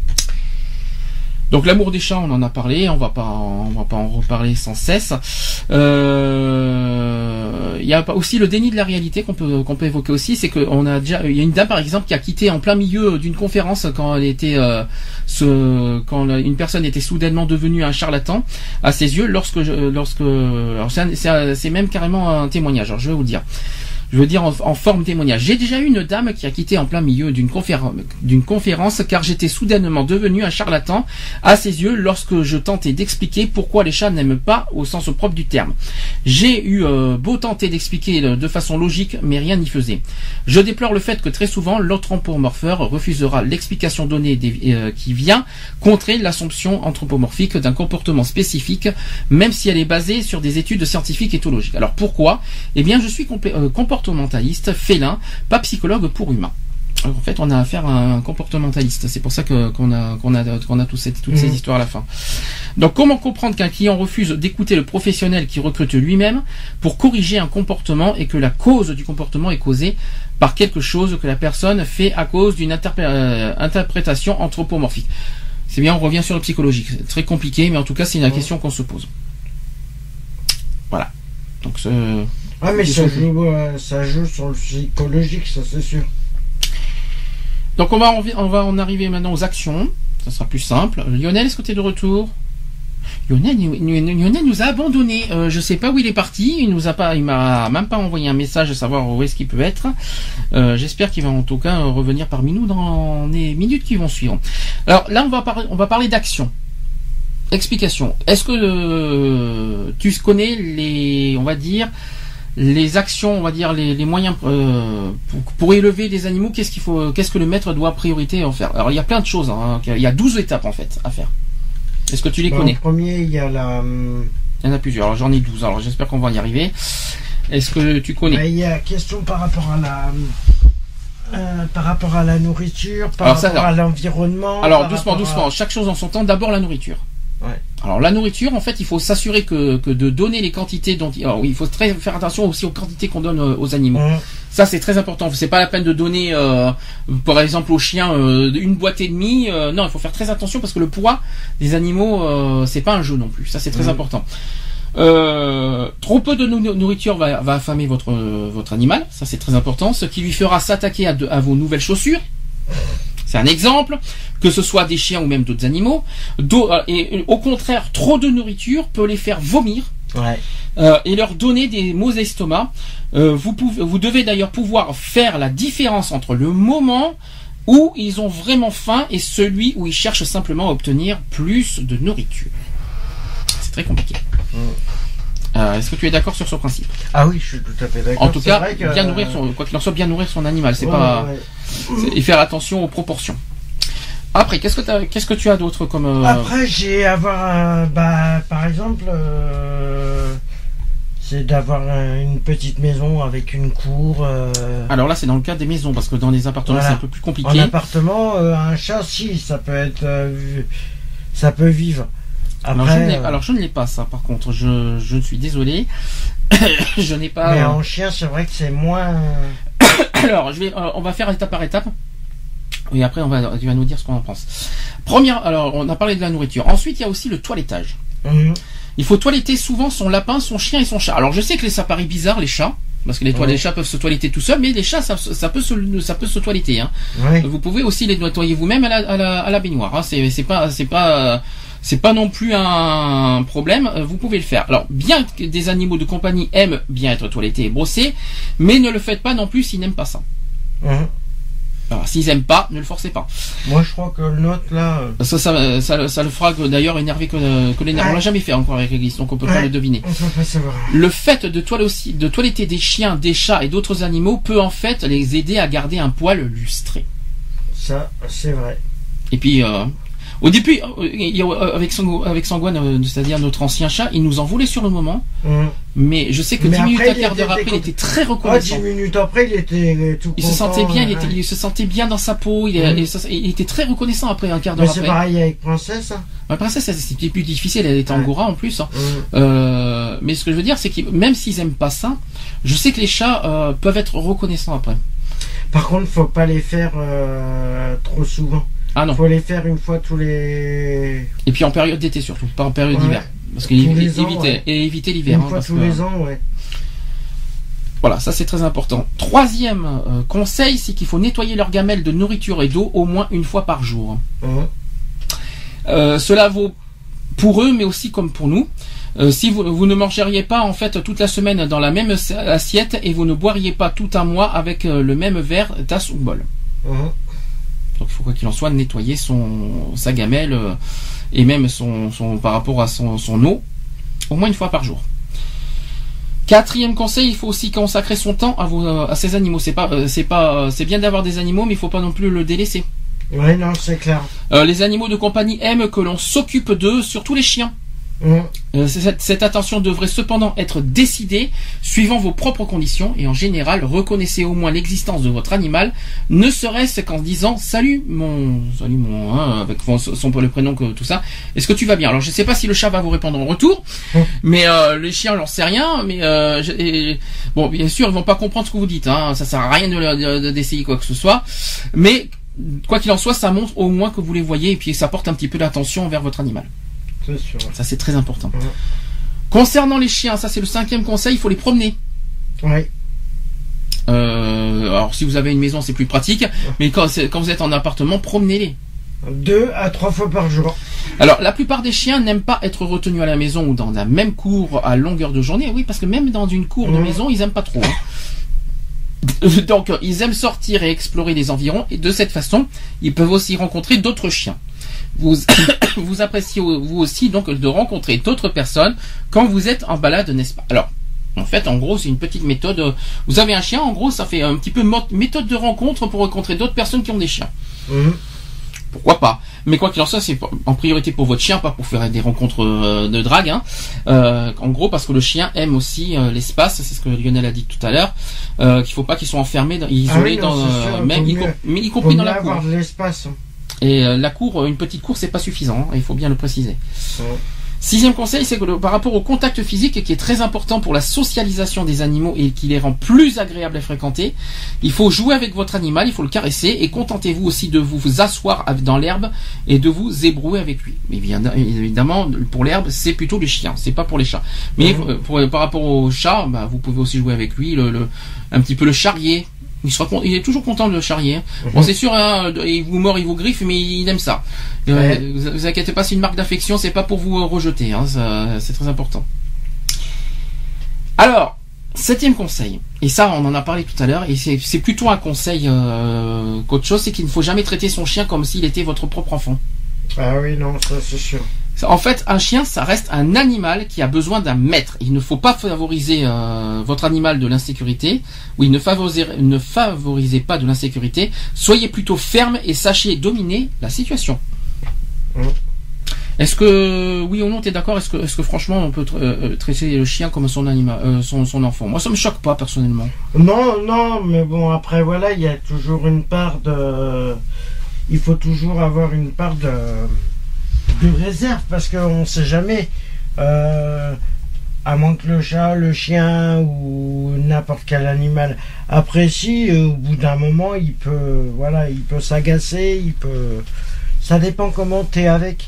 Donc l'amour des chats, on en a parlé, on va pas, on va pas en reparler sans cesse. Euh, il y a aussi le déni de la réalité qu'on peut, qu'on peut évoquer aussi, c'est qu'on a déjà, il y a une dame par exemple qui a quitté en plein milieu d'une conférence quand elle était, euh, ce, quand une personne était soudainement devenue un charlatan à ses yeux, lorsque, je, lorsque, alors c'est, c'est, c'est même carrément un témoignage. Alors je vais vous le dire. Je veux dire en, en forme témoignage. J'ai déjà eu une dame qui a quitté en plein milieu d'une conférence, d'une conférence car j'étais soudainement devenu un charlatan à ses yeux lorsque je tentais d'expliquer pourquoi les chats n'aiment pas au sens propre du terme. J'ai eu euh, beau tenter d'expliquer de façon logique, mais rien n'y faisait. Je déplore le fait que très souvent l'anthropomorpheur refusera l'explication donnée des, euh, qui vient contrer l'assumption anthropomorphique d'un comportement spécifique, même si elle est basée sur des études scientifiques et éthologiques. Alors pourquoi? Eh bien je suis complé- euh, comportementaliste, félin, pas psychologue pour humain. Alors, en fait, on a affaire à un comportementaliste. C'est pour ça que, qu'on a, qu'on a, qu'on a tout cette, toutes mmh. ces histoires à la fin. Donc, comment comprendre qu'un client refuse d'écouter le professionnel qui recrute lui-même pour corriger un comportement et que la cause du comportement est causée par quelque chose que la personne fait à cause d'une interpré- euh, interprétation anthropomorphique? C'est bien, on revient sur le psychologique. C'est très compliqué, mais en tout cas, c'est la mmh. question qu'on se pose. Voilà. Donc, ce... Ah mais ça joue, euh, ça joue sur le psychologique, ça c'est sûr. Donc on va, en, on va en arriver maintenant aux actions, ça sera plus simple. Lionel, est-ce que tu es de retour? Lionel, Lionel nous a abandonné, euh, je sais pas où il est parti, il nous a pas, il m'a même pas envoyé un message à savoir où est-ce qu'il peut être. Euh, j'espère qu'il va en tout cas revenir parmi nous dans les minutes qui vont suivre. Alors là on va parler, on va parler d'action. Explication. Est-ce que euh, tu connais les, on va dire, les actions, on va dire les, les moyens euh, pour, pour élever des animaux, qu'est-ce qu'il faut, qu'est-ce que le maître doit priorité en faire? Alors il y a plein de choses, hein, il y a douze étapes en fait à faire. Est-ce que tu les bah, connais? En premier, il y a la. Il y en a plusieurs. Alors j'en ai douze. Alors j'espère qu'on va y arriver. Est-ce que tu connais? Bah, il y a question par rapport à la. Euh, par rapport à la nourriture, par alors, rapport ça, à l'environnement. Alors doucement, doucement. À... Chaque chose en son temps. D'abord la nourriture. Ouais. Alors la nourriture, en fait, il faut s'assurer que, que de donner les quantités dont. Alors oui, il faut très faire attention aussi aux quantités qu'on donne aux animaux. Mmh. Ça c'est très important. C'est pas la peine de donner, euh, par exemple aux chiens euh, une boîte et demie. Euh, non, il faut faire très attention parce que le poids des animaux, euh, c'est pas un jeu non plus. Ça c'est très mmh. important. Euh, trop peu de nourriture va, va affamer votre votre animal. Ça c'est très important. Ce qui lui fera s'attaquer à, de, à vos nouvelles chaussures. C'est un exemple, que ce soit des chiens ou même d'autres animaux. Et au contraire, trop de nourriture peut les faire vomir. Ouais. Euh, et leur donner des maux d'estomac. Euh, vous, pouvez, vous devez d'ailleurs pouvoir faire la différence entre le moment où ils ont vraiment faim et celui où ils cherchent simplement à obtenir plus de nourriture. C'est très compliqué. Mmh. Euh, est-ce que tu es d'accord sur ce principe? Ah oui, je suis tout à fait d'accord. En tout c'est cas, vrai que... bien nourrir son, quoi qu'il en soit, bien nourrir son animal. C'est ouais, pas ouais. C'est, et faire attention aux proportions. Après, qu'est-ce que t'as, qu'est-ce que tu as d'autre comme euh... Après, j'ai avoir un, bah, par exemple, euh, C'est d'avoir un- une petite maison avec une cour. euh, Alors là, c'est dans le cas des maisons, parce que dans les appartements, Voilà. c'est un peu plus En compliqué. appartement, euh, un chat, si, ça peut être, euh, vi- ça peut vivre. Alors, je Après, ne l'ai- euh, alors je ne l'ai pas ça, par contre, je, je suis désolé, je n'ai pas. mais euh, en chien, c'est vrai que c'est moins. Alors, je vais, euh, on va faire étape par étape. Et après, on va, tu vas nous dire ce qu'on en pense. Première, alors, on a parlé de la nourriture. Ensuite, il y a aussi le toilettage. Mhm. Il faut toiletter souvent son lapin, son chien et son chat. Alors, je sais que les, ça paraît bizarre, les chats. Parce que les, toilettes, Ouais. les chats peuvent se toiletter tout seuls, mais les chats, ça, ça peut se, ça peut se toiletter, hein. Ouais. Vous pouvez aussi les nettoyer vous-même à la, à la, à la baignoire. Hein. C'est, c'est pas, c'est pas, c'est pas non plus un problème. Vous pouvez le faire. Alors, bien que des animaux de compagnie aiment bien être toilettés et brossés, mais ne le faites pas non plus s'ils n'aiment pas ça. Mhm. Alors, s'ils aiment pas, ne le forcez pas. Moi, je crois que le nôtre, là. euh, Ça, ça, ça, ça le fera que, d'ailleurs énerver que, que l'énerve. Ouais. On l'a jamais fait encore avec l'église, donc on peut pas Ouais. le deviner. On peut pas savoir. Le fait de, toile aussi, de toiletter des chiens, des chats et d'autres animaux peut en fait les aider à garder un poil lustré. Ça, c'est vrai. Et puis, euh, au début, euh, il y a, euh, avec, Sang, avec Sangwan, euh, c'est-à-dire notre ancien chat, il nous en voulait sur le moment, Mhm. mais je sais que Mais dix minutes, après, un il quart était d'heure après, il décontent- était très Ah, reconnaissant. dix minutes après, il était tout Il se content, sentait bien, il, ouais. était, il se sentait bien dans sa peau, il, Mhm. il se- il était très reconnaissant après un quart Mais d'heure c'est après. pareil avec Princesse. Hein. La princesse, c'était plus difficile, elle était Ouais. angora en plus. Hein. Mhm. Euh, mais ce que je veux dire, c'est que même s'ils aiment pas ça, je sais que les chats euh, peuvent être reconnaissants après. Par contre, faut pas les faire euh, trop souvent. Ah non. Faut les faire une fois tous les. Et puis en période d'été surtout, pas en période Ouais. d'hiver. Parce que Tous éviter, les ans, éviter, ouais. et éviter l'hiver. Une hein, fois parce tous que- les ans, ouais. Voilà, ça c'est très important. Troisième euh, conseil, c'est qu'il faut nettoyer leur gamelle de nourriture et d'eau au moins une fois par jour. Mhm. Euh, cela vaut pour eux, mais aussi comme pour nous. Euh, si vous, vous ne mangeriez pas en fait toute la semaine dans la même assiette et vous ne boiriez pas tout un mois avec euh, le même verre, tasse ou bol. Mhm. Donc il faut quoi qu'il en soit nettoyer son sa gamelle euh, et même son, son par rapport à son, son eau au moins une fois par jour. Quatrième conseil, il faut aussi consacrer son temps à, vos, à ces animaux. C'est pas euh, c'est pas euh, c'est bien d'avoir des animaux, mais il faut pas non plus le délaisser. Ouais, non, c'est clair. Euh, les animaux de compagnie aiment que l'on s'occupe d'eux, surtout les chiens. Mhm. Euh, cette, cette attention devrait cependant être décidée suivant vos propres conditions et en général reconnaissez au moins l'existence de votre animal, ne serait-ce qu'en disant salut mon salut mon hein, avec son, son le prénom que tout ça. Est-ce que tu vas bien? Alors je sais pas si le chat va vous répondre en retour, mais euh, les chiens j'en sais rien. Mais euh, je- et- bon bien sûr ils vont pas comprendre ce que vous dites. Hein, ça sert à rien de, de- de- d'essayer quoi que ce soit. Mais quoi qu'il en soit, ça montre au moins que vous les voyez et puis ça porte un petit peu d'attention envers votre animal. C'est sûr. Ça c'est très important. Ouais. Concernant les chiens, ça c'est le cinquième conseil, il faut les promener. Ouais. Euh, alors si vous avez une maison c'est plus pratique, mais quand, c'est- quand vous êtes en appartement, promenez-les. Deux à trois fois par jour. Alors la plupart des chiens n'aiment pas être retenus à la maison ou dans la même cour à longueur de journée. Oui, parce que même dans une cour de Mmh. maison, ils aiment pas trop. hein. Donc ils aiment sortir et explorer les environs et de cette façon, ils peuvent aussi rencontrer d'autres chiens. Vous, vous appréciez vous aussi donc de rencontrer d'autres personnes quand vous êtes en balade, n'est-ce pas? Alors, en fait, en gros, c'est une petite méthode. Vous avez un chien, en gros, ça fait un petit peu mo- méthode de rencontre pour rencontrer d'autres personnes qui ont des chiens. Mhm. Pourquoi pas? Mais quoi qu'il en soit, c'est en priorité pour votre chien, pas pour faire des rencontres euh, de drague. Hein. Euh, en gros, parce que le chien aime aussi euh, l'espace. C'est ce que Lionel a dit tout à l'heure. Euh, qu'il faut pas qu'ils soient enfermés, dans- isolés Ah oui, non, dans, c'est euh, sûr, même vaut y, mieux- com- mais y Faut compris dans mieux la cour. avoir de l'espace. Et euh, la cour, une petite cour, c'est pas suffisant. Hein, il faut bien le préciser. Ouais. Sixième conseil, c'est que le- par rapport au contact physique, qui est très important pour la socialisation des animaux et qui les rend plus agréables à fréquenter, il faut jouer avec votre animal, il faut le caresser et contentez-vous aussi de vous, vous asseoir avec- dans l'herbe et de vous ébrouer avec lui. Mais bien évidemment, pour l'herbe, c'est plutôt les chiens, c'est pas pour les chats. Mais Mhm. euh, pour- par rapport au chat, bah, vous pouvez aussi jouer avec lui, le, le- un petit peu le charrier. Il, sera, con- il est toujours content de le charrier. Bon, c'est sûr, hein, il vous mord, il vous griffe, mais il aime ça. Euh, Ouais. vous, vous inquiétez pas, c'est une marque d'affection, c'est pas pour vous euh, rejeter, hein, ça, c'est très important. Alors, septième conseil, et ça on en a parlé tout à l'heure, et c'est, c'est plutôt un conseil euh, qu'autre chose, c'est qu'il ne faut jamais traiter son chien comme s'il était votre propre enfant. Ah oui, non, ça c'est sûr. En fait, un chien, ça reste un animal qui a besoin d'un maître. Il ne faut pas favoriser euh, votre animal de l'insécurité. Oui, ne favorisez, ne favorisez pas de l'insécurité. Soyez plutôt ferme et sachez dominer la situation. Mmh. Est-ce que, oui ou non, t'es d'accord? Est-ce que, est-ce que franchement, on peut euh, traiter le chien comme son animal, euh, son, son enfant? Moi, ça me choque pas, personnellement. Non, non, mais bon, après, voilà, il y a toujours une part de... Il faut toujours avoir une part de, de réserve, parce qu'on sait jamais... Euh... À moins que le chat, le chien ou n'importe quel animal apprécie, euh, au bout d'un moment, il peut, voilà, il peut s'agacer, il peut. Ça dépend comment t'es avec.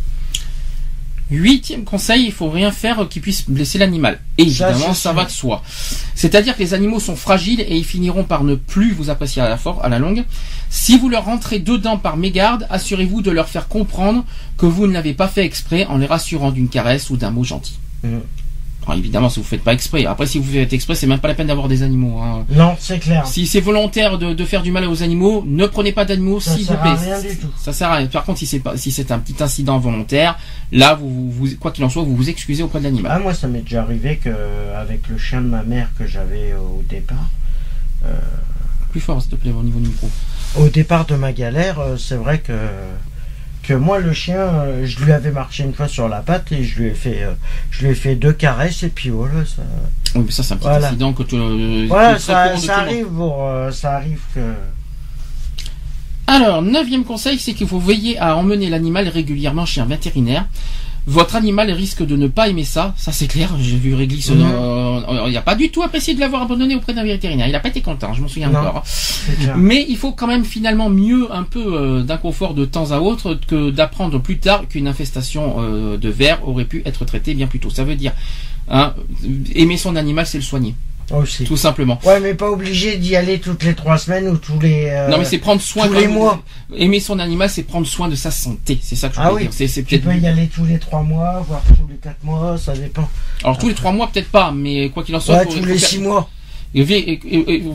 Huitième conseil, il faut rien faire qui puisse blesser l'animal. Et évidemment, ça, ça va de soi. C'est-à-dire que les animaux sont fragiles et ils finiront par ne plus vous apprécier à la, for- à la longue. Si vous leur rentrez dedans par mégarde, assurez-vous de leur faire comprendre que vous ne l'avez pas fait exprès en les rassurant d'une caresse ou d'un mot gentil. Mmh. Alors évidemment, si vous faites pas exprès. Après, si vous faites exprès, c'est même pas la peine d'avoir des animaux. Hein. Non, c'est clair. Si c'est volontaire de, de faire du mal aux animaux, ne prenez pas d'animaux, s'il vous plaît. Ça sert à rien du tout. Ça sert à rien. Par contre, si c'est pas, si c'est un petit incident volontaire, là, vous, vous, quoi qu'il en soit, vous vous excusez auprès de l'animal. Ah, moi, ça m'est déjà arrivé que avec le chien de ma mère que j'avais au départ. Euh... Plus fort, s'il te plaît, au niveau du micro. Au départ de ma galère, c'est vrai que. que moi le chien, euh, je lui avais marché une fois sur la patte et je lui ai fait, euh, je lui ai fait deux caresses et puis voilà ça. Oui, mais ça c'est un petit voilà. incident que tu. Euh, voilà, ça, ça arrive pour, euh, ça arrive que. Alors, neuvième conseil, c'est qu'il faut veiller à emmener l'animal régulièrement chez un vétérinaire. Votre animal risque de ne pas aimer ça, ça c'est clair. J'ai vu Réglisse, mmh. euh, il n'a pas du tout apprécié de l'avoir abandonné auprès d'un vétérinaire. Il n'a pas été content, je m'en souviens non, encore. Mais il faut quand même finalement mieux un peu euh, d'inconfort de temps à autre que d'apprendre plus tard qu'une infestation euh, de vers aurait pu être traitée bien plus tôt. Ça veut dire, hein, aimer son animal, c'est le soigner. Aussi. Tout simplement. Ouais, mais pas obligé d'y aller toutes les trois semaines ou tous les. Euh, non, mais c'est prendre soin. Tous les mois. Aimer son animal, c'est prendre soin de sa santé. C'est ça que je veux ah oui. dire. C'est, c'est tu peux y aller tous les trois mois, voire tous les quatre mois, ça dépend. Alors tous les trois mois peut-être pas, mais quoi qu'il en soit. Ouais, tous les six mois. Et, et, et, et,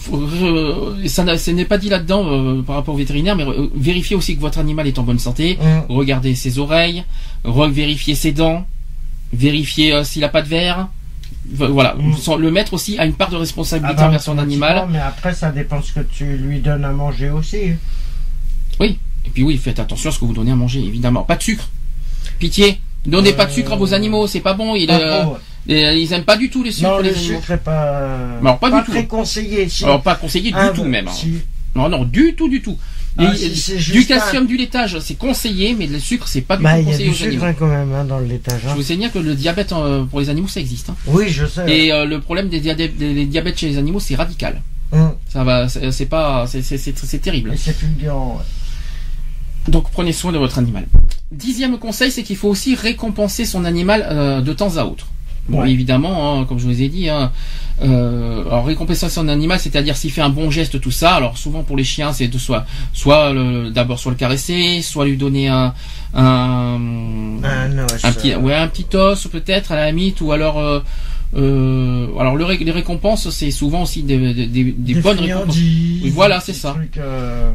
et, ça, ça n'est pas dit là-dedans euh, par rapport au vétérinaire, mais euh, vérifiez aussi que votre animal est en bonne santé. Mmh. Regardez ses oreilles, vérifiez ses dents, vérifiez euh, s'il a pas de verre. Voilà, mmh. le maître aussi a une part de responsabilité ah bah, envers son animal. Mais après, ça dépend ce que tu lui donnes à manger aussi. Oui, et puis oui, faites attention à ce que vous donnez à manger, évidemment. Pas de sucre. Pitié, ne donnez euh... pas de sucre à vos animaux, c'est pas bon. Ils, euh, ouais. ils aiment pas du tout les sucres. Non, les le animaux. sucre est pas. Alors pas, pas du tout. Très conseillé. Si. Alors pas conseillé du ah, tout bah, même. Si. Non, non, du tout, du tout. Ah, et, si, du calcium, un... du laitage, c'est conseillé, mais le sucre, c'est pas du bah, tout conseillé aux animaux. Il y a du sucre animaux. quand même hein, dans le laitage. Hein. Je vous sais que le diabète euh, pour les animaux, ça existe. Hein. Oui, je sais. Et euh, le problème des, dia- des, des diabètes chez les animaux, c'est radical. Hum. Ça va, c'est, c'est pas, c'est, c'est, c'est, c'est terrible. Et c'est fulgurant. Ouais. Donc prenez soin de votre animal. Dixième conseil, c'est qu'il faut aussi récompenser son animal euh, de temps à autre. Bon, ouais. Évidemment, hein, comme je vous ai dit, hein, euh, alors récompenser son animal, c'est-à-dire s'il fait un bon geste, tout ça. Alors souvent pour les chiens, c'est de soit, soit le, d'abord soit le caresser, soit lui donner un, un, un, os, un petit, ouais, un petit os peut-être à la limite, ou alors, euh, euh, alors le, les récompenses, c'est souvent aussi des, des, des, des, des bonnes récompenses. Oui, voilà, c'est ça. Trucs, euh...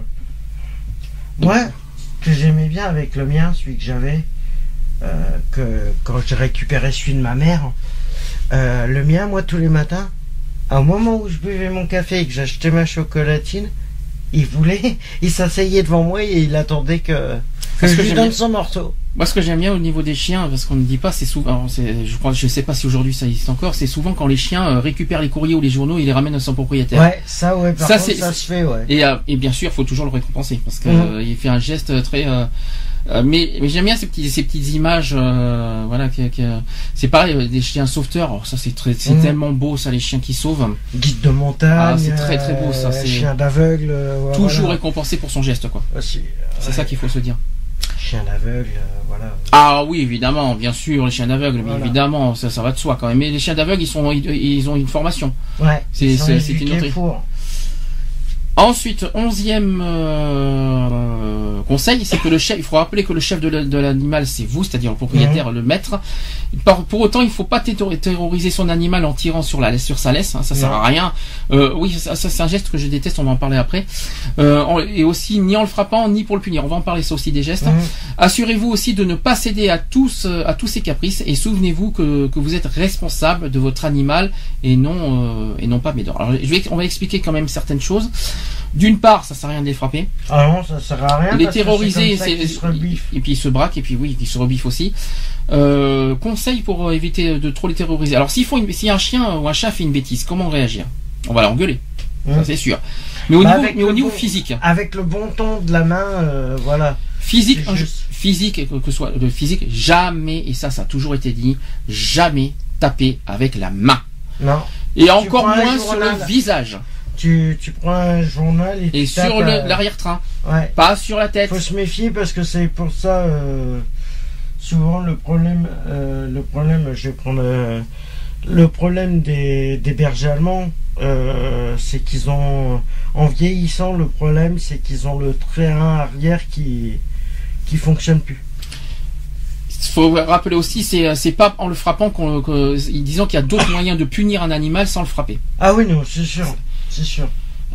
Ouais, que j'aimais bien avec le mien, celui que j'avais. Euh, que quand j'ai récupéré celui de ma mère, euh, le mien, moi tous les matins, au moment où je buvais mon café et que j'achetais ma chocolatine, il voulait, il s'asseyait devant moi et il attendait que, que je lui donne son morceau. Moi, ce que j'aime bien au niveau des chiens, parce qu'on ne dit pas, c'est souvent, c'est, je crois, je sais pas si aujourd'hui ça existe encore, c'est souvent quand les chiens euh, récupèrent les courriers ou les journaux, ils les ramènent à son propriétaire. Ouais, ça, ouais, par ça, contre, ça se fait, ouais. Et, euh, et bien sûr, il faut toujours le récompenser parce que mmh. euh, il fait un geste très. Euh, Euh, mais, mais j'aime bien ces petits ces petites images euh, voilà qui, qui, c'est pareil des chiens sauveteurs. Alors, ça c'est très c'est mmh. tellement beau ça, les chiens qui sauvent. Guide de montagne. Ah, c'est très très beau ça. Euh, c'est chien d'aveugle. Euh, toujours voilà. récompensé pour son geste quoi. Aussi, c'est ouais. ça qu'il faut se dire. Chien d'aveugle, euh, voilà. Ah oui évidemment, bien sûr les chiens d'aveugle, voilà. mais évidemment ça ça va de soi quand même. Mais les chiens d'aveugle ils sont ils, ils ont une formation. Ouais. C'est c'est, c'est une autre. Four. Ensuite, onzième euh, conseil, c'est que le chef, il faut rappeler que le chef de, la, de l'animal, c'est vous, c'est-à-dire le propriétaire, mmh. le maître. Pour, pour autant, il ne faut pas terroriser son animal en tirant sur la sur sa laisse, hein, ça ne sert à rien. Euh, oui, ça, ça c'est un geste que je déteste, on va en parler après. Euh, et aussi, ni en le frappant, ni pour le punir. On va en parler ça aussi des gestes. Mmh. Assurez-vous aussi de ne pas céder à tous à tous ses caprices et souvenez-vous que, que vous êtes responsable de votre animal et non euh, et non pas médor. Alors, je vais, on va expliquer quand même certaines choses. D'une part, ça sert à rien de les frapper. Ah non, ça sert à rien. Les parce que terroriser, c'est comme ça qu'ils se rebiffent. et puis ils se braquent et puis oui, ils se rebiffent aussi. Euh, conseil pour éviter de trop les terroriser. Alors s'il faut une, si un chien ou un chat fait une bêtise, comment réagir? On va l'engueuler, mmh. ça c'est sûr. Mais au bah niveau, mais au niveau bon, physique. Avec le bon ton de la main, euh, voilà. Physique, un, juste... physique, que ce soit le physique, jamais, et ça, ça a toujours été dit, jamais taper avec la main. Non. Et tu encore moins sur le visage. Tu, tu prends un journal et, et tu sur tapes, l'arrière-train. Ouais. Pas sur la tête. Faut se méfier parce que c'est pour ça, euh, souvent le problème, euh, le problème, je vais prendre euh, le problème des, des bergers allemands. Euh, c'est qu'ils ont, en vieillissant, le problème c'est qu'ils ont le train arrière qui qui fonctionne plus. Il faut rappeler aussi, c'est c'est pas en le frappant qu'on, que, disons qu'il y a d'autres moyens de punir un animal sans le frapper. Ah oui, non, c'est sûr, c'est sûr.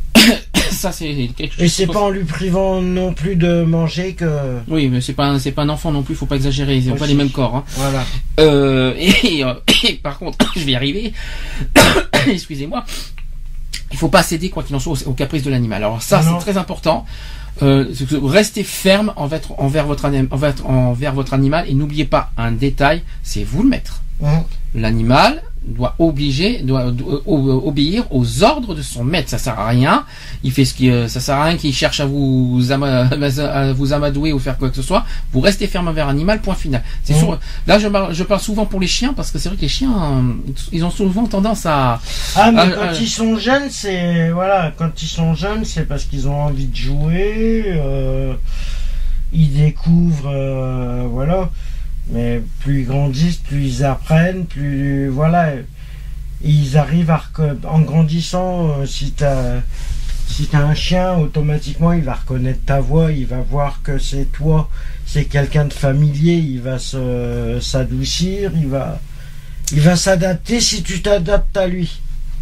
Ça c'est quelque chose. Et c'est pas en lui privant non plus de manger que. Oui, mais c'est pas un, c'est pas un enfant non plus, faut pas exagérer, ils ont pas les mêmes corps. Hein. Voilà. Euh, et, et, et par contre, je vais y arriver. Excusez-moi. Il faut pas céder quoi qu'il en soit au, au caprice de l'animal. Alors ça, c'est très important. Euh, restez ferme envers, envers, votre, envers, envers votre animal et n'oubliez pas un détail, c'est vous le maître. Mmh. L'animal doit obliger, doit, doit obéir aux ordres de son maître. Ça sert à rien. Il fait ce qui, ça sert à rien qu'il cherche à vous, ama, à vous amadouer ou faire quoi que ce soit. Vous restez ferme envers l'animal. Point final. C'est mmh. sûr. Là, je, je parle souvent pour les chiens parce que c'est vrai que les chiens, ils ont souvent tendance à. Ah, mais à, quand à, ils sont jeunes, c'est voilà. Quand ils sont jeunes, c'est parce qu'ils ont envie de jouer. Euh, ils découvrent, euh, voilà. Mais plus ils grandissent, plus ils apprennent, plus voilà, ils arrivent à en grandissant. Euh, si t'as si t'as un chien, automatiquement il va reconnaître ta voix, il va voir que c'est toi, c'est quelqu'un de familier, il va se s'adoucir, il va il va s'adapter si tu t'adaptes à lui.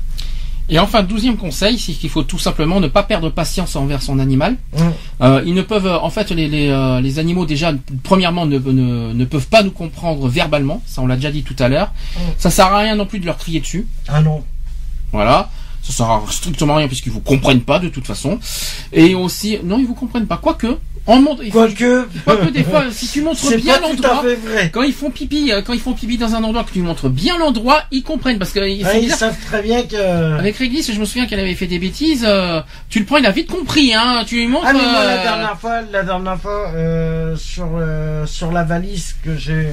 Et enfin, douzième conseil, c'est qu'il faut tout simplement ne pas perdre patience envers son animal. Mmh. Euh, ils ne peuvent, en fait, les, les, euh, les animaux déjà, premièrement, ne, ne, ne peuvent pas nous comprendre verbalement. Ça, on l'a déjà dit tout à l'heure. Mmh. Ça sert à rien non plus de leur crier dessus. Ah non. Voilà. Ça sert à strictement rien puisqu'ils vous comprennent pas de toute façon. Et aussi, non, ils vous comprennent pas. Quoique, en montre, quoique, quoique des fois, si tu montres bien l'endroit, quand ils font pipi, quand ils font pipi dans un endroit que tu montres bien l'endroit, ils comprennent parce que ils, ah, ils savent très bien que. Avec Réglisse, je me souviens qu'elle avait fait des bêtises. Euh, tu le prends, il a vite compris, hein. Tu lui montres. Ah mais moi, euh... la dernière fois, la dernière fois euh, sur euh, sur la valise que j'ai.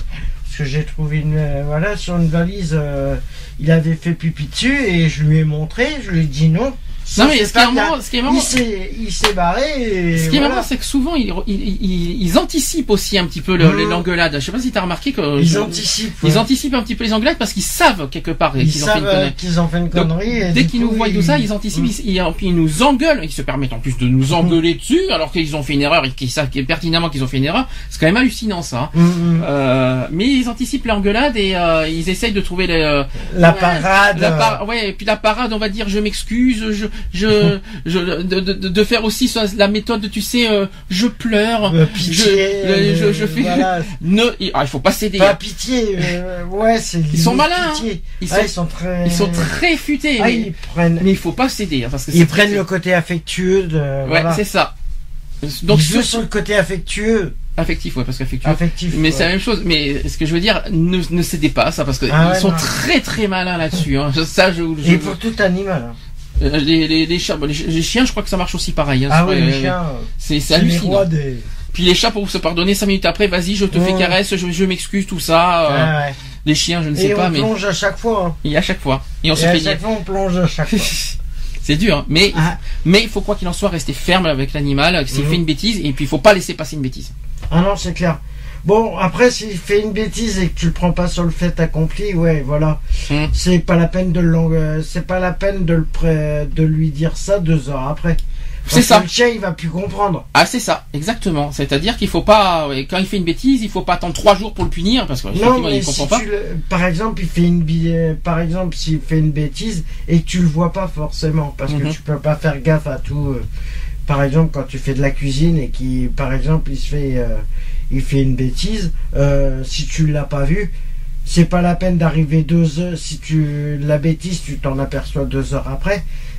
Que j'ai trouvé une euh, voilà sur une valise, euh, il avait fait pipi dessus et je lui ai montré, je lui ai dit non. Non mais ce qui, marrant, ce qui est marrant, il s'est, il s'est barré. Et ce qui voilà. est marrant, c'est que souvent ils, ils, ils, ils anticipent aussi un petit peu le, mmh. l'engueulade. Je sais pas si tu as remarqué que ils je, anticipent. Ils ouais. anticipent un petit peu les engueulades parce qu'ils savent quelque part ils qu'ils, savent ont fait une connerie. qu'ils ont fait une connerie. Donc, dès qu'ils nous voient tout ça, ils anticipent, mmh. ils, ils, ils nous engueulent, ils se permettent en plus de nous engueuler mmh. dessus alors qu'ils ont fait une erreur et qu'ils savent pertinemment qu'ils ont fait une erreur. C'est quand même hallucinant ça. Mmh. Euh, mais ils anticipent l'engueulade et euh, ils essayent de trouver les, euh, la parade. La par- ouais, et puis la parade, on va dire je m'excuse, je je Je, de, de, de faire aussi la méthode, tu sais, euh, je pleure, euh, pitié, je, euh, je, je fais, voilà. ne, ah, il faut pas céder. Pas pitié, euh, ouais, c'est. Ils sont malins, hein. ils, ah, sont, ils sont très, ils sont très futés. Ah, mais, ils prennent. Mais il faut pas céder, hein, parce que ils prennent le côté affectueux de. Ouais, voilà. c'est ça. Donc ils sur, sur le côté affectueux. Affectif, ouais, parce qu'affectueux. Affectif. Mais ouais. c'est la même chose. Mais ce que je veux dire, ne, ne cédez pas à ça, parce que ah, ils ouais, sont non. très très malins là-dessus. Hein. Ça, je. je Et pour tout animal. Hein. Les, les, les, chats, les, les chiens, je crois que ça marche aussi pareil. Hein, ah oui, euh, les chiens. C'est, c'est hallucinant. Des... Puis les chats, pour se pardonner, cinq minutes après, vas-y, je te mmh. fais caresse, je, je m'excuse, tout ça. Euh, ah ouais. Les chiens, je ne et sais pas, mais. on plonge à chaque fois. Hein. Et à chaque fois. Et on et se à fait chaque fois, on plonge à chaque fois. C'est dur, hein. mais ah. mais il faut quoi qu'il en soit rester ferme avec l'animal s'il mmh. fait une bêtise et puis il faut pas laisser passer une bêtise. Ah non, c'est clair. Bon, après, s'il fait une bêtise et que tu le prends pas sur le fait accompli, ouais, voilà. Mmh. C'est pas la peine de le, c'est pas la peine de le pré... de lui dire ça deux heures après. Parce c'est ça. Que le chien, il va plus comprendre. Ah, c'est ça, exactement. C'est-à-dire qu'il faut pas, ouais, quand il fait une bêtise, il faut pas attendre trois jours pour le punir parce que non, mais il comprend si pas. Tu le... Par exemple, il fait une, par exemple, s'il fait une bêtise et que tu le vois pas forcément parce mmh. que tu peux pas faire gaffe à tout. Par exemple, quand tu fais de la cuisine et qui, par exemple, il se fait, euh, il fait une bêtise, euh, si tu l'as pas vu, c'est pas la peine d'arriver deux heures. Si tu la bêtise, tu t'en aperçois deux heures après.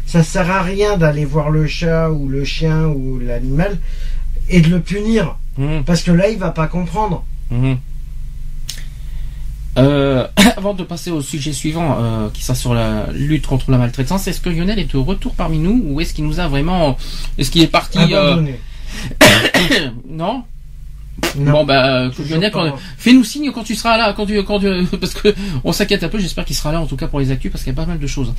ça sert à rien d'aller voir le chat ou le chien ou l'animal et de le punir. Mmh. Parce que là, il va pas comprendre. Mmh. Euh, avant de passer au sujet suivant, euh, qui sera sur la lutte contre la maltraitance, est-ce que Lionel est de retour parmi nous ou est-ce qu'il nous a vraiment, est-ce qu'il est parti abandonné euh... Non. Non. Bon bah Lionel, quand... fais-nous signe quand tu seras là, quand tu, quand tu... parce que on s'inquiète un peu. J'espère qu'il sera là en tout cas pour les actus parce qu'il y a pas mal de choses.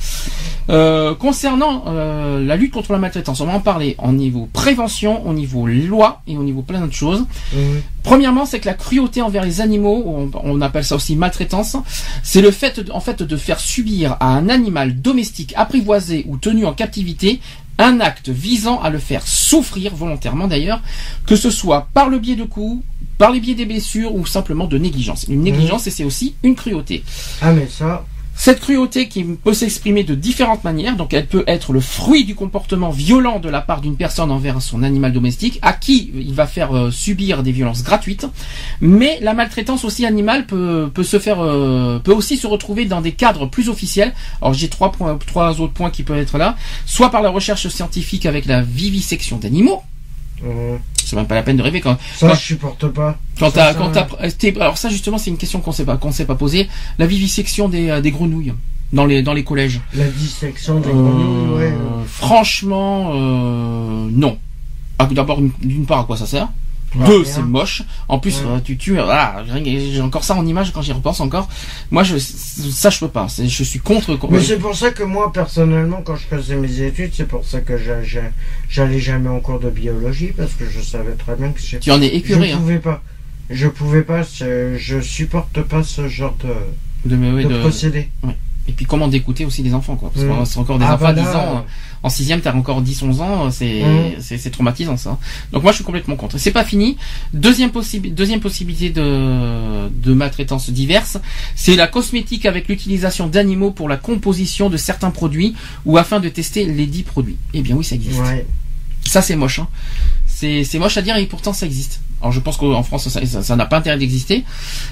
Euh, concernant euh, la lutte contre la maltraitance, on va en parler au niveau prévention, au niveau loi et au niveau plein de choses. Mmh. Premièrement, c'est que la cruauté envers les animaux, on, on appelle ça aussi maltraitance, c'est le fait de, en fait de faire subir à un animal domestique apprivoisé ou tenu en captivité un acte visant à le faire souffrir volontairement d'ailleurs, que ce soit par le biais de coups, par le biais des blessures ou simplement de négligence. Une négligence, mmh. et c'est aussi une cruauté. Ah mais ça... Cette cruauté qui peut s'exprimer de différentes manières, donc elle peut être le fruit du comportement violent de la part d'une personne envers son animal domestique, à qui il va faire euh, subir des violences gratuites, mais la maltraitance aussi animale peut, peut se faire, euh, peut aussi se retrouver dans des cadres plus officiels. Alors j'ai trois points, trois autres points qui peuvent être là, soit par la recherche scientifique avec la vivisection d'animaux. Mmh. C'est même pas la peine de rêver quand. Ça, quand, je supporte pas. Quand ça, t'as, quand ça... t'as, alors ça justement, c'est une question qu'on sait pas, qu'on sait pas poser. La vivisection des, des grenouilles dans les, dans les collèges. La dissection des euh, grenouilles, ouais. Franchement, euh, non. D'abord, d'une part, à quoi ça sert? Ah, Deux, rien. c'est moche. En plus, ouais. tu tues. Ah, j'ai encore ça en image quand j'y repense encore. Moi, je, ça, je peux pas. C'est, je suis contre. Mais c'est pour ça que moi, personnellement, quand je faisais mes études, c'est pour ça que j'allais jamais en cours de biologie parce que je savais très bien que je, tu en es écœuré. Je hein. pouvais pas. Je pouvais pas. Je supporte pas ce genre de de, mais, ouais, de, de procédé. Ouais. Et puis comment d'écouter aussi des enfants, quoi. Parce mmh. que c'est encore des ah, enfants à voilà. dix ans. En sixième, t'as encore dix, onze ans, c'est, mmh. c'est, c'est traumatisant, ça. Donc moi, je suis complètement contre. C'est pas fini. Deuxième possibilité, deuxième possibilité de, de maltraitance diverse, c'est la cosmétique avec l'utilisation d'animaux pour la composition de certains produits ou afin de tester les dits produits. Eh bien oui, ça existe. Ouais. Ça, c'est moche, hein. C'est, c'est moche à dire et pourtant ça existe. Alors je pense qu'en France ça, ça, ça n'a pas intérêt d'exister,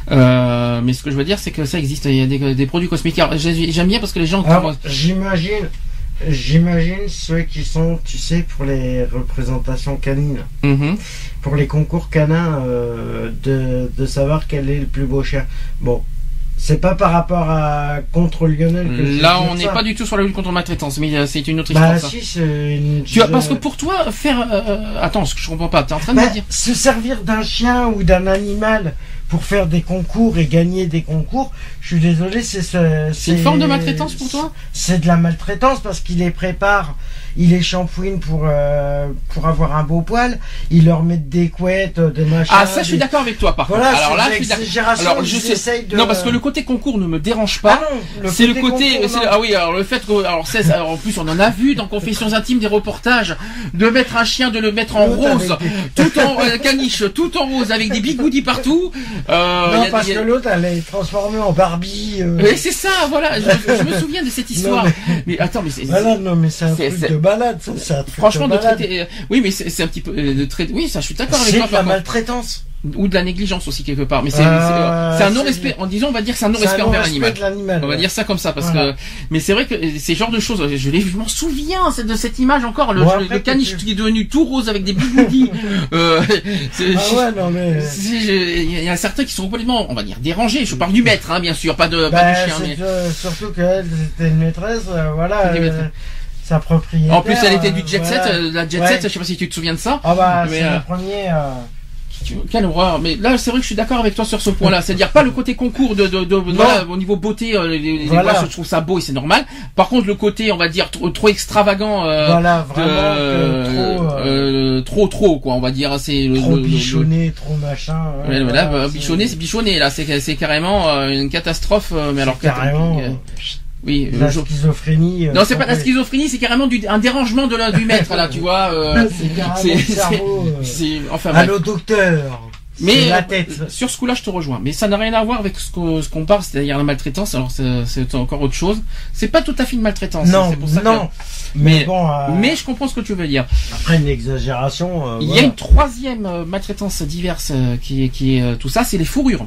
euh, mais ce que je veux dire c'est que ça existe. Il y a des, des produits cosmétiques. Alors, j'aime bien parce que les gens. Alors, j'imagine, j'imagine ceux qui sont, tu sais, pour les représentations canines, mm-hmm. pour les concours canins, euh, de, de savoir quel est le plus beau chien. Bon. C'est pas par rapport à contre Lionel que là on n'est pas du tout sur la lutte contre la maltraitance, mais euh, c'est une autre bah, histoire. Si, c'est une... Tu vois, parce que pour toi faire euh, attends, ce que je comprends pas, t'es en train de bah, me dire se servir d'un chien ou d'un animal pour faire des concours et gagner des concours, je suis désolé, c'est ce, c'est, c'est une forme de maltraitance pour toi. C'est de la maltraitance parce qu'il les prépare, il les shampouine pour euh, pour avoir un beau poil, il leur met des couettes, des machins. Ah ça, des... je suis d'accord avec toi par voilà, contre. Alors là, je suis d'accord. Alors je sais. De... Non, parce que le côté concours ne me dérange pas. Ah non, le c'est côté le côté. Concours, c'est le... Ah oui, alors le fait que, alors c'est, alors, en plus on en a vu dans Confessions intimes des reportages de mettre un chien, de le mettre en l'autre rose, des... tout en euh, caniche, tout en rose avec des bigoudis partout. Euh, non, parce a... que l'autre elle est transformée en Barbie. Euh... Et c'est ça, voilà. Je, je me souviens de cette histoire. Non, mais... mais attends, mais c'est. Voilà, non, mais c'est un c'est, truc c'est... de balade, ça. C'est un truc Franchement, de, de traiter. Oui, mais c'est, c'est un petit peu de traiter. Oui, ça, je suis d'accord avec toi. C'est de la maltraitance. Ou de la négligence aussi quelque part, mais c'est, euh, c'est, c'est un non-respect. En disant, on va dire, c'est un non-respect envers l'animal. l'animal. On va ouais. dire ça comme ça, parce voilà. que. Mais c'est vrai que ces genres de choses, je, les, je m'en souviens de cette image encore, le, bon, le caniche tu... qui est devenu tout rose avec des bigoudis. euh, c'est, ah ouais, non mais. Il y a certains qui sont complètement, on va dire, dérangés. Je parle du maître, hein, bien sûr, pas de, bah, pas du chien. Mais... Euh, surtout qu'elle c'était une maîtresse, euh, voilà. Euh, sa propriétaire. En plus, elle était du jet voilà. set, la jet ouais. set. Je sais pas si tu te souviens de ça. Ah bah, mais, c'est euh... le premier. Euh... Quelle horreur. Mais là, c'est vrai que je suis d'accord avec toi sur ce point-là. C'est-à-dire pas le côté concours de, de, de voilà, au niveau beauté, euh, les, les voilà. bois, je trouve ça beau et c'est normal. Par contre, le côté, on va dire, trop, trop extravagant, euh, voilà, vraiment, de, euh, trop, euh, euh, trop, trop, quoi, on va dire, c'est le, trop le, bichonné, le, trop machin. Ouais, ouais, voilà, là, bichonné, c'est bichonné, là, c'est, c'est carrément euh, une catastrophe, euh, mais c'est alors carrément. Euh, oui, la je... schizophrénie. Non, c'est pas la schizophrénie, c'est carrément du, un dérangement de la, du maître, là, tu vois. Euh, c'est carrément le cerveau. C'est, c'est, enfin, allô, docteur. Mais la tête. Euh, sur ce coup-là, je te rejoins. Mais ça n'a rien à voir avec ce, que, ce qu'on parle, c'est-à-dire la maltraitance. Alors c'est, c'est encore autre chose. C'est pas tout à fait une maltraitance. Non, c'est pour ça non. Que... Mais, mais bon. Euh... Mais je comprends ce que tu veux dire. Après une exagération. Euh, Il voilà. y a une troisième euh, maltraitance diverse euh, qui est qui est euh, tout ça, c'est les fourrures.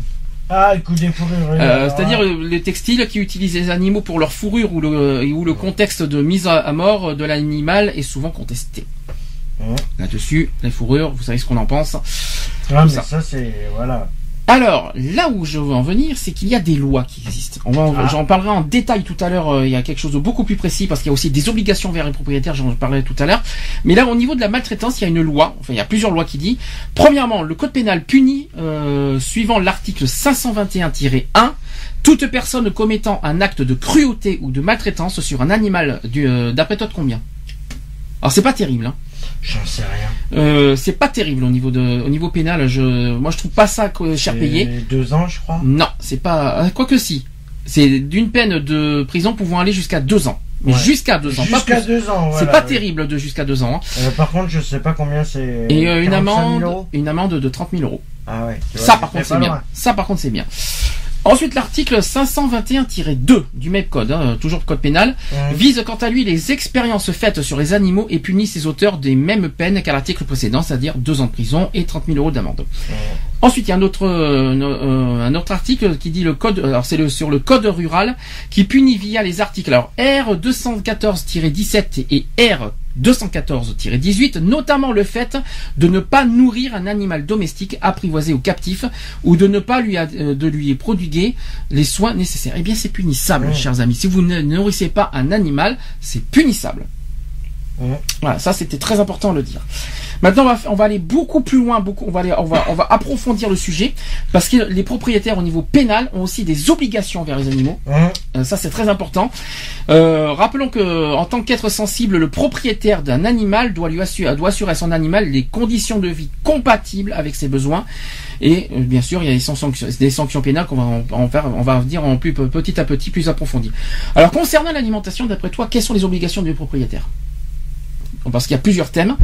Ah, le coup des fourrures. Euh, c'est-à-dire euh, les textiles qui utilisent les animaux pour leur fourrure ou le, où le contexte de mise à mort de l'animal est souvent contesté. Ouais. Là-dessus, les fourrures, vous savez ce qu'on en pense. Ah, mais ça, ça c'est... Voilà. Alors, là où je veux en venir, c'est qu'il y a des lois qui existent. On va en, ah. J'en parlerai en détail tout à l'heure, euh, il y a quelque chose de beaucoup plus précis, parce qu'il y a aussi des obligations vers les propriétaires, j'en parlerai tout à l'heure. Mais là, au niveau de la maltraitance, il y a une loi, enfin il y a plusieurs lois qui disent, premièrement, le code pénal punit, euh, suivant l'article cinq cent vingt et un tiret un, toute personne commettant un acte de cruauté ou de maltraitance sur un animal, du, euh, d'après toi de combien? Alors c'est pas terrible, hein. J'en sais rien. Euh, c'est pas terrible au niveau de, au niveau pénal. Je, moi, je trouve pas ça cher payé. Deux ans, je crois. Non, c'est pas. Quoique si. C'est d'une peine de prison pouvant aller jusqu'à deux ans. Mais ouais. jusqu'à deux ans. Jusqu'à deux ans. Voilà, c'est pas oui. terrible de jusqu'à deux ans. Hein. Euh, par contre, je sais pas combien c'est. Et euh, une amende, une amende de trente mille euros. Ah ouais. Ça, vois, par contre, c'est bien. Loin. Ça, par contre, c'est bien. Ensuite, l'article cinq cent vingt et un tiret deux du même code, hein, toujours code pénal, mmh. vise quant à lui les expériences faites sur les animaux et punit ses auteurs des mêmes peines qu'à l'article précédent, c'est-à-dire deux ans de prison et trente mille euros d'amende. Mmh. Ensuite, il y a un autre, euh, un autre article qui dit le code, alors c'est le, sur le code rural, qui punit via les articles alors R deux cent quatorze tiret dix-sept et R deux cent quatorze tiret dix-huit, notamment le fait de ne pas nourrir un animal domestique apprivoisé ou captif, ou de ne pas lui, euh, de lui prodiguer les soins nécessaires. Eh bien, c'est punissable, mmh. chers amis. Si vous ne nourrissez pas un animal, c'est punissable. Mmh. Voilà, ça c'était très important de le dire. Maintenant, on va, on va aller beaucoup plus loin, beaucoup, on va aller, on va, on va approfondir le sujet, parce que les propriétaires au niveau pénal ont aussi des obligations envers les animaux. Mmh. Euh, ça, c'est très important. Euh, rappelons que, en tant qu'être sensible, le propriétaire d'un animal doit lui assurer, doit assurer à son animal les conditions de vie compatibles avec ses besoins. Et euh, bien sûr, il y a des sanctions, des sanctions pénales qu'on va en, en faire, on va dire en plus petit à petit, plus approfondi. Alors, concernant l'alimentation, d'après toi, quelles sont les obligations du propriétaire ? Parce qu'il y a plusieurs thèmes.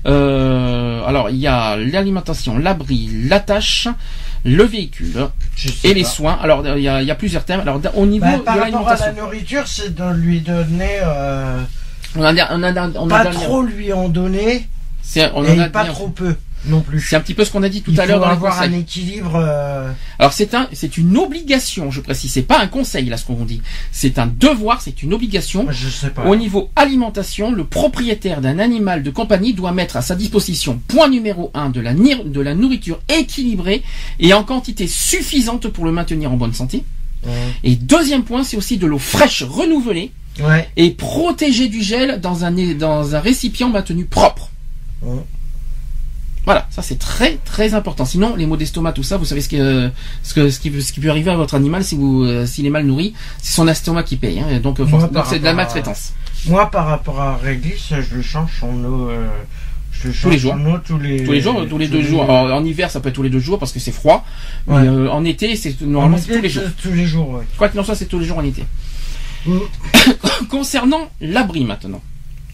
Euh, alors, il y a l'alimentation, l'abri, la tâche, le véhicule et les pas. soins. Alors, il y, a, il y a plusieurs thèmes. Alors, au niveau bah, par de rapport l'alimentation, à la nourriture, c'est de lui donner. Euh, on a, on a, on a pas dernière. trop lui en donner. C'est, on et en a pas bien. trop peu. Non plus. C'est un petit peu ce qu'on a dit tout Il à l'heure dans les avoir conseils. un équilibre. Euh... Alors c'est un, c'est une obligation, je précise. C'est pas un conseil là ce qu'on dit. C'est un devoir, c'est une obligation. Je sais pas. Au niveau alimentation, le propriétaire d'un animal de compagnie doit mettre à sa disposition, point numéro un, de la, de la nourriture équilibrée et en quantité suffisante pour le maintenir en bonne santé. Ouais. Et deuxième point, c'est aussi de l'eau fraîche renouvelée ouais. et protégée du gel dans un, dans un récipient maintenu propre. Ouais. Voilà, ça c'est très très important. Sinon, les maux d'estomac, tout ça, vous savez ce que ce que ce qui, ce qui peut arriver à votre animal si vous euh, s'il est mal nourri, c'est son estomac qui paye. Hein, donc, Moi, donc c'est de la maltraitance. À... Moi, par rapport à Réglisse, je le change en eau. Euh... Je le change tous les jours. en eau tous les tous les jours, tous les deux jours. Alors, en hiver, ça peut être tous les deux jours parce que c'est froid. Ouais. Mais euh, en été, c'est normalement c'est tous les jours. Tous les jours. Ouais. Quoi qu'il en soit, c'est tous les jours en été. Mm. Concernant l'abri maintenant.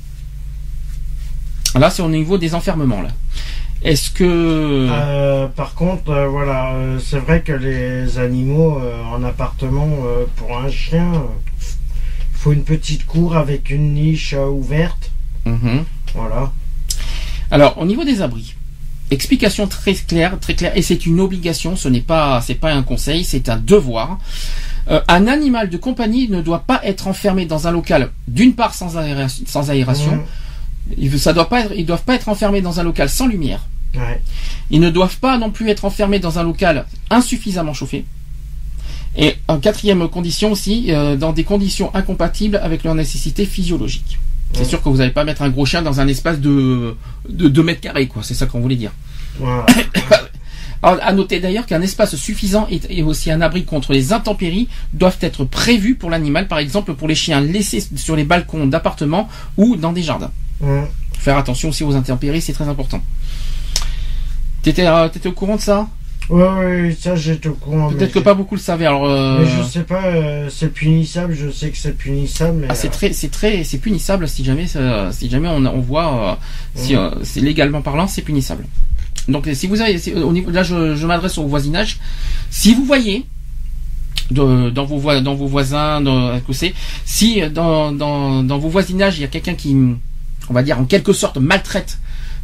Là, c'est au niveau des enfermements là. Est-ce que... Euh, par contre, euh, voilà, euh, c'est vrai que les animaux euh, en appartement, euh, pour un chien, il euh, faut une petite cour avec une niche euh, ouverte. Mmh. Voilà. Alors, au niveau des abris, explication très claire, très claire, et c'est une obligation, ce n'est pas, c'est pas un conseil, c'est un devoir. Euh, un animal de compagnie ne doit pas être enfermé dans un local, d'une part sans aération, sans aération. Mmh. Ça doit pas être, ils doivent pas être enfermés dans un local sans lumière. Ouais. Ils ne doivent pas non plus être enfermés dans un local insuffisamment chauffé. Et en quatrième condition aussi, euh, dans des conditions incompatibles avec leurs nécessités physiologiques. Ouais. C'est sûr que vous n'allez pas mettre un gros chien dans un espace de de deux mètres carrés, quoi. C'est ça qu'on voulait dire. Ouais. Alors, à noter d'ailleurs qu'un espace suffisant et aussi un abri contre les intempéries doivent être prévus pour l'animal, par exemple pour les chiens laissés sur les balcons d'appartements ou dans des jardins. Mmh. Faire attention aussi aux intempéries, c'est très important. T'étais, euh, t'étais au courant de ça ? Oui, oui, ça j'étais au courant. Peut-être que pas beaucoup le savaient. Alors, euh... mais je sais pas, euh, c'est punissable. Je sais que c'est punissable. Mais ah, c'est euh... très, c'est très, c'est punissable si jamais, euh, si jamais on, on voit, euh, si mmh. euh, c'est légalement parlant, c'est punissable. Donc, si vous avez, si, au niveau, là, je, je m'adresse au voisinage. Si vous voyez de, dans vos dans vos voisins, dans, si dans, dans dans vos voisinages il y a quelqu'un qui, on va dire en quelque sorte maltraite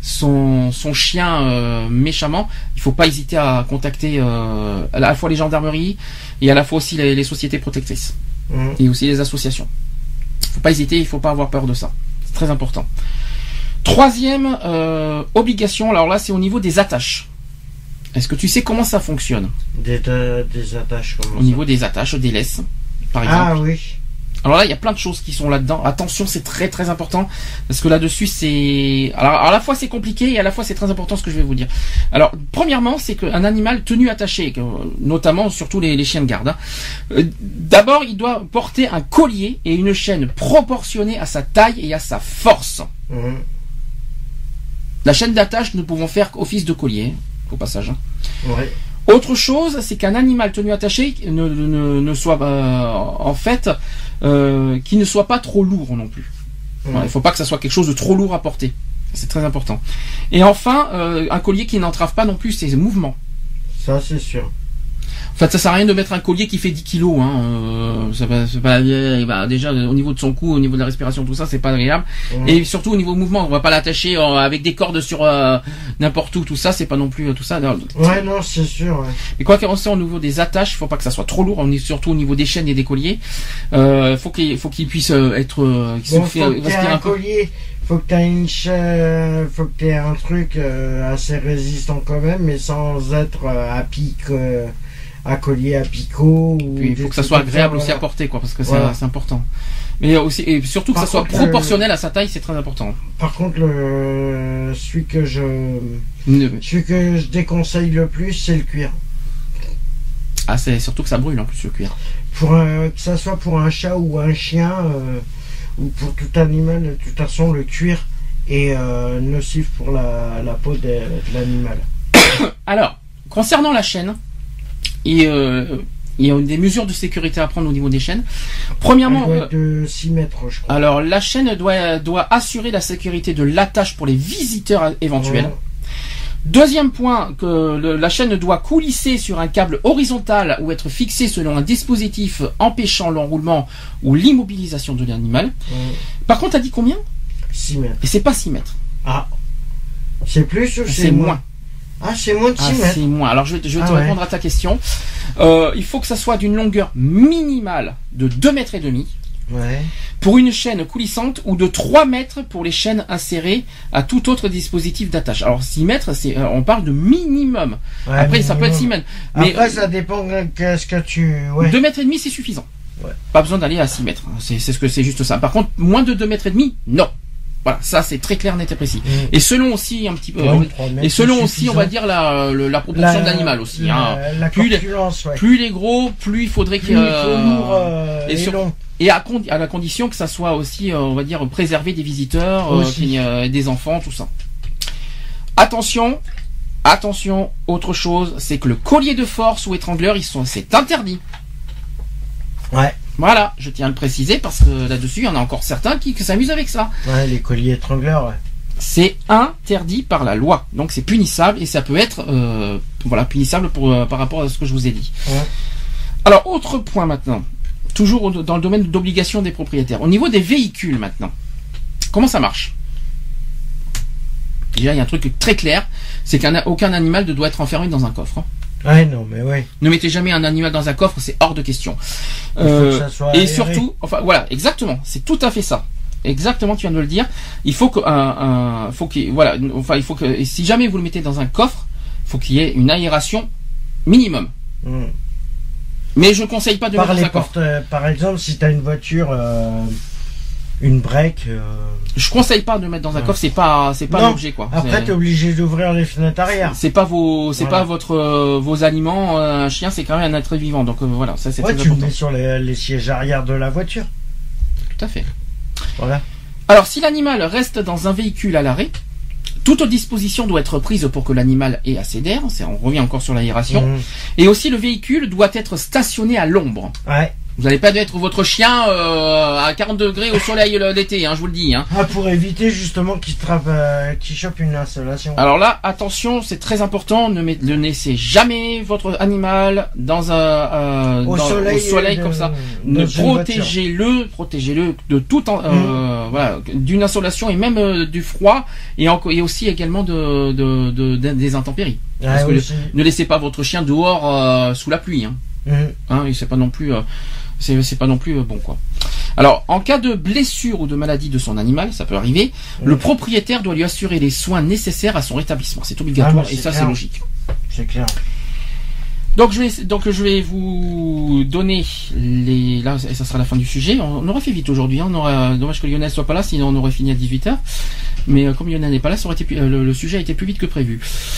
son, son chien euh, méchamment, il faut pas hésiter à contacter euh, à la fois les gendarmeries et à la fois aussi les, les sociétés protectrices mmh. et aussi les associations. Faut pas hésiter, il faut pas avoir peur de ça. C'est très important. Troisième euh, obligation, alors là c'est au niveau des attaches. Est-ce que tu sais comment ça fonctionne? Des, de, des attaches comment Au ça niveau des attaches, des laisses, par exemple. Ah oui. Alors là, il y a plein de choses qui sont là-dedans. Attention, c'est très très important parce que là-dessus, c'est alors à la fois c'est compliqué et à la fois c'est très important ce que je vais vous dire. Alors, premièrement, c'est qu'un animal tenu attaché, notamment surtout les, les chiens de garde, hein, euh, d'abord, il doit porter un collier et une chaîne proportionnée à sa taille et à sa force. Mmh. La chaîne d'attache, nous pouvons faire office de collier, au passage. Hein. Ouais. Autre chose, c'est qu'un animal tenu attaché ne, ne, ne soit euh, en fait euh, qui ne soit pas trop lourd non plus. Mmh. Voilà, il ne faut pas que ça soit quelque chose de trop lourd à porter. C'est très important. Et enfin, euh, un collier qui n'entrave pas non plus ses mouvements. Ça, c'est sûr. En fait, ça sert à rien de mettre un collier qui fait dix kilos. Hein. Euh, c'est pas, c'est pas, bah, déjà, au niveau de son cou, au niveau de la respiration, tout ça, c'est pas agréable. Mmh. Et surtout au niveau mouvement, on va pas l'attacher euh, avec des cordes sur euh, n'importe où. Tout ça, c'est pas non plus euh, tout ça. Non. Ouais, non, c'est sûr. Ouais. Mais quoi qu'il en soit, au niveau des attaches, il faut pas que ça soit trop lourd. On est surtout au niveau des chaînes et des colliers. Euh, faut qu'il faut qu'il puisse euh, être. Euh, qu'il bon, se faut fait, que t'aies un, un collier. Faut que t'aies une chaîne, faut que t'aies un truc euh, assez résistant quand même, mais sans être euh, à pic. Euh... à collier à picot. Ou puis il faut que ça soit agréable aussi à porter, quoi, parce que voilà. c'est important. Mais aussi, et surtout que par ça soit proportionnel le... à sa taille, c'est très important. Par contre, le celui que je, ne... celui que je déconseille le plus, c'est le cuir. Ah, c'est surtout que ça brûle en plus le cuir. Pour un... que ça soit pour un chat ou un chien euh, ou pour tout animal, de toute façon, le cuir est euh, nocif pour la, la peau de, de l'animal. Alors, concernant la chaîne. Et euh, il y a des mesures de sécurité à prendre au niveau des chaînes. Premièrement, elle doit être de six mètres, je crois. Alors la chaîne doit doit assurer la sécurité de l'attache pour les visiteurs éventuels. Oh. Deuxième point, que le, la chaîne doit coulisser sur un câble horizontal ou être fixée selon un dispositif empêchant l'enroulement ou l'immobilisation de l'animal. Oh. Par contre, t'as dit combien? six mètres. Et c'est pas six mètres. Ah. C'est plus ou c'est, c'est moins, moins. Ah, c'est moins de six ah, mètres. C'est moins. Alors, je vais, je vais ah, te ouais. répondre à ta question. Euh, il faut que ça soit d'une longueur minimale de deux mètres et demi. Ouais. Pour une chaîne coulissante ou de trois mètres pour les chaînes insérées à tout autre dispositif d'attache. Alors, six mètres, c'est, euh, on parle de minimum. Ouais, Après, minimum. Ça peut être six mètres. Mais après, ça dépend de ce que tu, ouais. deux mètres et demi, c'est suffisant. Ouais. Pas besoin d'aller à six mètres. C'est, c'est ce que c'est juste ça. Par contre, moins de deux mètres et demi, non. Voilà, ça c'est très clair, net et précis. Mmh. Et selon aussi un petit peu, ouais, et selon aussi, on va dire la la, la proportion de l'animal aussi. La, hein. la plus, les, ouais. plus les gros, plus il faudrait qu'il. Euh, lourd, euh, et, et, sur, long. et à, à la condition que ça soit aussi, euh, on va dire, préservé des visiteurs, euh, qui, euh, des enfants, tout ça. Attention, attention. Autre chose, c'est que le collier de force ou étrangleur, ils sont, c'est interdit. Ouais. Voilà, je tiens à le préciser parce que là-dessus, il y en a encore certains qui, qui s'amusent avec ça. Ouais, les colliers étrangleurs, ouais. C'est interdit par la loi, donc c'est punissable et ça peut être euh, voilà punissable pour euh, par rapport à ce que je vous ai dit. Ouais. Alors autre point maintenant, toujours dans le domaine d'obligation des propriétaires. Au niveau des véhicules maintenant, comment ça marche? Déjà il y a un truc très clair, c'est qu'aucun animal ne doit être enfermé dans un coffre. Hein. Ouais, non, mais ouais. Ne mettez jamais un animal dans un coffre, c'est hors de question. Il euh, faut que ça soit et aéré. surtout, enfin voilà, exactement, c'est tout à fait ça. Exactement, tu viens de le dire. Il faut que, un, un, faut qu'il, voilà, enfin, il faut que, si jamais vous le mettez dans un coffre, il faut qu'il y ait une aération minimum. Mmh. Mais je ne conseille pas de par mettre les dans un portes, coffre. Euh, par exemple, si tu as une voiture, euh, une break. Euh... Je conseille pas de mettre dans un ouais. coffre, c'est pas, c'est pas l'objet quoi. Après, t'es obligé d'ouvrir les fenêtres arrière. C'est pas vos, c'est voilà. pas votre, euh, vos aliments. Un chien, c'est quand même un être vivant, donc euh, voilà, ça c'est ouais, très tu important. le mets sur les, les sièges arrière de la voiture. Tout à fait. Voilà. Alors, si l'animal reste dans un véhicule à l'arrêt, toute disposition doit être prise pour que l'animal ait assez d'air. On revient encore sur l'aération. Mmh. Et aussi, le véhicule doit être stationné à l'ombre. Ouais. Vous n'allez pas mettre votre chien euh, à quarante degrés au soleil l'été, hein, je vous le dis. Hein. Ah, pour éviter justement qu'il euh, qu'il chope une insolation. Alors là, attention, c'est très important, ne, met, ne laissez jamais votre animal dans un euh, au, dans, soleil au soleil de, comme ça. Ne protégez-le, protégez-le de tout en, euh, euh, voilà, d'une insolation et même euh, du froid et, en, et aussi également de, de, de, de des intempéries. Ah, Parce que oui, le- c'est- ne laissez pas votre chien dehors euh, sous la pluie. Hein. Mhm. Hein, et c'est pas non plus, euh, c'est, c'est pas non plus euh, bon quoi. Alors, en cas de blessure ou de maladie de son animal, ça peut arriver, Mhm. le propriétaire doit lui assurer les soins nécessaires à son rétablissement. C'est Ah, obligatoire mais et c'est ça clair. c'est logique. C'est clair. Donc je vais donc je vais vous donner les là et ça sera la fin du sujet. On, on aura fait vite aujourd'hui. Hein, on aura dommage que Lionel soit pas là, sinon on aurait fini à dix-huit heures. Mais euh, comme Lionel n'est pas là, ça aurait été plus- euh, le, le sujet a été plus vite que prévu.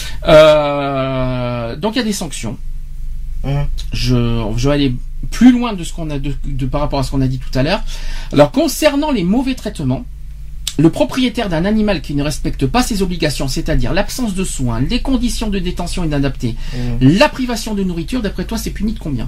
Euh, donc il y a des sanctions. Mhm. Je, je vais aller plus loin de ce qu'on a de, de par rapport à ce qu'on a dit tout à l'heure. Alors concernant les mauvais traitements, le propriétaire d'un animal qui ne respecte pas ses obligations, c'est-à-dire l'absence de soins, les conditions de détention inadaptées, Mhm. la privation de nourriture, d'après toi, c'est puni de combien?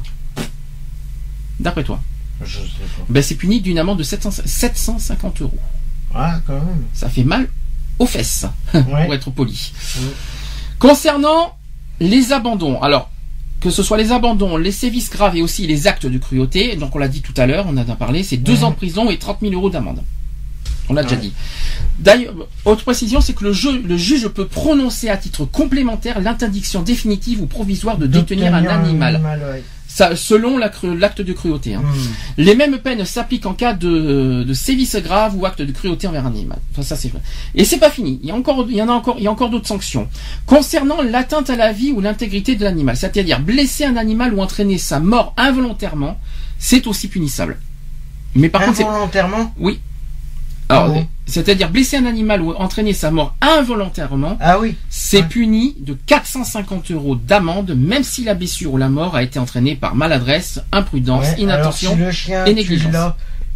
D'après toi? Je sais pas. Ben, c'est puni d'une amende de sept cents sept cent cinquante euros. Ah, quand même. Ça fait mal aux fesses, Ouais. pour être poli. Mhm. Concernant les abandons, alors, que ce soit les abandons, les sévices graves et aussi les actes de cruauté, donc on l'a dit tout à l'heure, on en a parlé, c'est deux Mhm. ans de prison et trente mille euros d'amende. On l'a déjà Ouais. dit. D'ailleurs, autre précision, c'est que le, jeu, le juge peut prononcer à titre complémentaire l'interdiction définitive ou provisoire de détenir un animal. ouais. Ça, selon la cru- l'acte de cruauté. Hein. Mhm. Les mêmes peines s'appliquent en cas de, de sévices graves ou acte de cruauté envers un animal. Enfin, ça c'est vrai. Et c'est pas fini. Il y a encore, il y en a encore, il y a encore d'autres sanctions concernant l'atteinte à la vie ou l'intégrité de l'animal, c'est-à-dire blesser un animal ou entraîner sa mort involontairement, c'est aussi punissable. Mais par contre, c'est Involontairement. oui. Alors, Ah bon c'est-à-dire blesser un animal ou entraîner sa mort involontairement, Ah oui. c'est Ouais. puni de quatre cent cinquante euros d'amende, même si la blessure ou la mort a été entraînée par maladresse, imprudence, Ouais, inattention. alors, si le chien, et tu négligence. l'as,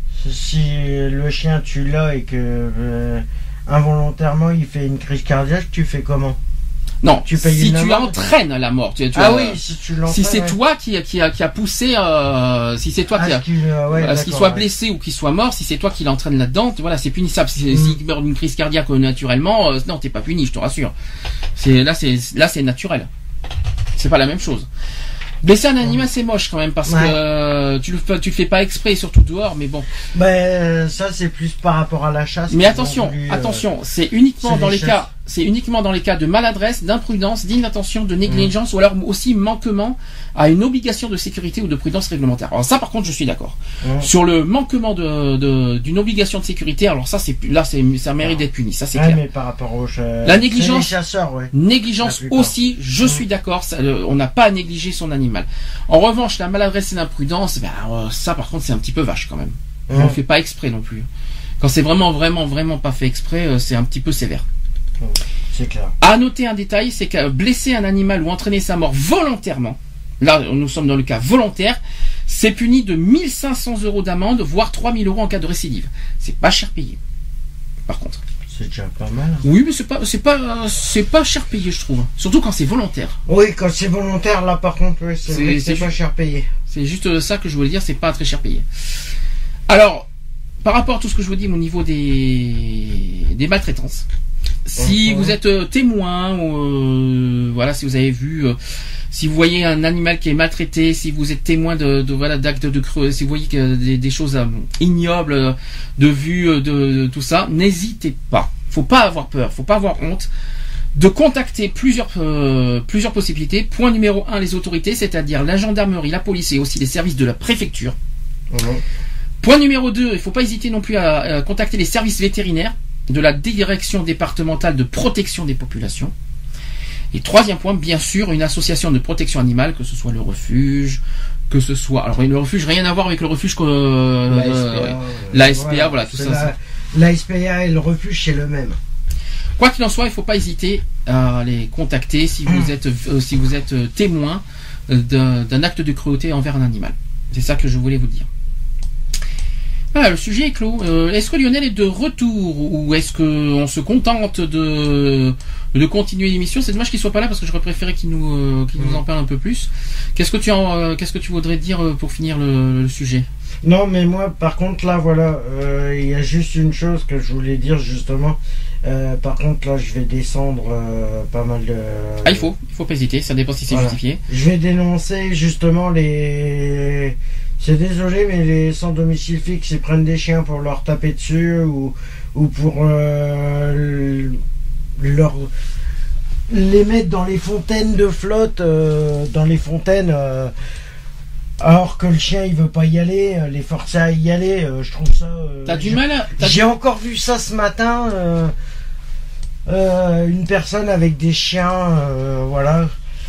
si le chien tu l'as et que euh, involontairement il fait une crise cardiaque, tu fais comment? Non, Tu payes si une tu amende entraînes la mort, tu, tu Ah as- oui, si tu l'entraînes. si c'est ouais. toi qui, qui, a, qui a poussé, euh, si c'est toi Ah, qui a, ce qu'il, euh, ouais, à ce qu'il d'accord, soit ouais. blessé ou qu'il soit mort, si c'est toi qui l'entraîne là-dedans, voilà, c'est punissable. Si Mm. s'il meurt d'une crise cardiaque euh, naturellement, euh, non, t'es pas puni, je te rassure. C'est là, c'est là, c'est naturel. C'est pas la même chose. Blesser un animal, c'est moche quand même parce Ouais. que euh, tu le fais, tu le fais pas exprès, surtout dehors, mais bon. Ben, ça c'est plus par rapport à la chasse. Mais qu'ils attention, ont voulu, euh, attention, c'est uniquement c'est dans les les chefs. cas, c'est uniquement dans les cas de maladresse, d'imprudence, d'inattention, de négligence ou alors aussi manquement à une obligation de sécurité ou de prudence réglementaire. Alors ça, par contre, je suis d'accord. Ouais. Sur le manquement de, de- d'une obligation de sécurité, alors ça, c'est là, c'est ça mérite d'être puni, ça c'est Ouais, clair. mais par rapport aux cha- La négligence- c'est les chasseurs, ouais. Négligence La plupart. aussi, je Mm. suis d'accord, ça, euh, on n'a pas à négliger son animal. En revanche, la maladresse et l'imprudence, ben, euh, ça par contre c'est un petit peu vache quand même. On Ouais. le fait pas exprès non plus. Quand c'est vraiment, vraiment, vraiment pas fait exprès, euh, c'est un petit peu sévère. C'est clair. À noter un détail, c'est que blesser un animal ou entraîner sa mort volontairement, là nous sommes dans le cas volontaire, c'est puni de mille cinq cents euros d'amende, voire trois mille euros en cas de récidive. C'est pas cher payé. Par contre. C'est déjà pas mal. hein. Oui, mais c'est pas, c'est pas, c'est pas cher payé, je trouve. Surtout quand c'est volontaire. Oui, quand c'est volontaire, là par contre, ouais, c'est C'est- vrai que c'est c'est pas ju- cher payé. C'est juste ça que je voulais dire, c'est pas très cher payé. Alors, par rapport à tout ce que je vous dis au niveau des, des maltraitances, si Mhm. vous êtes euh, témoin, ou, euh, voilà, si vous avez vu, euh, si vous voyez un animal qui est maltraité, si vous êtes témoin de, de voilà d'actes de cruauté, si vous voyez que des, des choses euh, ignobles euh, de vue euh, de, de tout ça, n'hésitez pas. Faut pas avoir peur, faut pas avoir honte de contacter plusieurs euh, plusieurs possibilités. Point numéro un, les autorités, c'est-à-dire la gendarmerie, la police et aussi les services de la préfecture. Mhm. Point numéro deux, il faut pas hésiter non plus à, à contacter les services vétérinaires de la direction départementale de protection des populations. Et troisième point, bien sûr, une association de protection animale, que ce soit le refuge, que ce soit... Alors le refuge, rien à voir avec le refuge que... euh, La S P A, euh, ouais. la S P A, voilà, tout c'est ça, La, ça. la S P A et le refuge, c'est le même. Quoi qu'il en soit, il ne faut pas hésiter à les contacter si vous êtes, euh, si vous êtes euh, témoin euh, d'un, d'un acte de cruauté envers un animal. C'est ça que je voulais vous dire. Voilà, le sujet est clos. Euh, est-ce que Lionel est de retour ou est-ce qu'on se contente de, de continuer l'émission? C'est dommage qu'il soit pas là parce que j'aurais préféré qu'il nous, euh, qu'il nous en parle un peu plus. Qu'est-ce que tu en, euh, qu'est-ce que tu voudrais dire euh, pour finir le, le sujet? Non, mais moi, par contre, là, voilà, euh, il y a juste une chose que je voulais dire, justement. Euh, par contre, là, je vais descendre euh, pas mal de... Ah, il faut, il faut pas hésiter, ça dépend si c'est Voilà. justifié. Je vais dénoncer, justement, les... c'est désolé, mais les sans domicile fixe, ils prennent des chiens pour leur taper dessus ou, ou pour euh, leur les mettre dans les fontaines de flotte, euh, dans les fontaines, euh, alors que le chien il veut pas y aller, euh, les forcer à y aller. Euh, je trouve ça. Euh, T'as du mal à... t'as J'ai encore vu ça ce matin. Euh, euh, une personne avec des chiens, euh, voilà,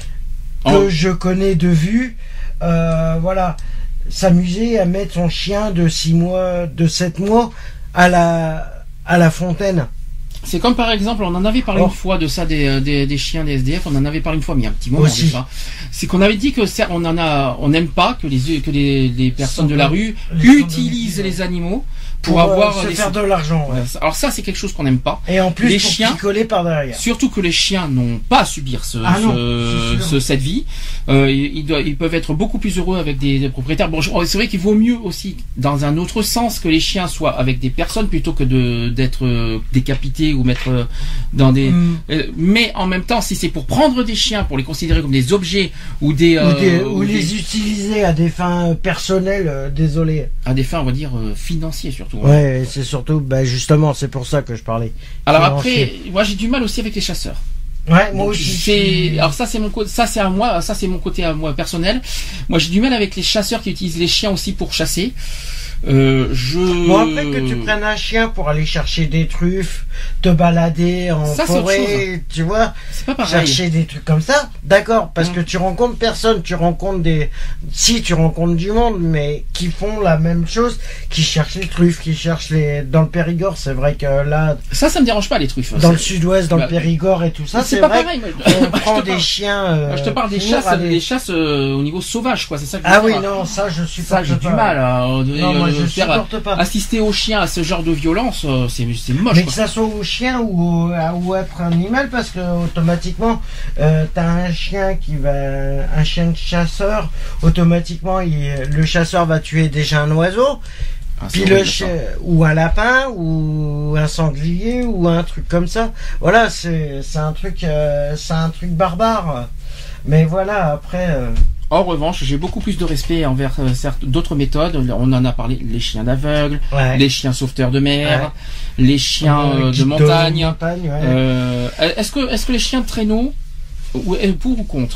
que Oh. je connais de vue, euh, voilà, s'amuser à mettre son chien de six mois, de sept mois à la à la fontaine. C'est comme par exemple, on en avait parlé Oh. une fois de ça des, des, des chiens des S D F, on en avait parlé une fois, mais il y a un petit moment Aussi. déjà. C'est qu'on avait dit que ça, on en a, on n'aime pas que les que les, les personnes de la rue Les utilisent sans-domicile, les animaux pour, pour euh, avoir se des faire de l'argent. ouais. Ouais, alors ça c'est quelque chose qu'on n'aime pas. Et en plus Les pour chiens- picoler par derrière. Surtout que les chiens n'ont pas à subir ce, Ah non, ce- c'est sûr. ce- cette vie. Euh, ils, ils doivent- ils peuvent être beaucoup plus heureux avec des, des propriétaires. Bon, je- c'est vrai qu'il vaut mieux aussi, dans un autre sens, que les chiens soient avec des personnes plutôt que de d'être euh, décapités ou mettre euh, dans des. Mm. Euh, mais en même temps, si c'est pour prendre des chiens, pour les considérer comme des objets ou des, Ou, des- euh, ou ou les des- utiliser à des fins personnelles, euh, désolé. à des fins, on va dire euh, financiers surtout. hein. Ouais, c'est surtout, bah justement, c'est pour ça que je parlais. Alors Financier. après, moi j'ai du mal aussi avec les chasseurs. Ouais, moi Donc, aussi. c'est- alors ça c'est mon côté, ça c'est à moi, ça c'est mon côté à moi personnel. Moi j'ai du mal avec les chasseurs qui utilisent les chiens aussi pour chasser. Euh, je. Bon, après que tu prennes un chien pour aller chercher des truffes, te balader en Ça, c'est autre forêt, tu vois, C'est pas pareil. chercher des trucs comme ça, d'accord, parce Mm. que tu rencontres personne, tu rencontres des... Si, tu rencontres du monde, mais qui font la même chose, qui cherchent les truffes, qui cherchent les... Dans le Périgord, c'est vrai que là, Ça, ça me dérange pas les truffes. dans le C'est- sud-ouest, dans bah, le Périgord et tout ça, c'est c'est pas vrai pareil. Moi, qu'on moi, je prend te des parle- chiens... euh, moi, je te parle des pour chasses, aller- des chasses euh, au niveau sauvage, quoi. C'est ça que je Ah veux oui, dire. non, ça, je suis Ça, j'ai du mal à euh, de- Non, moi, euh, je faire supporte pas. assister aux chiens à ce genre de violence. euh, C'est c'est moche. Mais quoi. que ça soit au chien ou, au, à- ou être un animal, parce que automatiquement, euh, t'as un chien qui va, un chien de chasseur, automatiquement, il- le chasseur va tuer déjà un oiseau, Ah, c'est puis le horrible, chi- ça. ou un lapin, ou un sanglier, ou un truc comme ça. Voilà, c'est, c'est un truc, euh, c'est un truc barbare. Mais voilà, après. euh, En revanche, j'ai beaucoup plus de respect envers euh, certes d'autres méthodes. On en a parlé, les chiens d'aveugle, ouais. les chiens sauveteurs de mer, les chiens Euh, euh, de guide montagne. montagne, ouais. Euh, est-ce que est-ce que les chiens de traîneau, ou- euh, pour ou contre?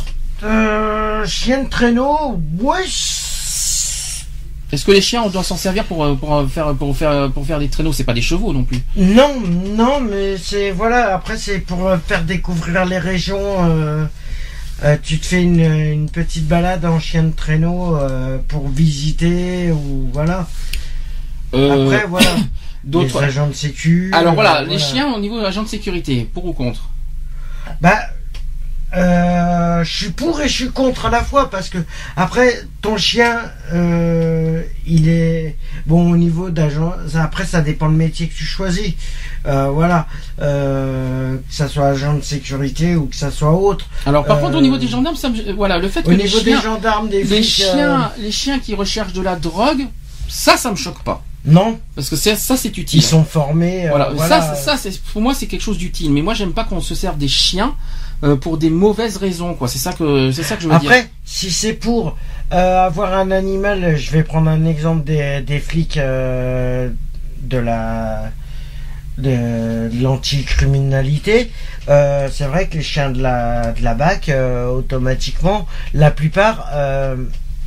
Euh, chien de traîneau, ouais. Est-ce que les chiens, on doit s'en servir pour euh, pour euh, faire pour faire pour faire des traîneaux? C'est pas des chevaux non plus. Non, non, mais c'est voilà. Après, c'est pour euh, faire découvrir les régions. euh, euh, tu te fais une, une petite balade en chien de traîneau euh, pour visiter ou voilà. Euh, Après, voilà. D'autres. Les agents de sécu. Alors voilà, euh, les chiens au niveau de l'agent de sécurité, pour ou contre? Bah, euh, je suis pour et je suis contre à la fois parce que après ton chien, euh, il est bon au niveau d'agent. ça- Après, ça dépend le métier que tu choisis. Euh, voilà, euh, que ça soit agent de sécurité ou que ça soit autre. Alors par Euh, contre au niveau des gendarmes, ça me- voilà, le fait que Au les niveau chiens, des gendarmes, des les flics, euh, chiens, les chiens qui recherchent de la drogue, ça, ça me choque pas, non, parce que c'est ça, c'est utile. ils sont formés. euh, Voilà, voilà. ça, ça, c'est pour moi c'est quelque chose d'utile. Mais moi j'aime pas qu'on se serve des chiens euh, pour des mauvaises raisons, quoi. C'est ça que c'est ça que je veux dire. Après, si c'est pour euh, avoir un animal, je vais prendre un exemple des, des flics euh, de la de, de l'anticriminalité. Euh, c'est vrai que les chiens de la de la B A C, euh, automatiquement, la plupart, euh,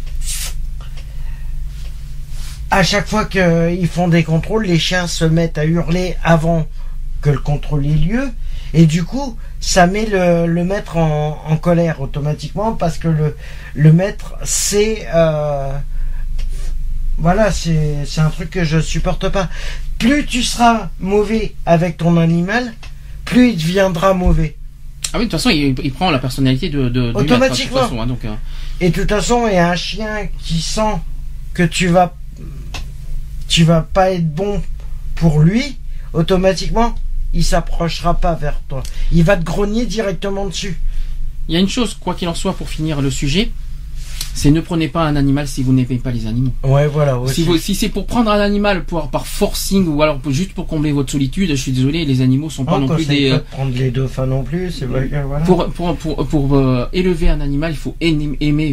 à chaque fois qu'ils font des contrôles, les chiens se mettent à hurler avant que le contrôle ait lieu. Et du coup, ça met le, le maître en, en colère automatiquement parce que le, le maître, c'est... euh, voilà, c'est c'est un truc que je supporte pas. Plus tu seras mauvais avec ton animal, plus il deviendra mauvais. Ah oui, de toute façon, il, il prend la personnalité de, de du maître, Automatiquement. de toute façon, hein, donc. euh, Et de toute façon, il y a un chien qui sent que tu vas, tu vas pas être bon pour lui, automatiquement, il s'approchera pas vers toi. Il va te grogner directement dessus. Il y a une chose, quoi qu'il en soit, pour finir le sujet, c'est ne prenez pas un animal si vous n'aimez pas les animaux. Ouais, voilà. Aussi. Si, vous- si c'est pour prendre un animal pour, par forcing ou alors pour- juste pour combler votre solitude, je suis désolé, les animaux sont pas On non plus conseille des. pas euh, de prendre les dauphins non plus, c'est vrai que voilà. Pour, pour, pour, pour euh, élever un animal, il faut aimer, aimer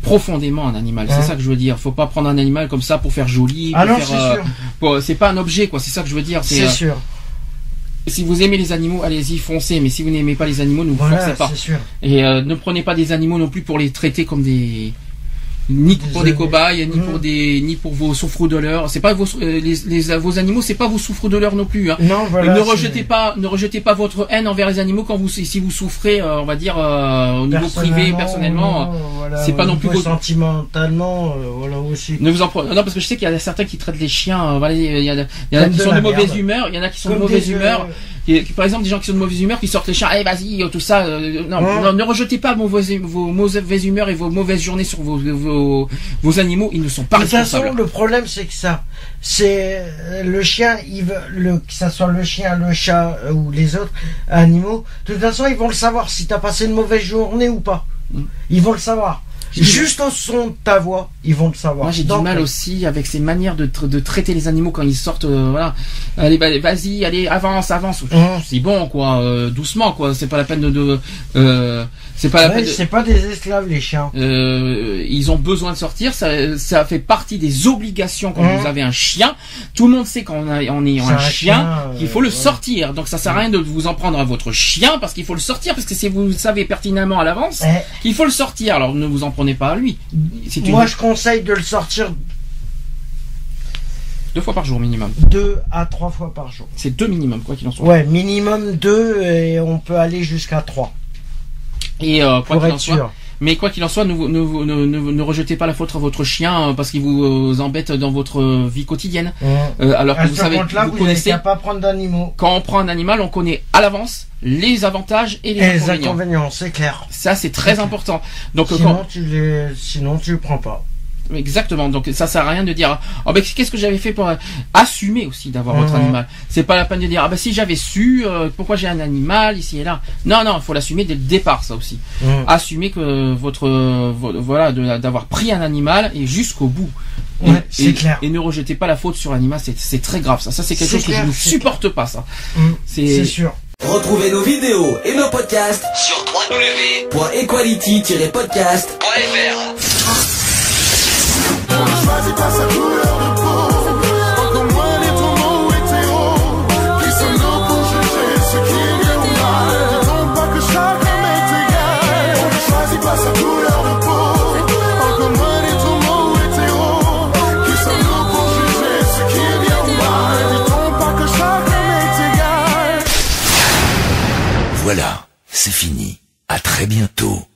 profondément un animal. Hein. C'est ça que je veux dire. Faut pas prendre un animal comme ça pour faire joli. Ah pour non, faire, c'est euh, sûr. pour- c'est pas un objet, quoi. C'est ça que je veux dire. C'est euh, sûr. Si vous aimez les animaux, allez-y, foncez. Mais si vous n'aimez pas les animaux, ne vous Voilà, forcez pas. c'est sûr. Et euh, ne prenez pas des animaux non plus pour les traiter comme des ni pour des Des- cobayes, ni Mmh. pour des ni pour vos souffres-douleurs. C'est pas vos euh, les, les vos animaux, c'est pas vos souffres-douleurs non plus. Hein. Non, voilà. ne c'est- rejetez pas, ne rejetez pas votre haine envers les animaux quand vous si vous souffrez, euh, on va dire euh, au niveau privé, personnellement. euh, voilà, c'est pas au non plus niveau votre- sentimentalement, euh, voilà aussi. Ne vous en prenez. Non, parce que je sais qu'il y a certains qui traitent les chiens. euh, voilà, il y, a, il y en a Comme qui de sont la de mauvaise merde. humeur. Il y en a qui sont Comme de mauvaise des, euh, humeur. Qui- qui- par exemple, des gens qui sont de mauvaise humeur, qui sortent les chiens. Eh, vas-y, tout ça. euh, non, Ouais. non, ne rejetez pas mauvaises, vos mauvaises humeurs et vos mauvaises journées sur vos, vos, vos animaux. Ils ne sont pas De toute façon, responsables. le problème, c'est que ça, c'est euh, le chien, il veut, le, que ça soit le chien, le chat euh, ou les autres animaux. De toute façon, ils vont le savoir si t'as passé une mauvaise journée ou pas. Mm. Ils vont le savoir. Juste au son de ta voix, ils vont le savoir. Moi, j'ai du Donc, mal aussi avec ces manières de, tra- de traiter les animaux quand ils sortent. euh, voilà, allez, va- vas-y, allez, avance, avance. Mmh. C'est bon, quoi, euh, doucement, quoi. C'est pas la peine de, de euh, c'est pas la ouais, peine. De, c'est pas des esclaves, les chiens. Euh, ils ont besoin de sortir, ça, ça fait partie des obligations quand Mmh. vous avez un chien. Tout le monde sait quand on, a, on est C'est un, un chien, chien, euh, qu'il faut le ouais. sortir. Donc ça sert à rien de vous en prendre à votre chien parce qu'il faut le sortir, parce que si vous le savez pertinemment à l'avance Eh, qu'il faut le sortir, alors ne vous en prenez pas à lui. C'est une moi, je conseille de le sortir deux fois par jour minimum. deux à trois fois par jour. C'est deux minimum, quoi qu'il en soit. Ouais, minimum deux et on peut aller jusqu'à trois. Et euh, quoi Pour qu'il en être soit. sûr. Mais quoi qu'il en soit, ne, vous- ne, vous- ne, ne, ne rejetez pas la faute à votre chien euh, parce qu'il vous euh, embête dans votre euh, vie quotidienne. Mmh. Euh, alors que À vous ce savez, compte-là, vous vous connaissez. n'avez qu'à pas prendre d'animaux. Quand on prend un animal, on connaît à l'avance les avantages et les Et les inconvénients. inconvénients, c'est clair. Ça, c'est très important. Donc, euh, Sinon, quand... tu les, sinon tu le prends pas. exactement. Donc, ça sert à rien de dire, oh, ben, qu'est-ce que j'avais fait pour euh, assumer aussi d'avoir votre Mhm. animal. C'est pas la peine de dire, ah ben, si j'avais su, euh, pourquoi j'ai un animal ici et là. Non, non, il faut l'assumer dès le départ, ça aussi. Mmh. Assumer que votre, euh, vo- voilà, de- d'avoir pris un animal et jusqu'au bout. Et- Ouais, c'est et, clair. Et ne rejetez pas la faute sur l'animal, c'est, c'est très grave. Ça, ça c'est quelque C'est chose clair, que je ne c'est supporte pas, ça. Mmh. C'est- C'est sûr. Retrouvez nos vidéos et nos podcasts sur w w w point equality tiret podcast point f r. On ne choisit pas sa couleur de peau, encore moins les tourments hétéros. Qui sommes-nous pour juger ce qui est bien ou mal? Disons pas que chaque homme est égal. On ne choisit pas sa couleur de peau, encore moins les tourments hétéros. Qui sommes-nous pour juger ce qui est bien ou mal? Disons pas que chaque homme est égal. Voilà, c'est fini. À très bientôt.